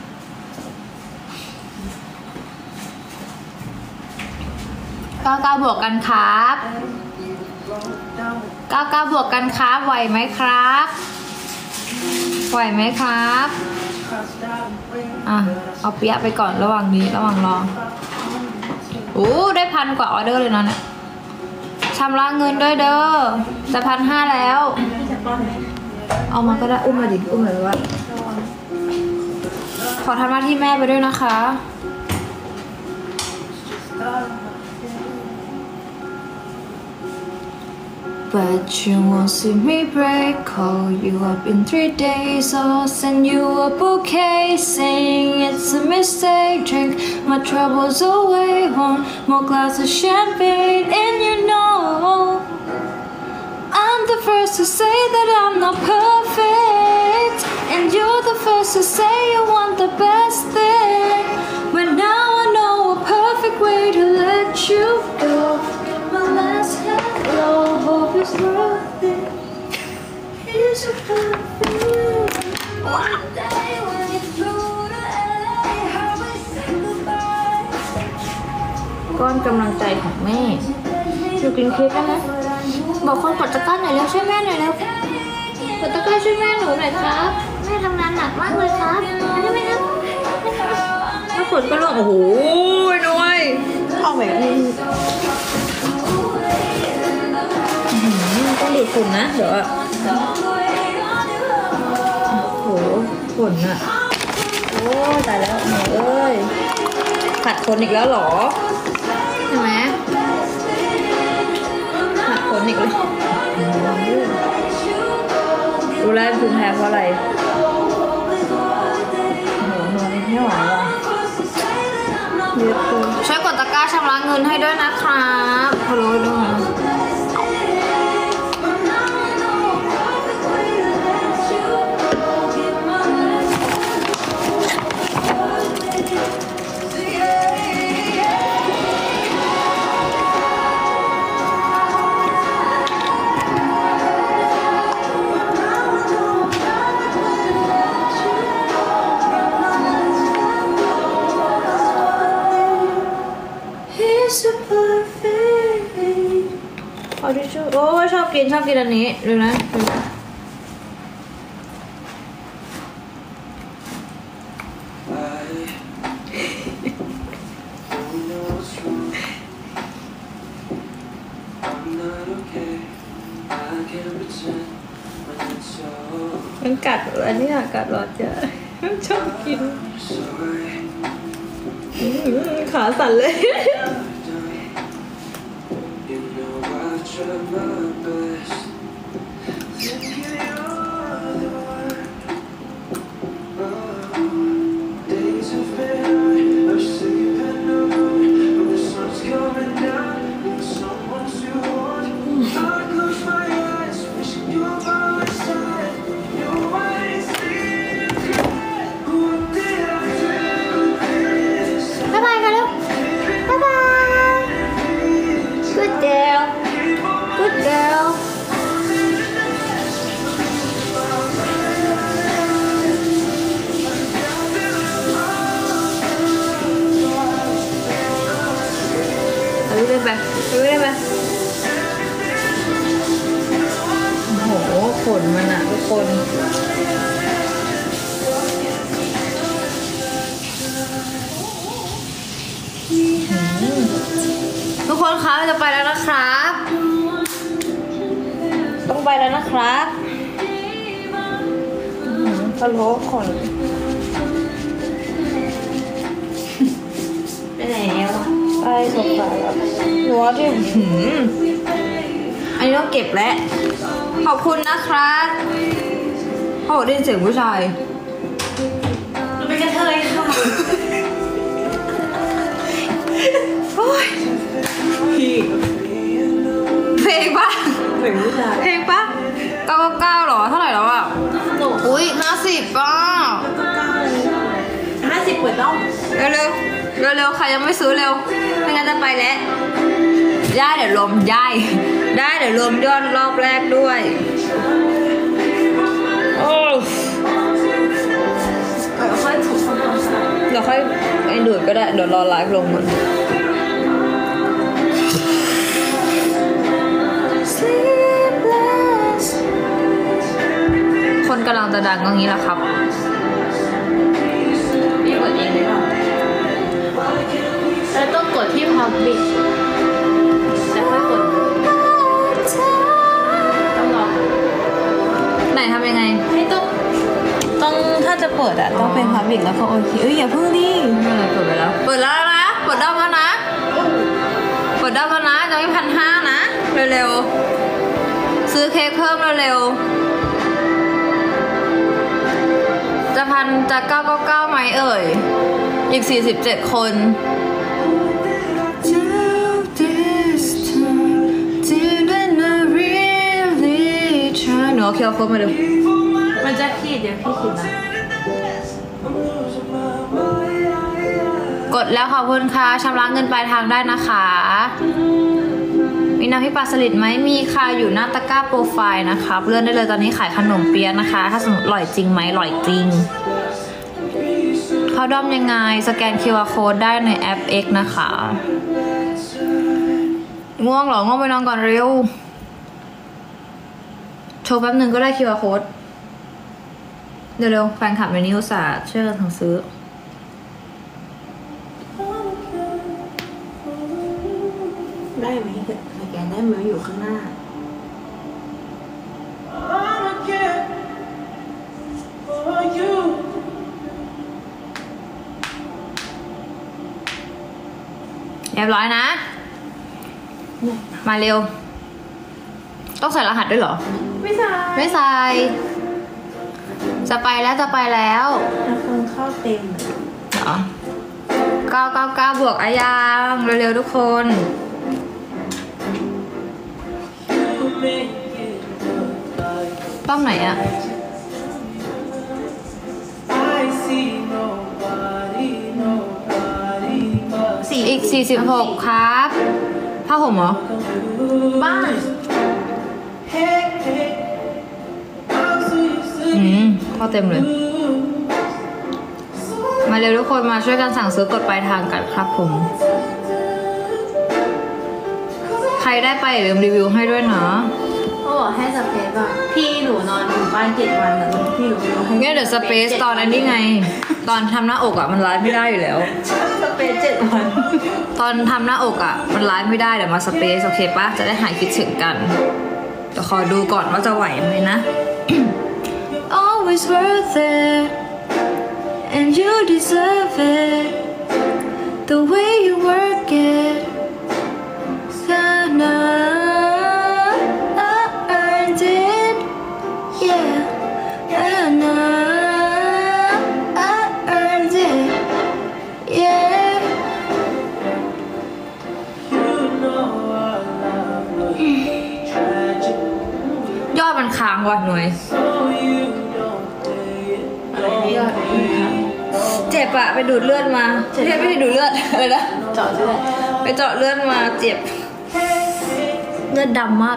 เก้าเก้าบวกกันครับเก้าเก้าบวกกันครับไหวไหมครับไหวไหมครับอ่ะเอาเปียะไปก่อนระหว่างนี้ระหว่างรอโอ้ได้พันกว่าออเดอร์เลยนะเนี่ยชำระเงินด้วยเด้อจะพันห้าแล้วพี่จะป้อนไหมเอามาก็ได้อุ้มมาดิอุ้มเลยว่าขอทำหน้าที่แม่ไปด้วยนะคะ But you won't see me break. Call you up in three days or send you a bouquet saying it's a mistake. Drink my troubles away. One more glass of champagne and you know I'm the first to say that I'm not perfect, and you're the first to say you want the best thing. But now I know a perfect way to let you go. My last hello, hope it's worth it. Here's a perfect one day when you flew to L A. How we say goodbye. ก้อนกำลังใจของแม่ชูกินเค้กได้ไหมบอกคนกดตะกร้าหน่อยแล้วช่วยแม่หน่อยแล้วกดตะกร้าช่วยแม่หนูหน่อยครับแม่ทำงานหนักมากเลยครับได้ไหมครับถ้าฝนก็ลงโอ้โหน้อยเอาแบบนี้ต้องดูดฝุ่นนะเดี๋ยวอะโอ้โหฝุ่นอะโอ้ตายแล้วเอ้ยผัดคนอีกแล้วเหรอใช่ไหมผัดคนอีกแล้วรู้แล้วภูมิแพ้เพราะอะไรไม่ไหวว่ะช่วยกดตะกร้าชำระเงินให้ด้วยนะครับพะโล้ด้วย เอาทิชชู่โอ้ชอบกินชอบกินอันนี้ดูนะดูนะมันกัดอันนี้อะกัดรอดจะชอบกินขาสั่นเลย ไปดูได้ไหมโอ้โหขนมันอะทุกคนทุกคนคะจะไปแล้วนะครับต้องไปแล้วนะครับพะโล้ขนไปไหนแล้วไปสงสารแล้วหนูว่าที่หืมอันนี้ต้องเก็บแล้วขอบคุณนะครับโอ้ได้ยินเสียงผู้ชายมันเป็นกระเทยค่ะโอ้ยเพลงปะเพลงผู้ชายเพลงปะเก้าเก้าหรอเท่าไหร่แล้วอ่ะอุ้ยห้าสิบป่ะห้าสิบเปิดต้องเร็วเร็วเร็วเร็วใครยังไม่ซื้อเร็วไม่งั้นจะไปแล้วได้เดี๋ยวรวมได้ได้เดี๋ยวรวมยอดรอบแรกด้วยโอ้เดี๋ยวค่อยถูกเดี๋ยวค่อยไอ้ดูดก็ได้เดี๋ยวรอไลฟ์ลงมันคนกำลังจะดังอย่างนี้แหละครับพี่กดเองเลยค่ะแล้วต้องกดที่พับบิชแล้วค่อยกดต้องรอไหนทำยังไงให้ต้องต้องถ้าจะเปิดอะต้องเป็นพับบิชแล้วก็โอเคเอ้ยอย่าเพิ่งดิไม่เปิดไปแล้วเปิดแล้วนะเปิดด้อมแล้วนะเปิดด้อมแล้วนะจะไม่พันห้านะเร็วๆซื้อเค้กเพิ่มเร็วๆจะพันจะเก้าเก้าเก้าไหมเอ่ยอีกสี่สิบเจ็ดคนหนูเอาเคียวโค้ดมาดูมันจะขีดเดี๋ยวพี่ขีดนะกดแล้วขอบคุณค่ะชำระเงินปลายทางได้นะคะมีน้ำพี่ปลาสลิดไหมมีค่ะอยู่หน้าตะกร้าโปรไฟล์นะคะเลื่อนได้เลยตอนนี้ขายขนมเปี๊ยะนะคะถ้าสมมติอร่อยจริงไหมอร่อยจริงเขาด้อมยังไงสแกน คิว อาร์ Code ได้ในแอป X นะคะง่วงเหรอง่วงไปนอนก่อนเร็วโชว์แป๊บหนึ่งก็ได้ คิว อาร์ Code เดี๋ยวเร็วแฟนคลับในนิวสาช่วยกันทั้งซื้อได้ไหมสแกนได้ไหมอยู่ข้างหน้าเรียบร้อยนะมาเร็วต้องใส่รหัสด้วยเหรอไม่ใส่ไม่ใส่จะไปแล้วจะไปแล้วแล้วคนเข้าเต็มเก้าเก้าเก้าบวกอายังเร็วๆทุกคนป้อมไหนอะอีกสี่สิบหกครับผ้าห่มเหรอบ้านอืมข้อเต็มเลย มาเร็วทุกคนมาช่วยกันสั่งซื้อกดปลายทางกันครับผม ใครได้ไปอย่าลืมรีวิวให้ด้วยนะเขาบอกให้สเปซว่าพี่หนูนอนอยู่บ้านเจ็ดวันแล้วพี่หนูให้เนี่ยเดี๋ยวสเปซตอนนั้นนี่ไง ตอนทำหน้าอกอ่ะมันไลฟ์ไม่ได้อยู่แล้วสเปซเจ็ดวันตอนทำหน้าอกอ่ะมันไลฟ์ไม่ได้เดี๋ยวมาสเปซโอเคปะจะได้หายคิดถึงกันแต่ขอดูก่อนว่าจะไหวไหมนะ Always worth it and you deserve it the way you work it Sana I earned it yeah and I earned it yeahยอดมันค้างว่ะหน่วยยอดเจ็บอะไปดูดเลือดมาไม่ใช่ไม่ได้ดูดเลือดเลยนะเจาะเลือดไปเจาะเลือดมาเจ็บเลือดดำมาก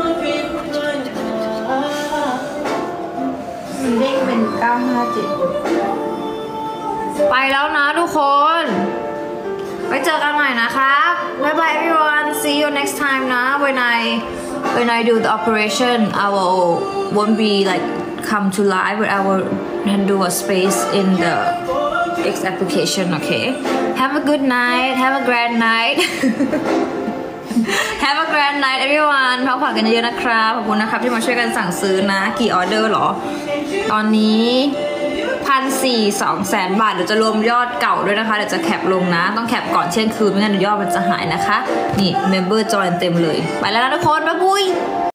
มันเด้งเป็นเก้าห้าเจ็ดไปแล้วนะทุกคนไว้เจอกันใหม่นะครับบ๊ายบาย everyone see you next time นะ when I when I do the operation I will won't be like come to live but I will do a space in the X application okay have a good night have a grand night have a grand night everyone พักผ่อนกันเยอะๆนะครับขอบคุณนะครับที่มาช่วยกันสั่งซื้อนะกี่ออเดอร์หรอตอนนี้พันสี่สองแสนบาทเดี๋ยวจะรวมยอดเก่าด้วยนะคะเดี๋ยวจะแคปลงนะต้องแคปก่อนเที่ยงคืนไม่งั้นเดี๋ยวยอดมันจะหายนะคะนี่ member join เต็มเลยไปแล้วนะทุกคนบ๊ายบาย